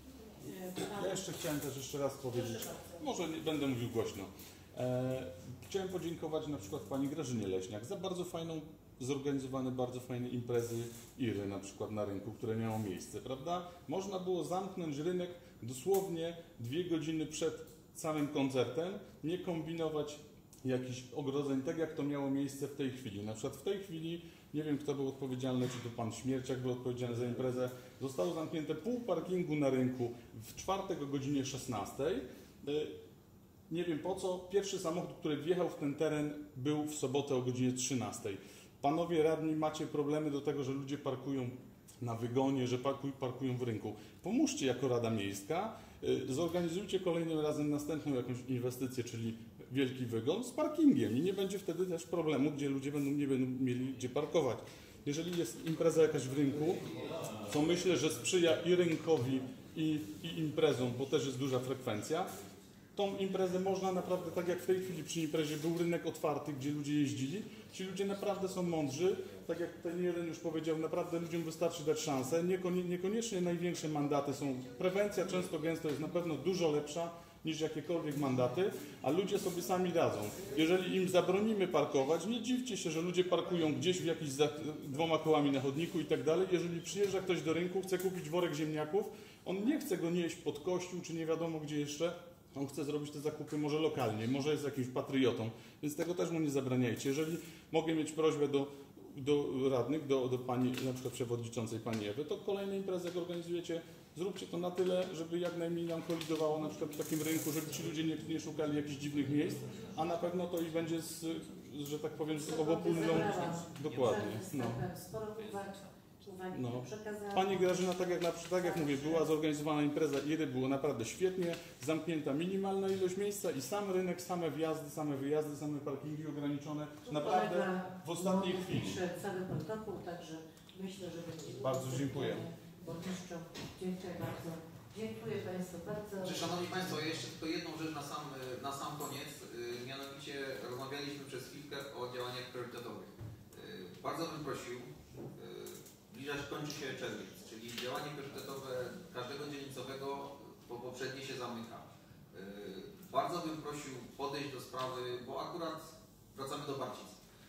Ja jeszcze chciałem też jeszcze raz powiedzieć, może nie będę mówił głośno. E, chciałem podziękować na przykład Pani Grażynie Leśniak za bardzo fajną, zorganizowane bardzo fajne imprezy Iry na przykład na rynku, które miało miejsce, prawda? Można było zamknąć rynek dosłownie dwie godziny przed samym koncertem, nie kombinować jakichś ogrodzeń, tak jak to miało miejsce w tej chwili. Na przykład w tej chwili, nie wiem kto był odpowiedzialny, czy to Pan Śmierciak był odpowiedzialny za imprezę, zostało zamknięte pół parkingu na rynku w czwartek o godzinie szesnastej. nie wiem po co, pierwszy samochód, który wjechał w ten teren, był w sobotę o godzinie trzynastej. Panowie radni, macie problemy do tego, że ludzie parkują na wygonie, że parkują w rynku. Pomóżcie jako Rada Miejska, zorganizujcie kolejnym razem następną jakąś inwestycję, czyli wielki wygon z parkingiem i nie będzie wtedy też problemu, gdzie ludzie będą, nie będą mieli gdzie parkować. Jeżeli jest impreza jakaś w rynku, co myślę, że sprzyja i rynkowi, i, i imprezom, bo też jest duża frekwencja, tą imprezę można naprawdę, tak jak w tej chwili przy imprezie był rynek otwarty, gdzie ludzie jeździli, ci ludzie naprawdę są mądrzy, tak jak ten jeden już powiedział, naprawdę ludziom wystarczy dać szansę, Niekon niekoniecznie największe mandaty są, prewencja często gęsto jest na pewno dużo lepsza niż jakiekolwiek mandaty, a ludzie sobie sami radzą. Jeżeli im zabronimy parkować, nie dziwcie się, że ludzie parkują gdzieś w jakiś za dwoma kołami na chodniku i tak dalej. Jeżeli przyjeżdża ktoś do rynku, chce kupić worek ziemniaków, on nie chce go nieść pod kościół, czy nie wiadomo gdzie jeszcze, on chce zrobić te zakupy może lokalnie, może jest jakimś patriotą, więc tego też mu nie zabraniajcie. Jeżeli mogę mieć prośbę do, do radnych, do, do pani, na przykład przewodniczącej pani Ewy, to kolejne imprezy, jak organizujecie, zróbcie to na tyle, żeby jak najmniej nam kolidowało na przykład w takim rynku, żeby ci ludzie nie, nie szukali jakichś dziwnych miejsc, a na pewno to i będzie, z, że tak powiem, z obopólną... Dokładnie. No. No. Pani Grażyna, tak jak, na, tak jak mówię, była zorganizowana impreza i było naprawdę świetnie, zamknięta minimalna ilość miejsca i sam rynek, same wjazdy, same wyjazdy, same parkingi ograniczone, naprawdę w ostatniej chwili. Piszę cały protokół, także myślę, że będzie... Bardzo dziękuję. Burmistrzu, dziękuję bardzo. Dziękuję Państwu bardzo. Szanowni Państwo, jeszcze tylko jedną rzecz na sam, na sam koniec, mianowicie rozmawialiśmy przez chwilkę o działaniach priorytetowych. Bardzo bym prosił, zbliżać kończy się czerwiec, czyli działanie priorytetowe każdego dzielnicowego po poprzednie się zamyka. Bardzo bym prosił podejść do sprawy, bo akurat wracamy do Barcic.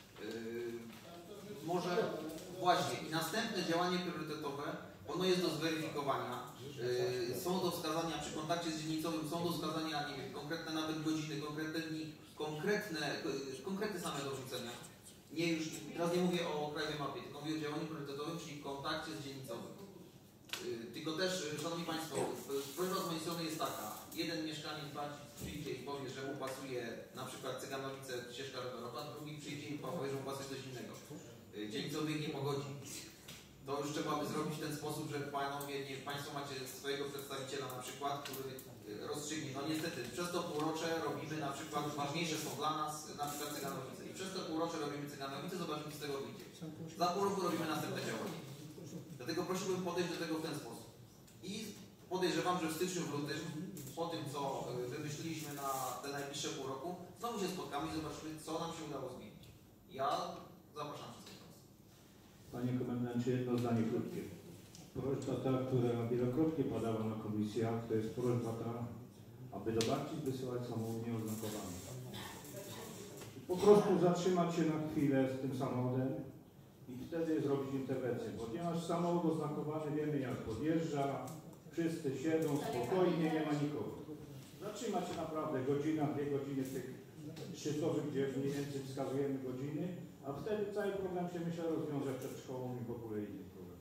Może właśnie i następne działanie priorytetowe, ono jest do zweryfikowania, są do wskazania przy kontakcie z dzielnicowym, są do wskazania, nie wiem, konkretne nawet godziny, konkretne dni, konkretne, konkrety same do wrzucenia. Nie już, teraz nie mówię o krajowej mapie, tylko mówię o działaniu priorytetowym, czyli kontakcie z dzielnicowym. Yy, tylko też, Szanowni Państwo, prośba z mojej strony jest taka. Jeden mieszkaniec Barcic przyjdzie i powie, że mu pasuje na przykład Cyganowice, ścieżka rowerowa, drugi przyjdzie i powie, że mu pasuje coś innego. Yy, dzielnicowy nie pogodzi. To już trzeba by zrobić w ten sposób, że panowie, nie, Państwo macie swojego przedstawiciela na przykład, który rozstrzygnie. No niestety, przez to półrocze robimy na przykład, ważniejsze są dla nas na przykład Cyganowice. I przez to półrocze robimy Cyganowice, zobaczymy z tego wyjdzie. Za pół roku robimy następne działanie. Dlatego prosiłbym podejść do tego w ten sposób. I podejrzewam, że w styczniu, w lutym, po tym co wymyśliliśmy na te najbliższe pół roku, znowu się spotkamy i zobaczymy, co nam się udało zmienić. Ja zapraszam wszystkich. Panie Komendancie, jedno zdanie krótkie. Prośba ta, która wielokrotnie padała na komisjach, to jest prośba ta, aby do Barcic wysyłać samochód nieoznakowany. Po prostu zatrzymać się na chwilę z tym samochodem i wtedy zrobić interwencję, ponieważ samochód oznakowany wiemy jak podjeżdża, wszyscy siedzą spokojnie, nie ma nikogo. Zatrzymać się naprawdę godzina, dwie godziny w tych szczytowych, gdzie mniej więcej wskazujemy godziny, a wtedy cały problem się myślę rozwiąże przed szkołą i w ogóle inny problem.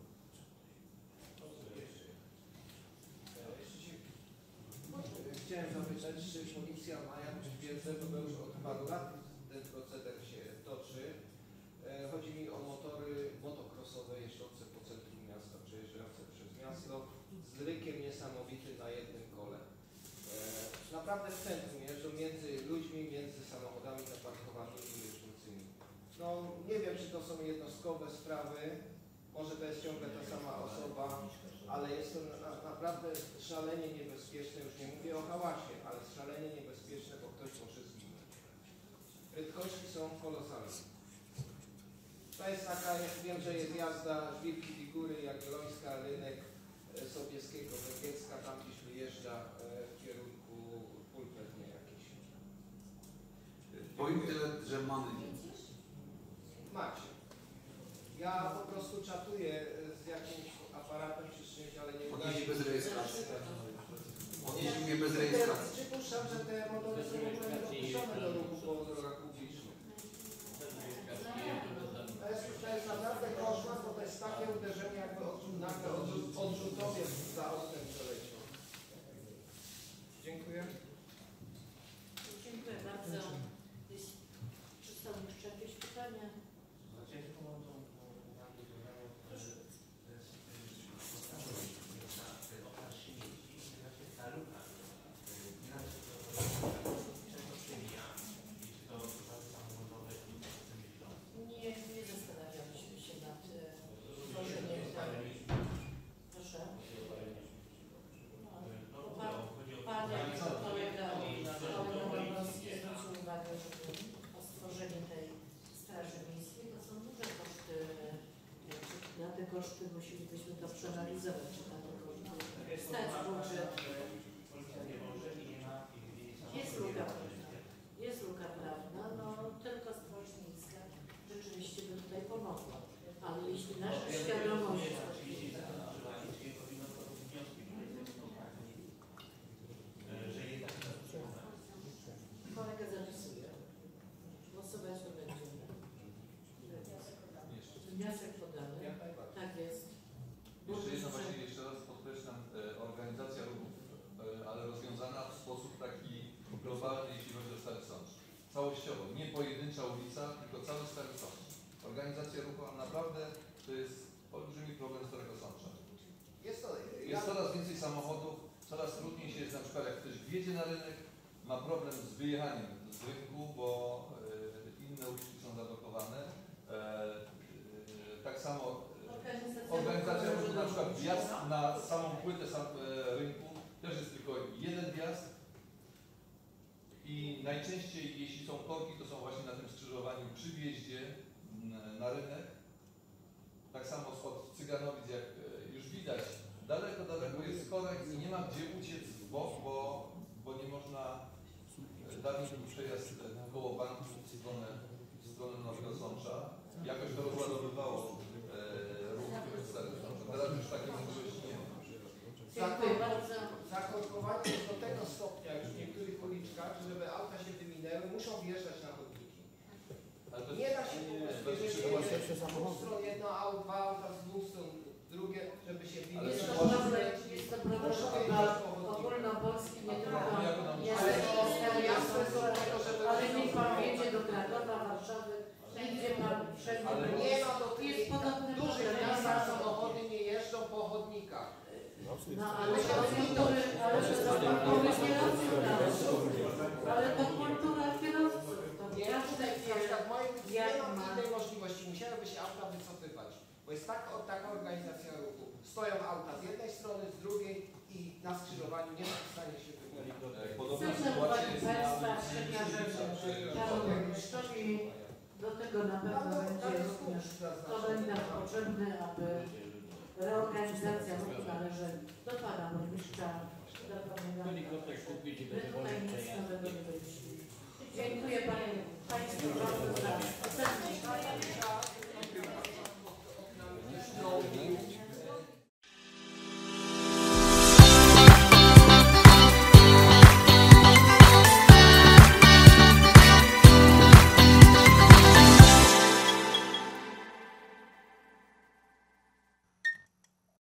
Chciałem zapytać, czy policja ma jakąś wiedzę, bo już od paru lat ten proceder się toczy. Chodzi mi o motory motocrossowe jeżdżące po centrum miasta, przejeżdżające przez miasto z rykiem niesamowitym na jednym kole. Naprawdę w centrum jeżdżą między ludźmi, między samochodami zaparkowanymi i jeżdżącymi. No nie wiem, czy to są jednostkowe sprawy, może to jest ciągle ta sama osoba, ale jest to na, naprawdę szalenie niebezpieczne, już nie mówię o hałasie, ale szalenie niebezpieczne, bo ktoś może zginąć. Prędkości są kolosalne. To jest taka, ja wiem, że jest jazda Żwirki Figury, Jagiellońska, Rynek, Sobieskiego, Węgiecka, tam gdzieś wyjeżdża w kierunku pól pewnie jakieś. Powiem tyle, że mamy. Macie. Ja po prostu czatuję z jakimś aparatem czy czymś, ale nie uda się bez rejestracji. Odnieśli mnie bez rejestracji. Przypuszczam, że te motory są w ogóle dopuszczone do ruchu po drogach publicznych. To jest, to jest naprawdę koszmar, bo to jest takie uderzenie, jakby odrzut, nagle odrzut, odrzutowiec za oknem przeleciał. Dziękuję. rozszerzenie. Ciężko mam tą uwagę, że na obszar śmieci, znaczy ta luka, inaczej to często przemija, i czy to przypadki samorządowe i myślą. Nie, nie zastanawialiśmy się nad tworzeniem tej. Proszę. Pan, pan jak kolega, kolega Dobrowski zwrócił uwagę, żeby o stworzeniu tej straży miejskiej, to są duże koszty. Na te koszty musielibyśmy to przeanalizować, czy na te koszty stać budżet. Jest luka prawna. Jest luka prawna, no tylko straż miejska rzeczywiście by tutaj pomogła. Ale jeśli nasza świadomość... Kolega zapisuje. Głosować to będziemy. Wniosek podany. Tak jest. Jeszcze jedno, właśnie jeszcze raz podkreślam, e, organizacja ruchów, e, ale rozwiązana w sposób taki globalny, jeśli chodzi o Stary Sącz. Całościowo, nie pojedyncza ulica, tylko cały Stary Sącz. Organizacja ruchu naprawdę to jest olbrzymi problem Starego Sącza. Jest, to, jest coraz więcej samochodów, coraz trudniej się jest na przykład jak ktoś wjedzie na rynek, ma problem z wyjechaniem z rynku, bo e, inne uliczki są zablokowane. E, e, tak samo e, organizacja ruchu, na przykład wjazd na samą płytę sam, e, rynku też jest tylko jeden wjazd i najczęściej jeśli są korki, to są właśnie na tym skrzyżowaniu przy wjeździe m, na rynek. Tak samo od Cyganowic, jak e, już widać, daleko, daleko jest korek i nie ma gdzie uciec w bok, bo, bo nie można dać przejazd koło banku w stronę, w stronę Nowego Sącza. Jakoś to rozładowywało e, ruch w Starym Sączu. Teraz już takiej możliwości nie ma. Dziękuję bardzo. Zakorkowanie jest do tego stopnia już w niektórych uliczkach, że żeby auta się wyminęły, muszą wjeżdżać na chodniki. Nie da się po prostu, jeżeli jest z dwóch stron jedno auto, dwa auta z dwóch stron, drugie, żeby się wyminęły. Jest to problem, jest to problem ogólnopolski, nie tylko ale niech pan jedzie do Krakowa, Warszawy, nigdzie pan wszędzie nie ma do jest podobny w dużych miastach samochody nie jeżdżą po chodnikach. No ale to kultury, ale to kultury kierowców, ale to kultura kierowców. Nie, na przykład moje nie mam innej możliwości, musiałyby się auta wycofywać, bo jest tak, taka organizacja ruchu. Stoją auta z jednej strony, z drugiej i na skrzyżowaniu nie są w stanie się wycofywać. Chcę zachować Państwa przekażemy panu burmistrzowi. Do tego na pewno będzie również komentarz potrzebny, aby reorganizacja ruchu należy do pana burmistrza, do pana tutaj nic nowego nie będzie. Dziękuję panie, Państwu bardzo za